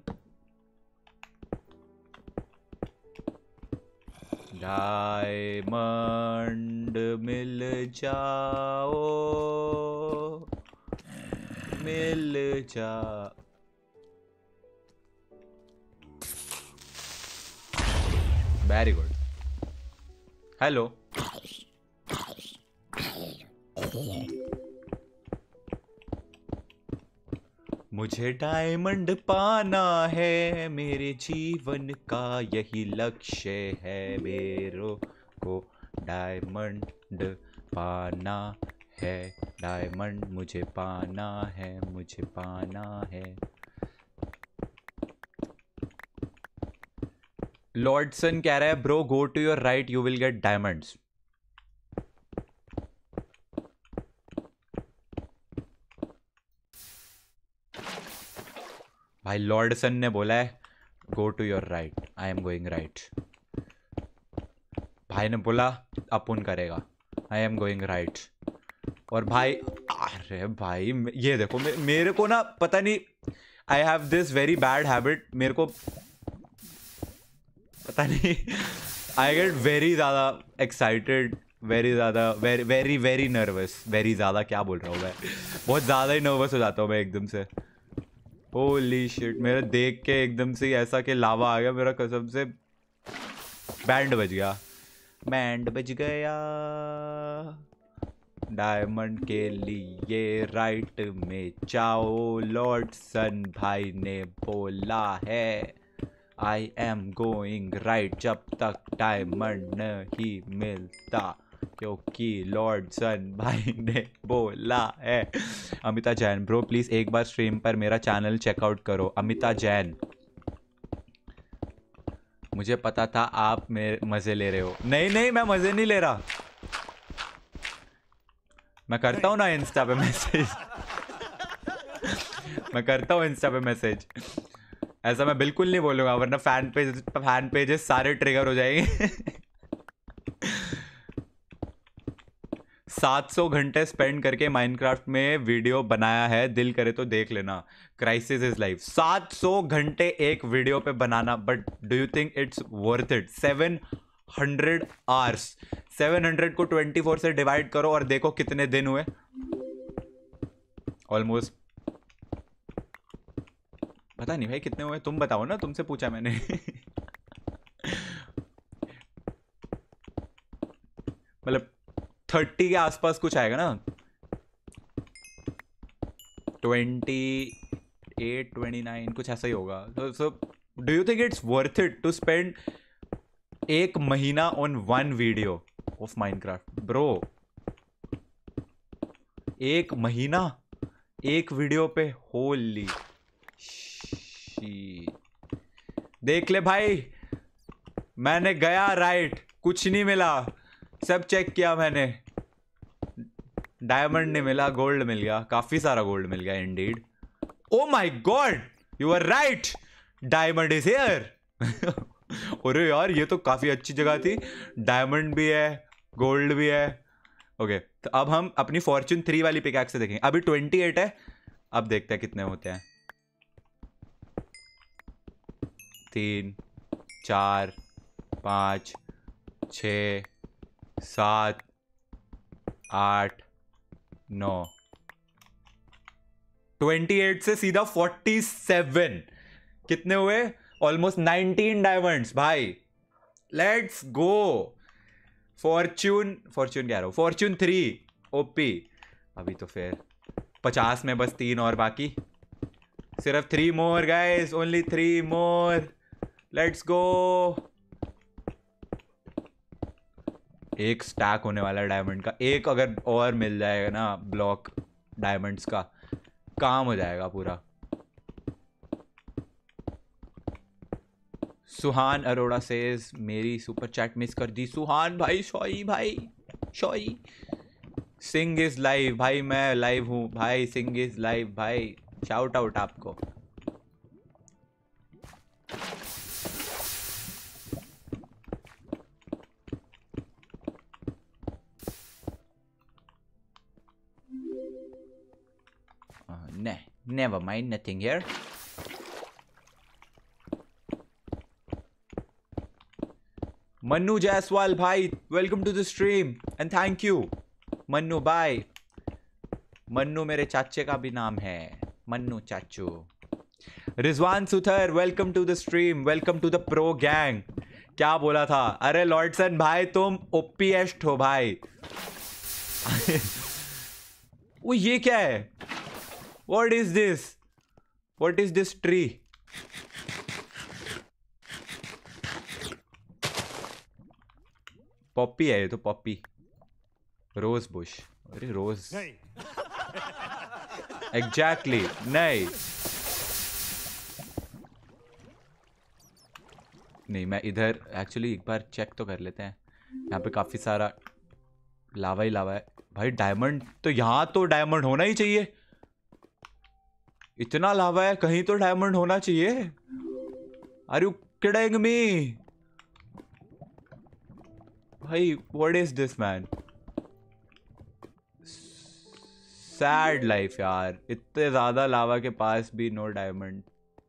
Diamond मिल जाओ मिल जा। Very good. हेलो, मुझे डायमंड पाना है, मेरे जीवन का यही लक्ष्य है। मेरे को डायमंड पाना है, डायमंड मुझे पाना है, मुझे पाना है। लॉर्डसन कह रहा है bro go to your right you will get diamonds. भाई लॉर्डसन ने बोला है go to your right, I am going right. भाई ने बोला अपुन करेगा, आई एम गोइंग राइट। और भाई अरे भाई ये देखो मे, मेरे को ना पता नहीं, I have this very bad habit, मेरे को पता नहीं आई गेट वेरी ज़्यादा एक्साइटेड, वेरी ज़्यादा very very very nervous. Very ज़्यादा क्या बोल रहा हूँ मैं, बहुत ज़्यादा ही नर्वस हो जाता हूँ मैं एकदम से। होली शिट, मेरे देख के एकदम से ऐसा कि लावा आ गया मेरा, कसम से बैंड बज गया, बैंड बज गया। डायमंड के लिए राइट में जाओ, लॉर्डसन भाई ने बोला है आई एम गोइंग राइट जब तक डायमंड नहीं मिलता, क्योंकि लॉर्डसन भाई ने बोला है। अमिता जैन ब्रो प्लीज एक बार स्ट्रीम पर मेरा चैनल चेकआउट करो। अमिता जैन, मुझे पता था आप मेरे मजे ले रहे हो। नहीं नहीं मैं मजे नहीं ले रहा, मैं करता हूँ ना इंस्टा पे मैसेज मैं करता हूँ इंस्टा पे मैसेज। ऐसा मैं बिल्कुल नहीं बोलूंगा, वरना फैन पेज फैन पेजेस सारे ट्रिगर हो जाएंगे। सात सौ घंटे स्पेंड करके माइनक्राफ्ट में वीडियो बनाया है, दिल करे तो देख लेना। Crisis is life. सात सौ घंटे एक वीडियो पे बनाना, but do you think it's worth it? Seven hundred hours, seven hundred को ट्वेंटी फोर से डिवाइड करो और देखो कितने दिन हुए। ऑलमोस्ट, पता नहीं भाई कितने हुए, तुम बताओ ना, तुमसे पूछा मैंने। मतलब थर्टी के आसपास कुछ आएगा ना, ट्वेंटी एट ट्वेंटी नाइन कुछ ऐसा ही होगा। So so do you think it's worth it to spend एक महीना on one video of Minecraft? Bro, एक महीना एक वीडियो पे, होली देख ले भाई, मैंने गया राइट, कुछ नहीं मिला, सब चेक किया मैंने, डायमंड नहीं मिला, गोल्ड मिल गया, काफी सारा गोल्ड मिल गया indeed. Oh my God, you are right, diamond is here. अरे यार ये तो काफी अच्छी जगह थी, डायमंड भी है, गोल्ड भी है। ओके okay, तो अब हम अपनी फॉर्च्यून थ्री वाली पिकैक्स से देखेंगे। अभी ट्वेंटी एट है, अब देखते हैं कितने होते हैं। तीन, चार, पाँच, छ, सात, आठ, नौ, ट्वेंटी एट से सीधा फोर्टी सेवन। कितने हुए? ऑलमोस्ट नाइनटीन डायमंड्स भाई। Let's go. फॉर्च्यून फॉर्च्यून कह रहा हूँ, फॉर्च्यून थ्री ओपी। अभी तो फिर पचास में बस तीन और बाकी, सिर्फ three more guys, only three more, let's go. एक स्टैक होने वाला है डायमंड का, एक अगर और मिल जाएगा ना ब्लॉक डायमंड्स का, काम हो जाएगा पूरा। सुहान अरोड़ा सेज मेरी सुपर चैट मिस कर दी। सुहान भाई सॉरी भाई, सॉरी। सिंग इज लाइव भाई, मैं लाइव हूँ भाई, सिंग इज लाइव भाई, शाउट आउट आपको। Ne, never mind, nothing here. Mannu Jaiswal भाई, welcome to the stream and thank you Mannu bye. Mannu मेरे चाचे का भी नाम है, मन्नू चाचू। Rizwan Suthar, welcome to the stream, welcome to the pro gang. क्या बोला था? अरे लॉर्डसन भाई तुम ओपीएस्ट हो भाई। वो ये क्या है? What is this? What is this tree? Poppy है ये तो, पॉपी, रोज बुश। अरे रोज एग्जैक्टली नहीं नहीं मैं इधर एक्चुअली एक बार चेक तो कर लेते हैं। यहाँ पे काफी सारा लावा ही लावा है भाई। डायमंड तो यहाँ तो डायमंड होना ही चाहिए, इतना लावा है, कहीं तो डायमंड होना चाहिए। आर यू किडिंग मी भाई? What is this man? Sad life यार, इतने ज्यादा लावा के पास भी नो डायमंड।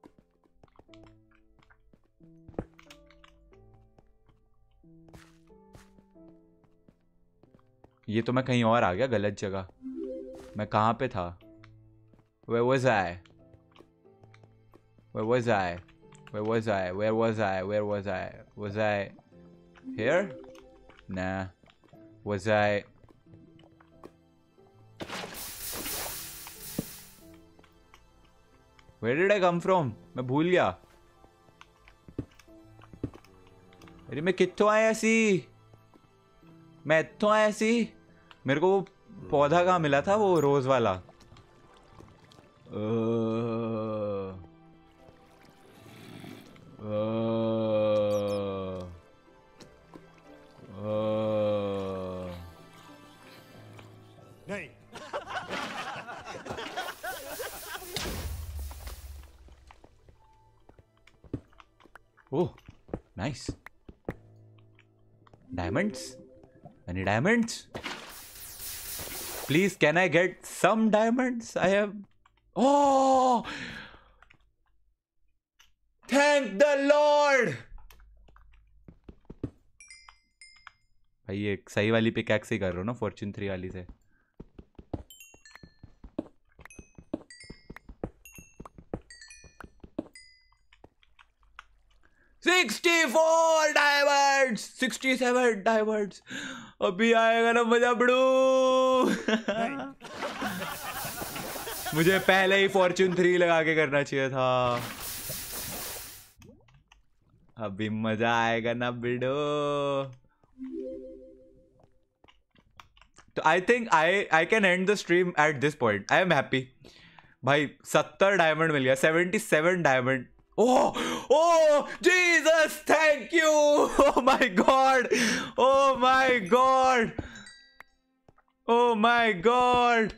ये तो मैं कहीं और आ गया, गलत जगह। मैं कहाँ पे था? Where was I? Where was I? Where was I? Where was I? Where was I? Was I here? Nah. Was I? Where did I come from? मैं भूल गया। अरे मैं कित्थों आया सी? मैं इत्थों आया सी? मेरे को वो पौधा कहाँ मिला था, वो रोज वाला? Uh, uh, uh. नहीं। Oh nice diamonds any diamonds please can I get some diamonds I have oh thank the Lord भाई ये सही वाली पिकैक्स ही कर रहा हूँ ना फॉर्च्यून थ्री वाली से sixty four diamonds sixty seven diamonds अभी आएगा ना मजा बड़ू मुझे पहले ही फॉर्च्यून थ्री लगा के करना चाहिए था अभी मजा आएगा ना बिडो तो I think I I can end the stream at this point I am happy भाई सत्तर डायमंड मिल गया seventy seven diamond Oh, oh, Jesus, thank you. Oh my God. Oh my God. Oh my God.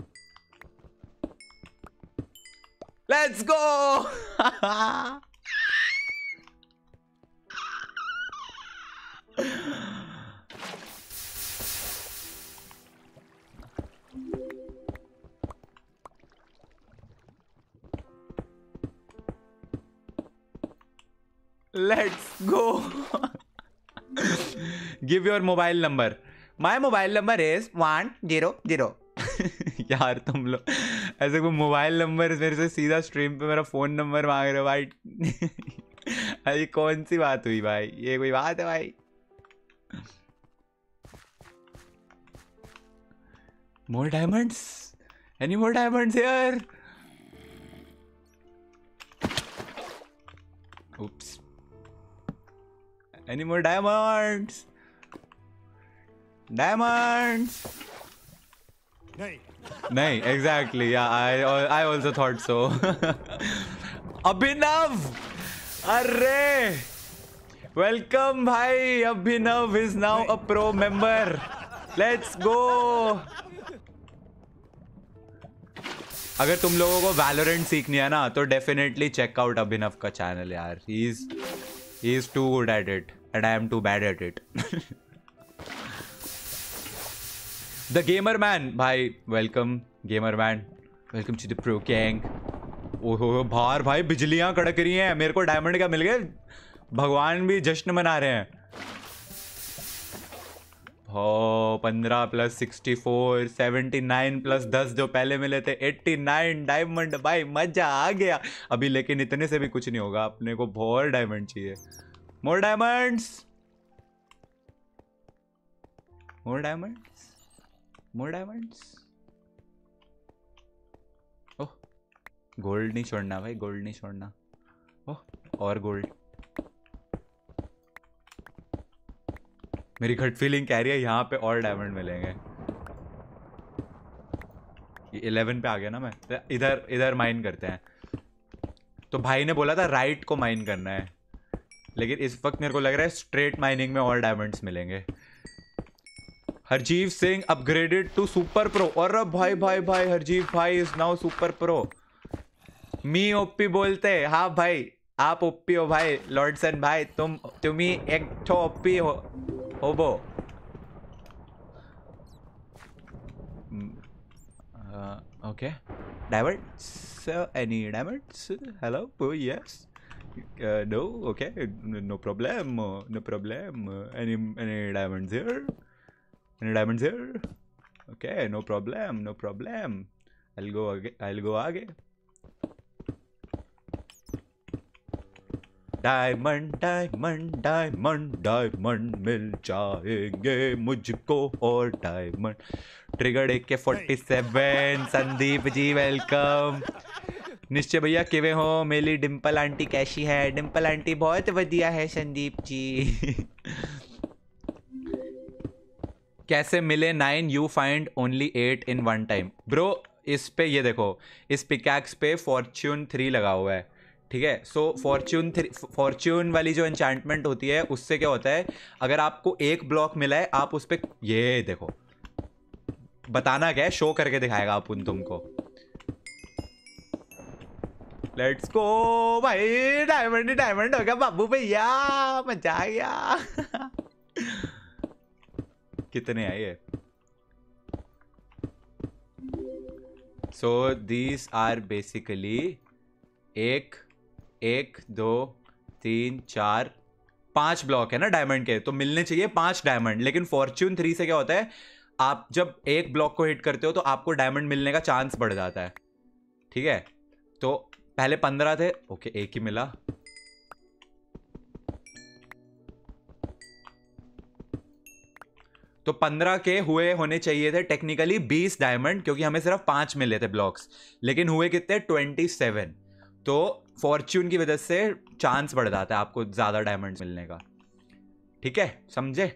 Let's go. Let's go. Give your mobile number. My mobile number is one zero zero. यार तुम लोग ऐसे कोई mobile number मेरे से सीधा stream पे मेरा फोन नंबर मांग रहे हो भाई अरे कौन सी बात हुई भाई ये कोई बात है भाई more diamonds any more diamonds here oops any more diamonds diamonds नहीं नहीं exactly yeah I I also thought so अभिनव अरे welcome भाई अभिनव is now a pro member let's go अगर तुम लोगों को वैलोरेंट सीखनी है ना तो डेफिनेटली चेक आउट अभिनव का चैनल यार he is he is too good at it and I am too bad at it the gamer man भाई welcome gamer man welcome to the pro gang ओहो बाहर भाई बिजलियां कड़क रही हैं मेरे को डायमंड क्या मिल गए भगवान भी जश्न मना रहे हैं हो पंद्रह plus sixty four seventy nine plus दस जो पहले मिले थे एट्टी नाइन डायमंड भाई मजा आ गया अभी लेकिन इतने से भी कुछ नहीं होगा अपने को बहुत डायमंड चाहिए more diamonds more diamonds more diamonds oh gold नहीं छोड़ना भाई गोल्ड नहीं छोड़ना ओह और गोल्ड मेरी घट फीलिंग कह रही है यहाँ पे और डायमंड मिलेंगे इलेवन पे आ गया ना मैं इधर इधर माइन करते हैं तो भाई ने बोला था राइट को माइन करना है लेकिन इस वक्त मेरे को लग रहा है स्ट्रेट माइनिंग में और डायमंड्स मिलेंगे Harjeev Singh upgraded to super pro और भाई भाई भाई हरजीव भाई is now super pro me OP बोलते हाँ भाई आप ओपी हो भाई लॉर्डसन भाई तुम तुम ही एक ठो ओपी हो Hobo. Uh, okay. Diamonds? Uh, any diamonds? Hello? Oh, yes. Uh, no? Okay. No problem. No problem. Any any diamonds here? Any diamonds here? Okay. No problem. No problem. I'll go. I'll go आगे. Diamond diamond diamond diamond मिल जाएंगे मुझको और diamond trigger A K forty seven Sandeep ji welcome Nishchay भैया किवे हो मेरी Dimple aunty कैसी है डिम्पल आंटी बहुत बढ़िया है संदीप जी कैसे मिले nine you find only eight in one time bro इस पे ये देखो इस पिकैक्स पे फॉर्च्यून थ्री लगा हुआ है ठीक है सो फॉर्च्यून थ्री फॉर्च्यून वाली जो एन्चेंटमेंट होती है उससे क्या होता है अगर आपको एक ब्लॉक मिला है आप उस पर ये देखो बताना क्या है शो करके दिखाएगा अपन तुमको लेट्स गो भाई, डायमंड ही डायमंड हो गया बाबू भैया, मजा आ गया। कितने आए ये? सो दीज आर बेसिकली एक एक दो तीन चार पांच ब्लॉक है ना डायमंड के, तो मिलने चाहिए पांच डायमंड। लेकिन फॉर्च्यून थ्री से क्या होता है, आप जब एक ब्लॉक को हिट करते हो तो आपको डायमंड मिलने का चांस बढ़ जाता है। ठीक है, तो पहले पंद्रह थे, ओके एक ही मिला। तो पंद्रह के हुए होने चाहिए थे टेक्निकली बीस डायमंड, क्योंकि हमें सिर्फ पांच मिले थे ब्लॉक्स, लेकिन हुए कितने, ट्वेंटी सेवन। तो फॉर्च्यून की वजह से चांस बढ़ जाता है आपको ज्यादा डायमंड मिलने का। ठीक है, समझे?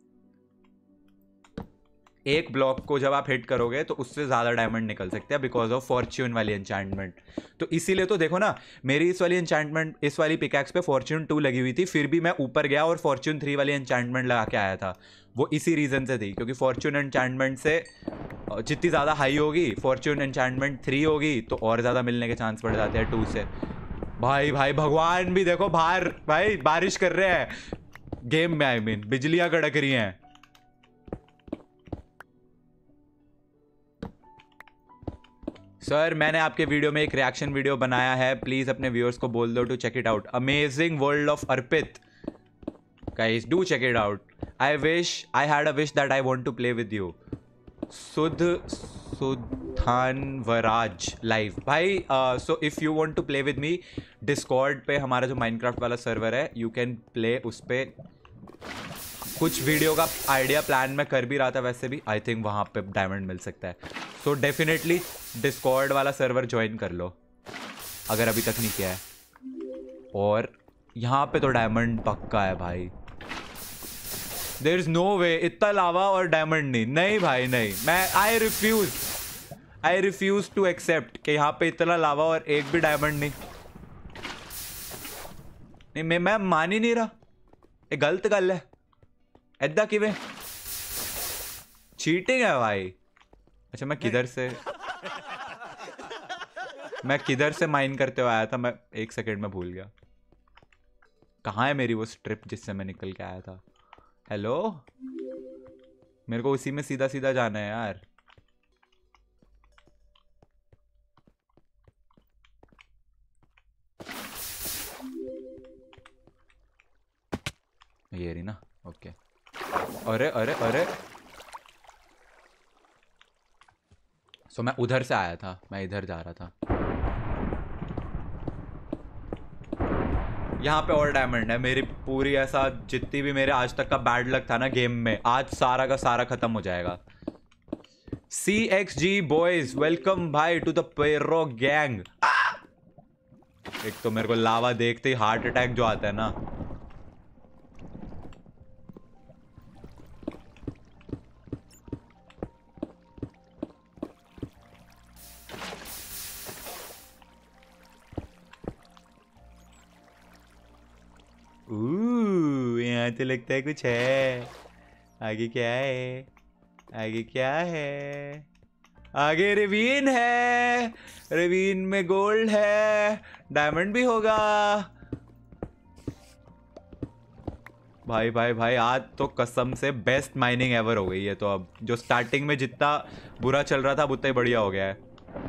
एक ब्लॉक को जब आप हिट करोगे तो उससे ज्यादा डायमंड निकल सकते हैं बिकॉज ऑफ फॉर्च्यून वाली एन्चेंटमेंट। तो इसीलिए तो देखो ना, मेरी इस वाली एन्चेंटमेंट, इस वाली पिकैक्स पे फॉर्च्यून टू लगी हुई थी, फिर भी मैं ऊपर गया और फॉर्च्यून थ्री वाली एन्चेंटमेंट लगा के आया था। वो इसी रीजन से थी, क्योंकि फॉर्च्यून एन्चेंटमेंट से जितनी ज़्यादा हाई होगी, फॉर्च्यून एन्चेंटमेंट थ्री होगी तो और ज़्यादा मिलने के चांस बढ़ जाते हैं टू से। भाई भाई भगवान भी देखो बाहर, भाई बारिश कर रहे हैं गेम में, आई मीन बिजलियां कड़क रही हैं। सर मैंने आपके वीडियो में एक रिएक्शन वीडियो बनाया है, प्लीज अपने व्यूअर्स को बोल दो to check it out. Amazing world of Arpit, guys do check it out. I wish I had a wish that I want to play with you. सुध सुधानवराज लाइव, भाई so if you want to play with me, Discord पे हमारा जो Minecraft वाला server है, you can play उस पे। कुछ वीडियो का आइडिया प्लान में कर भी रहा था वैसे भी, आई थिंक वहाँ पे डायमंड मिल सकता है। सो डेफिनेटली डिस्कॉर्ड वाला सर्वर ज्वाइन कर लो अगर अभी तक नहीं किया है। और यहाँ पे तो डायमंड पक्का है भाई, देयर इज नो वे, इतना लावा और डायमंड नहीं, नहीं भाई नहीं, मैं I refuse I refuse to accept कि यहाँ पे इतना लावा और एक भी डायमंड नहीं। नहीं मैं मैं मान ही नहीं रहा, ये गलत गल है। ऐदा किवें चीटिंग है भाई। अच्छा मैं किधर से मैं किधर से माइन करते हुए आया था, मैं एक सेकंड में भूल गया। कहाँ है मेरी वो स्ट्रिप जिससे मैं निकल के आया था? हेलो, मेरे को उसी में सीधा सीधा जाना है यार। ये रही ना, ओके। अरे अरे अरे, सो मैं उधर से आया था, मैं इधर जा रहा था। यहाँ पे और डायमंड है। मेरी पूरी ऐसा जितनी भी मेरे आज तक का बैड लक था ना गेम में, आज सारा का सारा खत्म हो जाएगा। C X G boys welcome भाई टू द पेरो गैंग। एक तो मेरे को लावा देखते ही हार्ट अटैक जो आता है ना, यहाँ तो लगता है कुछ है। आगे क्या है, आगे क्या है? आगे रेवीन है, रेवीन में गोल्ड है, डायमंड भी होगा। भाई भाई भाई आज तो कसम से बेस्ट माइनिंग एवर हो गई है। तो अब जो स्टार्टिंग में जितना बुरा चल रहा था उतना ही बढ़िया हो गया है।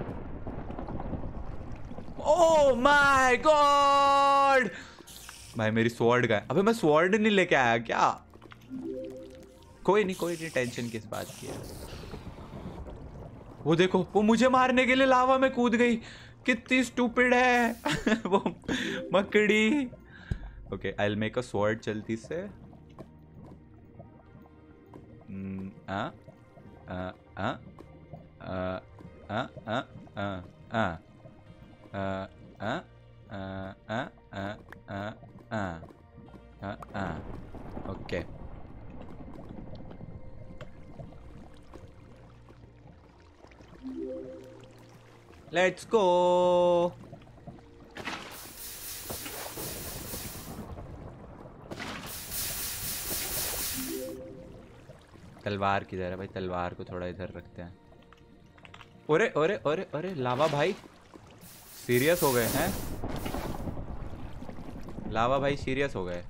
ओह माय गॉड, भाई मेरी स्वॉर्ड का है। अबे मैं स्वॉर्ड नहीं लेके आया क्या? कोई नहीं कोई नहीं, टेंशन किस बात की है। वो देखो, वो मुझे मारने के लिए लावा में कूद गई, कितनी स्टूपिड है वो मकड़ी। Okay I will make a sword जल्दी से। आ आ आ आ आ आ आ आ आ आ आ आ ओके। Let's go. तलवार किधर है भाई? तलवार को थोड़ा इधर रखते हैं। अरे अरे अरे अरे लावा भाई, सीरियस हो गए हैं लावा भाई, सीरियस हो गए।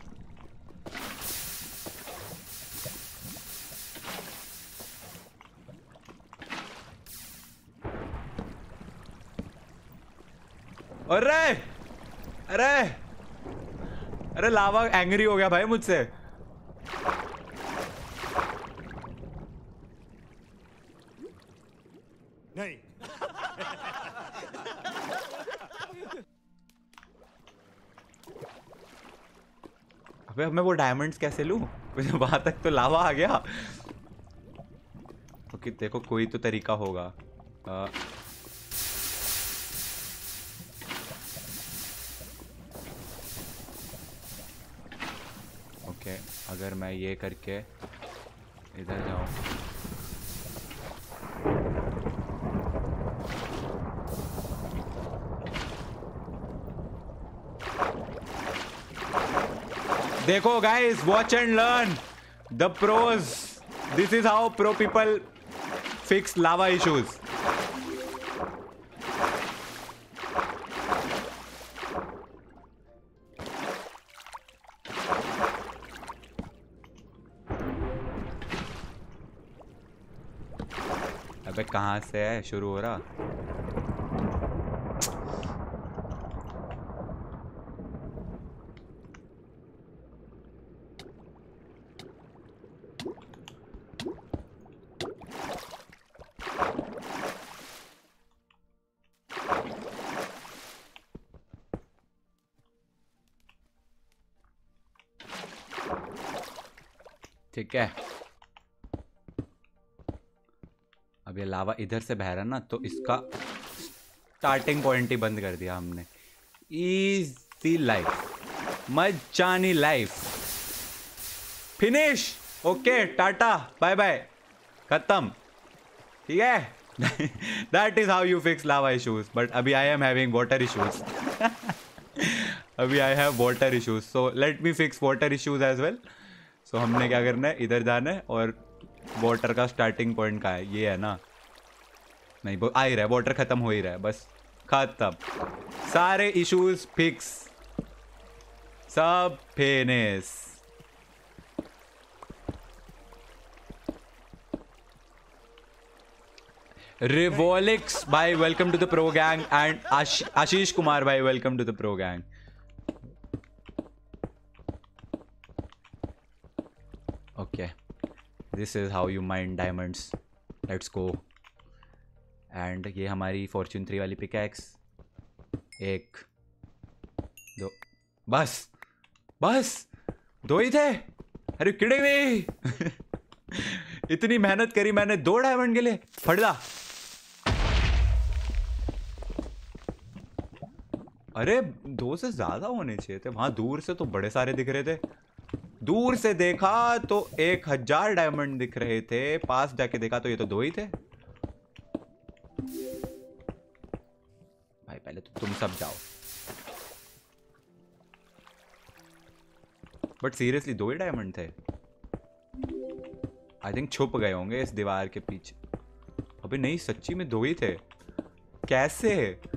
अरे अरे अरे लावा एंग्री हो गया भाई मुझसे। नहीं। अबे अब मैं वो डायमंड्स कैसे लूं? वहां तक तो लावा आ गया। ओके देखो कोई तो तरीका होगा। आ, ओके अगर मैं ये करके इधर जाऊं, देखो guys, watch and learn the pros. This is how pro people fix lava issues. अबे कहाँ से है शुरू हो रहा? ठीक है, अब ये लावा इधर से बह रहा ना, तो इसका स्टार्टिंग पॉइंट ही बंद कर दिया हमने। Easy life, मजानी life, finish. Okay tata bye bye, खत्म। ठीक है। That is how you fix lava issues. But अभी I am having water issues. अभी I have water issues, so let me fix water issues as well. सो हमने क्या करना है, इधर जाना है और वाटर का स्टार्टिंग पॉइंट कहाँ है? ये है ना? नहीं वो आ ही रहा है, वाटर खत्म हो ही रहा है, बस खत्म। सारे इश्यूज फिक्स, सब फिनिश। रिवोलिक्स भाई welcome to the pro gang, and Ashish Kumar भाई welcome to the pro gang. Okay this is how you mind diamonds, let's go. And ये हमारी फॉर्च्यून थ्री वाली पिकैक्स, एक दो, बस बस दो ही थे। अरे किड़े हुए। इतनी मेहनत करी मैंने दो डायमंड के लिए, फटदा। अरे दो से ज्यादा होने चाहिए थे, वहां दूर से तो बड़े सारे दिख रहे थे। दूर से देखा तो एक हजार डायमंड दिख रहे थे, पास जाके देखा तो ये तो दो ही थे। भाई पहले तो तुम सब जाओ। बट सीरियसली दो ही डायमंड थे। आई थिंक छुप गए होंगे इस दीवार के पीछे। अबे नहीं सच्ची में दो ही थे, कैसे?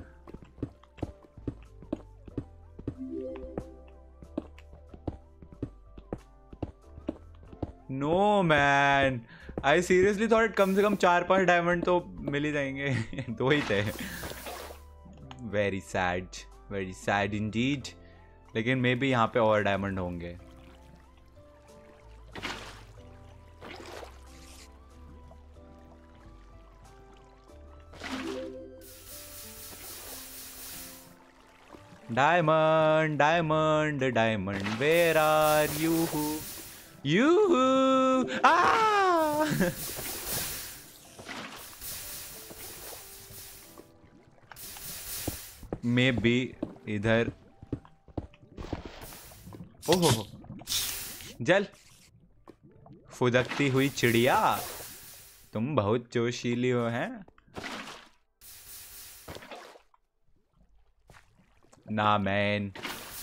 No man, I seriously thought कम से कम चार पांच डायमंड तो मिल ही जाएंगे। दो ही थे। Very sad, very sad Indeed. लेकिन मे बी यहाँ पे और डायमंड होंगे। Diamond diamond diamond where are you? You uh may be इधर। ओहो जल, फुदकती हुई चिड़िया, तुम बहुत जोशीली हो हैं। ना मैन,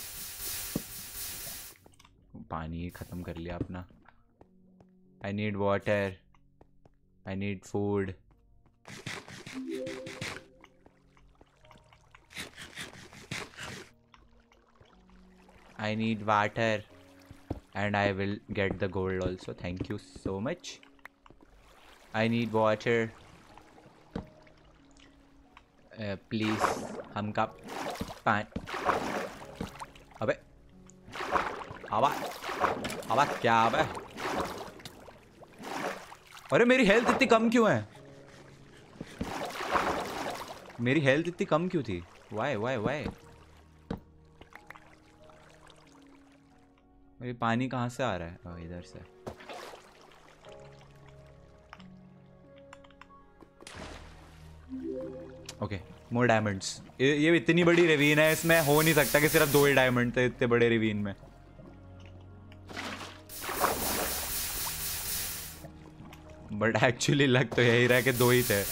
पानी खत्म कर लिया अपना। I need water, I need food. I need water and I will get the gold also. Thank you so much. I need water. Uh, please हमका पान अबे आवा आवा क्या अबे अरे मेरी हेल्थ इतनी कम क्यों है मेरी हेल्थ इतनी कम क्यों थी वाई वाई वाई ये पानी कहाँ से आ रहा है ओ, इधर से ओके मोर डायमंड्स ये, ये इतनी बड़ी रिवीन है इसमें हो नहीं सकता कि सिर्फ दो ही डायमंड थे इतने बड़े रिवीन में बट एक्चुअली लग तो यही रहा कि दो ही थे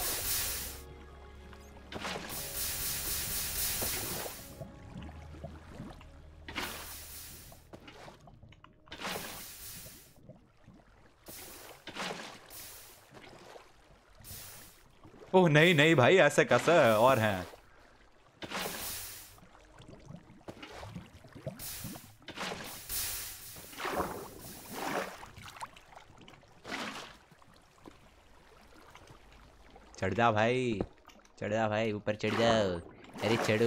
ओह नहीं नहीं भाई ऐसे कैसे और हैं चढ़ जा भाई चढ़ जा भाई ऊपर चढ़ जाओ अरे चढ़ो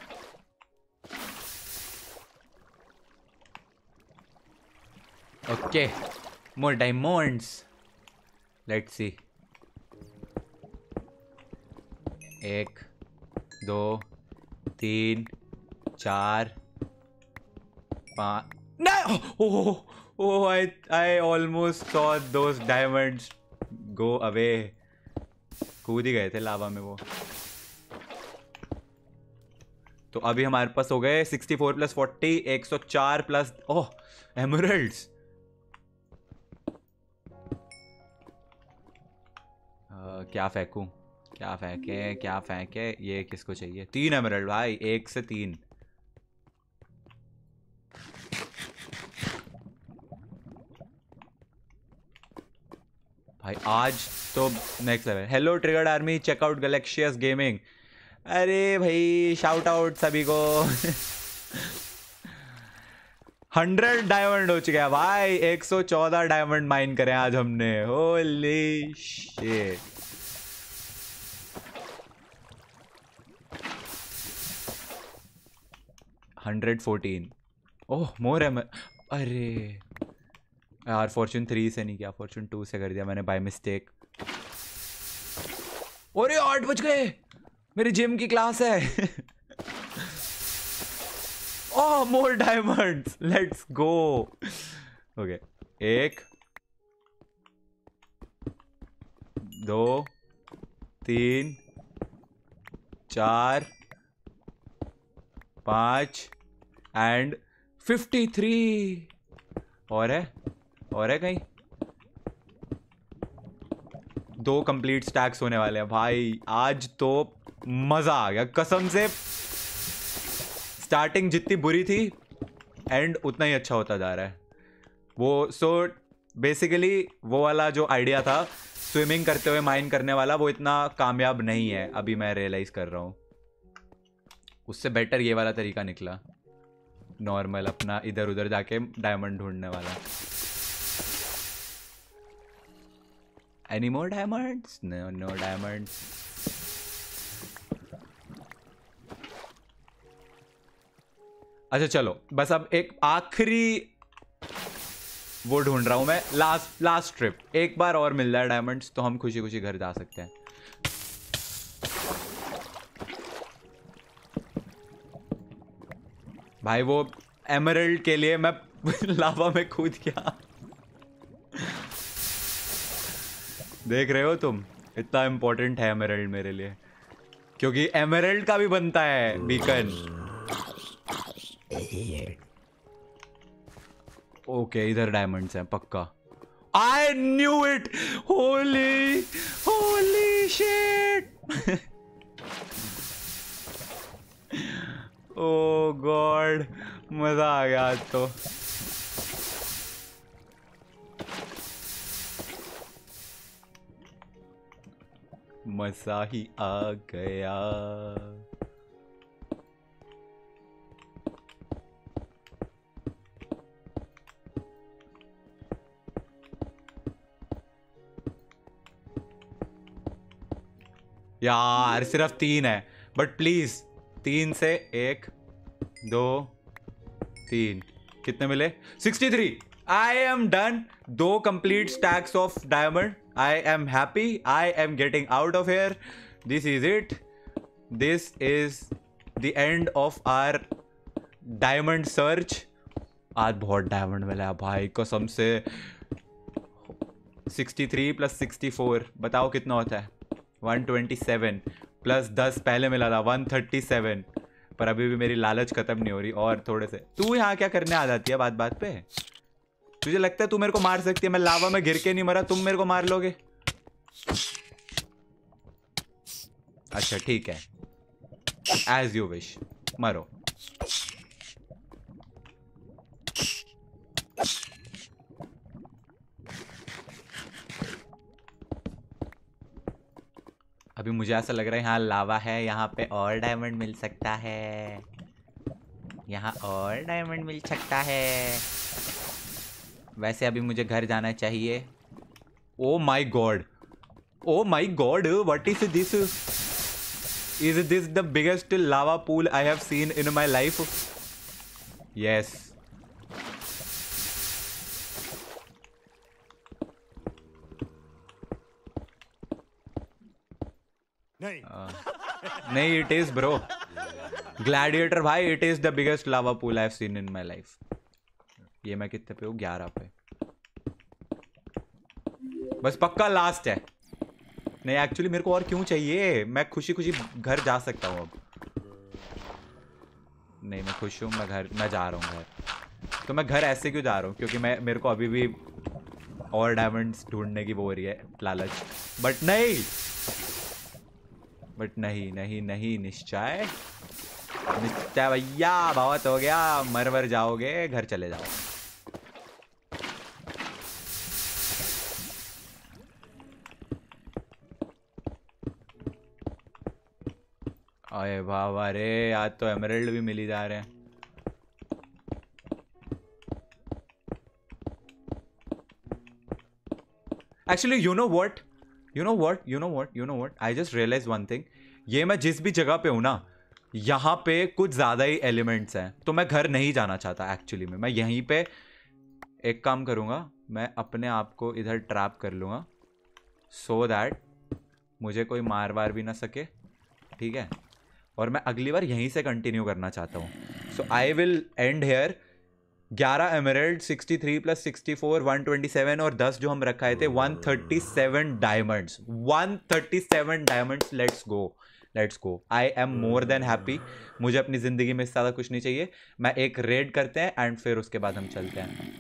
okay more diamonds let's see एक दो तीन चार पाँच नहीं ओह ओह आई I almost saw those diamonds go away कूद ही गए थे लावा में वो तो अभी हमारे पास हो गए सिक्सटी फोर प्लस फोर्टी एक सौ चार प्लस ओह एमरल्ड्स क्या फेंकूं क्या फेंके क्या फेंके ये किसको चाहिए तीन एमरल्ड भाई एक से तीन भाई आज तो next level hello triggered army checkout गैलेक्सियस gaming अरे भाई शाउट आउट सभी को हंड्रेड डायमंड हो चुका है भाई एक सौ चौदह डायमंड माइन करे आज हमने होली शिट हंड्रेड फोर्टीन ओह मोर है अरे यार फॉर्चून थ्री से नहीं किया फॉर्चून टू से कर दिया मैंने बाय मिस्टेक अरे आठ बज गए मेरी जिम की क्लास है ओह मोर डायमंड्स लेट्स गो ओके एक दो तीन चार पाँच एंड फिफ्टी थ्री और है और है कहीं दो कंप्लीट स्टैक्स होने वाले हैं भाई आज तो मजा आ गया कसम से स्टार्टिंग जितनी बुरी थी एंड उतना ही अच्छा होता जा रहा है वो सो बेसिकली वो वाला जो आइडिया था स्विमिंग करते हुए माइन करने वाला वो इतना कामयाब नहीं है अभी मैं रियलाइज कर रहा हूँ उससे बेटर ये वाला तरीका निकला नॉर्मल अपना इधर उधर जाके डायमंड ढूंढने वाला any more diamonds no no diamonds अच्छा चलो बस अब एक आखिरी वो ढूंढ रहा हूं मैं लास्ट लास्ट ट्रिप एक बार और मिल जाए डायमंड्स तो हम खुशी खुशी घर जा सकते हैं भाई वो एमरल्ड के लिए मैं लावा में कूद गया देख रहे हो तुम इतना इम्पोर्टेंट है एमरल्ड मेरे लिए क्योंकि एमरल्ड का भी बनता है बीकन ओके इधर डायमंड्स हैं पक्का I knew it Holi holy shit oh God मजा आ गया आज तो मजा ही आ गया यार सिर्फ तीन है, बट प्लीज तीन से एक दो तीन कितने मिले? Sixty three. I am done. दो complete stacks of diamond. I am happy. I am getting out of hair. This is it. This is the end of are diamond search. आज बहुत डायमंड मिला है भाई कसम से। Sixty three plus sixty four बताओ कितना होता है? वन ट्वेंटी सेवन प्लस दस पहले मिला था वन थर्टी सेवन। पर अभी भी मेरी लालच खत्म नहीं हो रही। और थोड़े से तू यहाँ क्या करने आ जाती है बात बात पे? तुझे लगता है तू मेरे को मार सकती है? मैं लावा में गिर के नहीं मरा, तुम मेरे को मार लोगे? अच्छा ठीक है, एज यू विश, मरो। अभी मुझे ऐसा लग रहा है यहाँ लावा है, यहाँ पे और डायमंड मिल सकता है, यहाँ और डायमंड मिल सकता है। वैसे अभी मुझे घर जाना चाहिए। ओ माई God, O my God, what is this? Is this the biggest lava pool I have seen in my life? Yes. नहीं नहीं, इट इज ब्रो। ग्लैडिएटर भाई, it is the biggest lava pool I have seen in my life. ये मैं कितने पे हूँ? ग्यारह पे। बस पक्का लास्ट है। नहीं एक्चुअली मेरे को और क्यों चाहिए? मैं खुशी खुशी घर जा सकता हूँ अब। नहीं मैं खुश हूँ, मैं घर मैं जा रहा हूँ घर। तो मैं घर ऐसे क्यों जा रहा हूँ? क्योंकि मैं मेरे को अभी भी और डायमंड्स ढूंढने की वो हो रही है लालच। बट नहीं, बट नहीं नहीं नहीं निश्चय निश्चय भैया, बहुत हो गया। मर मर जाओगे, घर चले जाओ। अरे वाह वाह रे, आज तो एमराल्ड भी मिल ही जा रहे हैं। Actually you know what you know what you know what you know what I just realise one thing. ये मैं जिस भी जगह पे हूं ना, यहाँ पे कुछ ज़्यादा ही एलिमेंट्स हैं, तो मैं घर नहीं जाना चाहता एक्चुअली में। मैं यहीं पे एक काम करूँगा, मैं अपने आप को इधर ट्रैप कर लूँगा सो दैट मुझे कोई मार वार भी ना सके, ठीक है? और मैं अगली बार यहीं से कंटिन्यू करना चाहता हूँ। सो आई विल एंड हेयर। ग्यारह emerald, sixty three plus sixty four, one twenty seven और दस जो हम रखाए थे, one thirty seven diamonds. One thirty seven diamonds. Let's go, let's go. I am more than happy. मुझे अपनी ज़िंदगी में इससे ज़्यादा कुछ नहीं चाहिए। मैं एक रेड करते हैं एंड फिर उसके बाद हम चलते हैं।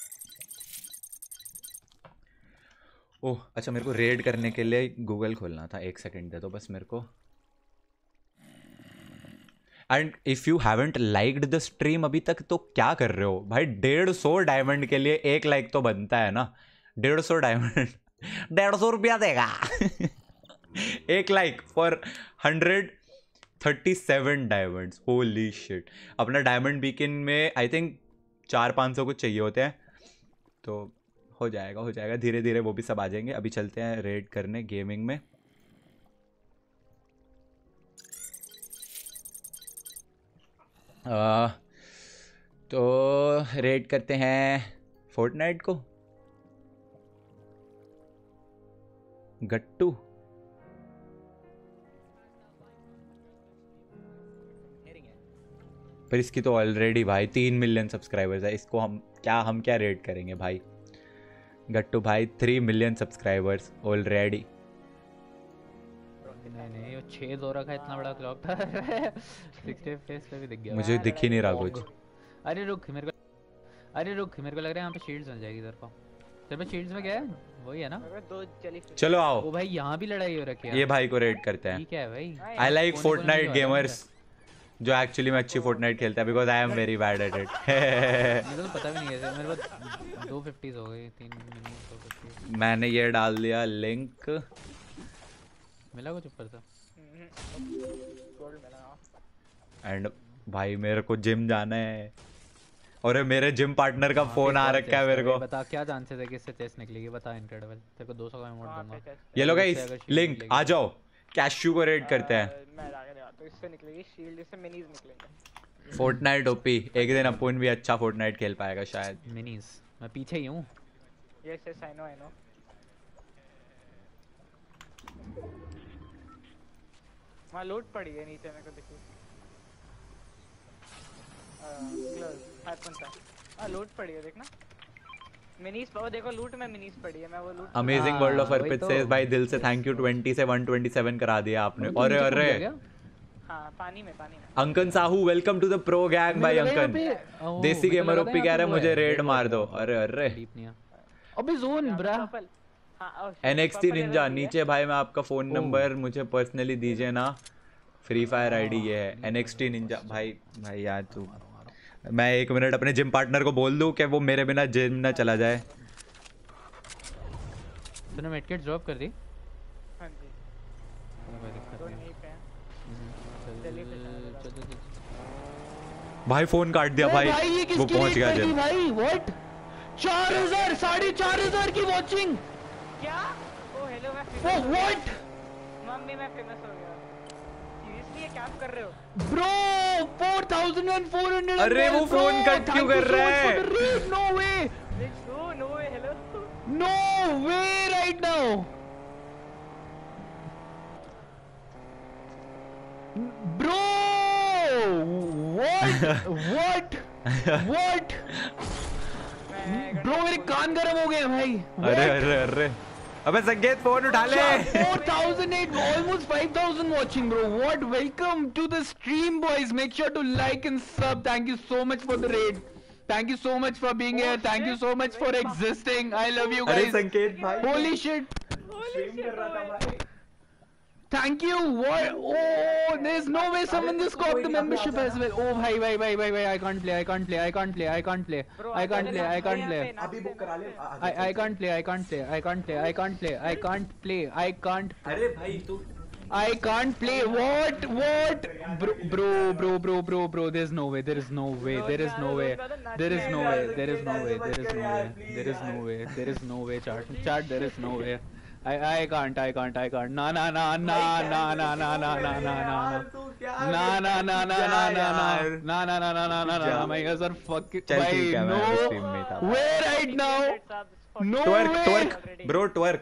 ओह अच्छा, मेरे को रेड करने के लिए गूगल खोलना था। एक सेकंड दे दो बस मेरे को। And if you haven't liked the stream अभी तक, तो क्या कर रहे हो भाई? डेढ़ सौ डायमंड के लिए एक लाइक तो बनता है ना। डेढ़ सौ डायमंड डेढ़ सौ रुपया देगा एक like for hundred thirty seven diamonds. Holy shit. अपना डायमंड बीकन में आई थिंक चार पाँच सौ कुछ चाहिए होते हैं, तो हो जाएगा हो जाएगा धीरे धीरे वो भी सब आ जाएंगे। अभी चलते हैं रेड करने गेमिंग में। आ, तो रेड करते हैं फोर्टनाइट को। गट्टू पर इसकी तो ऑलरेडी भाई तीन मिलियन सब्सक्राइबर्स है। इसको हम क्या हम क्या रेड करेंगे भाई? गट्टू भाई थ्री मिलियन सब्सक्राइबर्स ऑलरेडी। नहीं नहीं वो छेद हो रखा है, इतना बड़ा क्लॉक था सिक्सटी फेस पे भी दिख गया। मुझे दिख ही नहीं रहा कुछ। अरे रुक मेरे को अरे रुक मेरे को लग रहा है यहाँ पे शील्ड्स मिल जाएगी तेरे को। तेरे पे शील्ड्स में क्या है? वही है ना? दो चली चलो आओ। ओ भाई यहाँ भी लड़ाई हो रखी है। ये भाई को रेड करते हैं। ठीक है भाई। आई लाइक फोर्टनाइट गेमर्स जो एक्चुअली में अच्छी फोर्टनाइट खेलता है, because I am very bad at it. मुझे तो पता भी नहीं है। मेरे पास दो फिफ्टीज हो गई, तीन मिनी दो फिफ्टी। मैंने ये डाल दिया लिंक। मिला कुछ ऊपर से? एंड भाई मेरे को जिम जाना है और मेरे जिम पार्टनर का फोन आ रखा है मेरे को। बता क्या चांसेस है कि इससे चेस्ट निकलेगी? बता। इनक्रेडिबल। तेरे को दो सौ का अमाउंट दूंगा। ये लो गाइस लिंक, आ जाओ। कैशू को रेड करते हैं। मैं आगे नहीं आता, इससे निकलेगी शील्ड, इससे मिनीज निकलेंगे। फोर्टनाइट ओपी, एक दिन अपुन भी अच्छा फोर्टनाइट खेल पाएगा शायद। मिनीज मैं पीछे ही हूँ। Yes yes I know I know. वहाँ लूट पड़ी है नीचे, मेरे को दिखी। क्लोज फाइव पॉइंट हाँ लूट पड़ी है देखना। मिनीज पाओ देखो लूट में मिनीज पड़ी है, मैं वो लूट। अमेजिंग वर्ल्ड ऑफ अर्पित से भाई दिल से थैंक यू, ट्वेंटी से वन ट्वेंटी सेवन करा दिया आपने। अरे अरे हाँ पानी में पानी में। अंकन Sahu welcome to the pro gang भाई। अंकन देसी गेमर ओपी कह रहे मुझे रेड मार दो। अरे अरे अबे जोन ब्रा। एनएक्सटी निंजा नीचे भाई, मैं आपका फोन नंबर मुझे पर्सनली दीजिए ना। फ्री फायर आईडी ये है एनएक्सटी निंजा भाई। भाई यार तू, मैं एक मिनट अपने जिम पार्टनर को बोल दूं कि वो मेरे बिना जिम ना चला जाए। तूने मेडकिट ड्रॉप कर दी? हां जी कोई दिक्कत नहीं पे। भाई फोन काट दिया भाई, वो पहुंच गया जिम भाई। व्हाट चार हज़ार साढ़े चार हज़ार की वॉचिंग क्या? ओ हेलो मैं फेमस। व्हाट मम्मी मैं फेमस हो गया। सीरियसली ये क्या कर रहे हो bro? Four thousand four hundred. अरे वो फोन कट क्यों कर रहा है? No way no way hello no way right now bro. What what what bro मेरे कान गरम हो गए भाई। अरे अरे अरे अबे संकेत फोन उठा ले। four thousand eight almost five thousand watching bro. What? Welcome to the stream boys. Make sure to like and sub. Thank you so much for the raid. Thank you so much for being here. Thank you so much for existing. I love you guys. अरे संकेत भाई Holy shit. Stream कर रहा था भाई। Thank you. What? Oh, there's no way someone just got the membership as well. Oh, bhai, bhai, bhai, bhai, bhai. I can't play. I can't play. I can't play. I can't play. I can't play. I can't play. अभी book करा ले। I I can't play. I can't play. I can't play. I can't play. I can't play. I can't. अरे भाई तू I can't play. What? What? Bro, bro, bro, bro, bro, bro. There's no way. There is no way. There is no way. There is no way. There is no way. There is no way. There is no way. There is no way. Chart. Chart. There is no way. I I can't. I can't. I can't. Na na na na na na na na na na na na. Na na na na na na na na na na na na na na. My guys are fucking. Bhai no. Where right now? No twerk way. twerk bro twerk.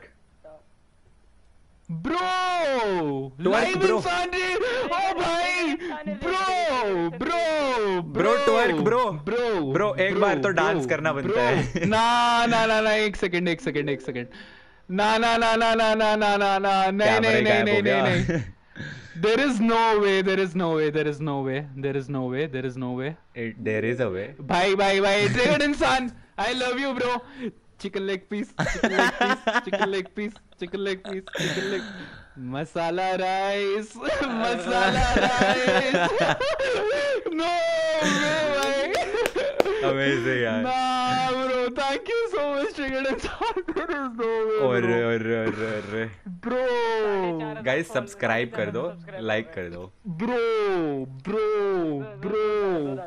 Bro, Twerk, live bro. इंसान रे, ओ भाई, bro, bro, Bro, twerk, bro. bro, Bro, एक बार तो dance करना बनता है। ना ना ना ना एक सेकंड एक सेकंड एक सेकंड ना ना ना ना ना ना ना ना ना नहीं नहीं नहीं नहीं नहीं नहीं There is no way, there is no way, there is no way, there is no way, there is no way. It, there is a way. भाई भाई भाई ट्रिगर्ड इंसान, I love you bro. Chicken leg piece, chicken leg piece, chicken leg piece, chicken leg piece, chicken leg. Masala rice, masala rice. No way भाई. Amazing यार. Nah bro, thank you so much triggered इंसान. There is no way. और और और और Bro. Guys subscribe कर दो, like कर दो। Bro, bro, bro,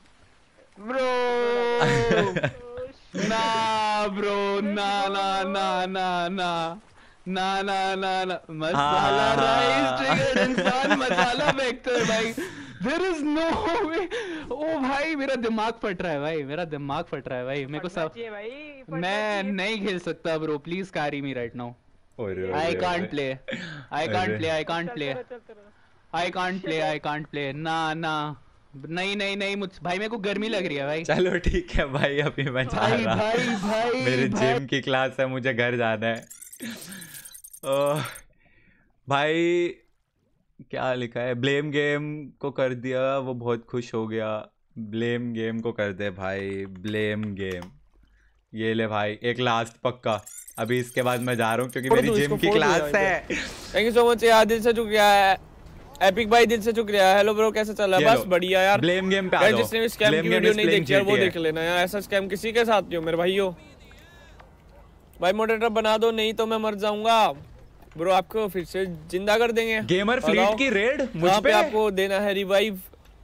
bro. Nah, bro, nah, nah, nah, nah, nah. ना ना ना ना मसाला राइस ट्रिगर्ड इंसान मसाला वेक्टर भाई देयर इज नो वे ओ भाई मेरा दिमाग फट रहा है भाई मेरा दिमाग फट रहा है भाई मेरे को सब मैं नहीं खेल सकता bro please carry me right now I can't play I can't play I can't play I can't play I can't play ना ना नहीं नहीं नहीं मुझ भाई मेरे को गर्मी लग रही है भाई चलो ठीक है भाई अभी मैं जा भाई रहा भाई भाई मेरे भाई, जिम की क्लास है मुझे घर जाना है ओ, भाई क्या लिखा है ब्लेम गेम को कर दिया वो बहुत खुश हो गया ब्लेम गेम को कर दे भाई ब्लेम गेम ये ले भाई एक लास्ट पक्का अभी इसके बाद मैं जा रहा हूँ क्योंकि मेरी जिम की क्लास है थैंक यू सो मच यार दिल से शुक्रिया है एपिक भाई दिल से शुक्रिया हेलो ब्रो कैसे चल रहा है बस बढ़िया यार ब्लेम गेम पे आ जाओ जिसने भी स्कैम की वीडियो नहीं देखी यार वो देख लेना यार ऐसा स्कैम किसी के साथ नहीं हो मेरे भाइयों भाई मॉडरेटर बना दो नहीं तो मैं मर जाऊंगा ब्रो आपको फिर से जिंदा कर देंगे गेमर फ्लीट की रेड मुझ पे आपको देना है revive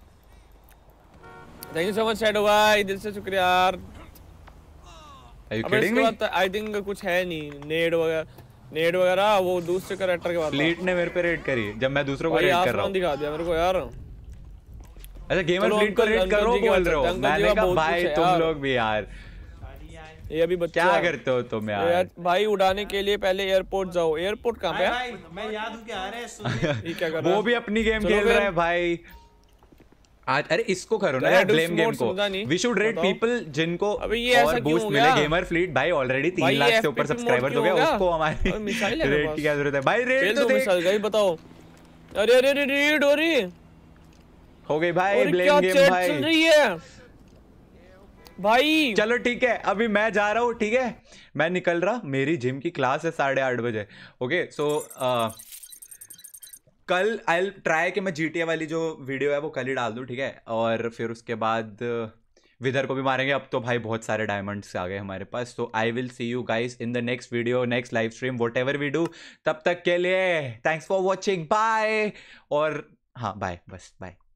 thank you so much shadow भाई दिल से शुक्रिया यार Are you kidding me? I think कुछ है नहीं नेड वगैरह नेड वगैरह वो दूसरे कैरेक्टर के बाद फ्लीट ने मेरे पे रेड करी जब मैं दूसरों को रेड कर रहा हूँ। दिखा दिया मेरे को यार। अच्छा गेमर फ्लीट को रेड करो बोल रहे हो? मैंने कहा भाई तुम लोग भी यार ये अभी बच्चा क्या करते हो तुम यार? यार भाई उड़ाने के लिए पहले एयरपोर्ट जाओ। एयरपोर्ट कहाँ पे है? भाई मैं याद हूँ क्या आ रहा है ये क्या कर रहा है? वो भी अपनी गेम खेल रहा है भाई आज। अरे इसको करो ना यार ब्लेम गेम को। वी शुड रेट पीपल जिनको और बूस्ट मिले। गेमर फ्लीट भाई ऑलरेडी तीन लाख से ऊपर सब्सक्राइबर्स हो गए, उसको हमारी रेट की क्या जरूरत है भाई? रेट तो देख गई बताओ। अरे अरे अरे रेड हो रही हो गई भाई ब्लेम गेम भाई चल रही है भाई। चलो ठीक है अभी मैं जा रहा हूँ, ठीक है मैं निकल रहा, मेरी जिम की क्लास है साढ़े आठ बजे। ओके सो कल आई ट्राई कि मैं जीटीए वाली जो वीडियो है वो कल ही डाल दूँ, ठीक है? और फिर उसके बाद विदर को भी मारेंगे। अब तो भाई बहुत सारे डायमंड्स आ गए हमारे पास। तो I will see you guys in the next video, next live stream, what ever we do. तब तक के लिए थैंक्स फॉर वॉचिंग, बाय। और हाँ बाय, बस बाय।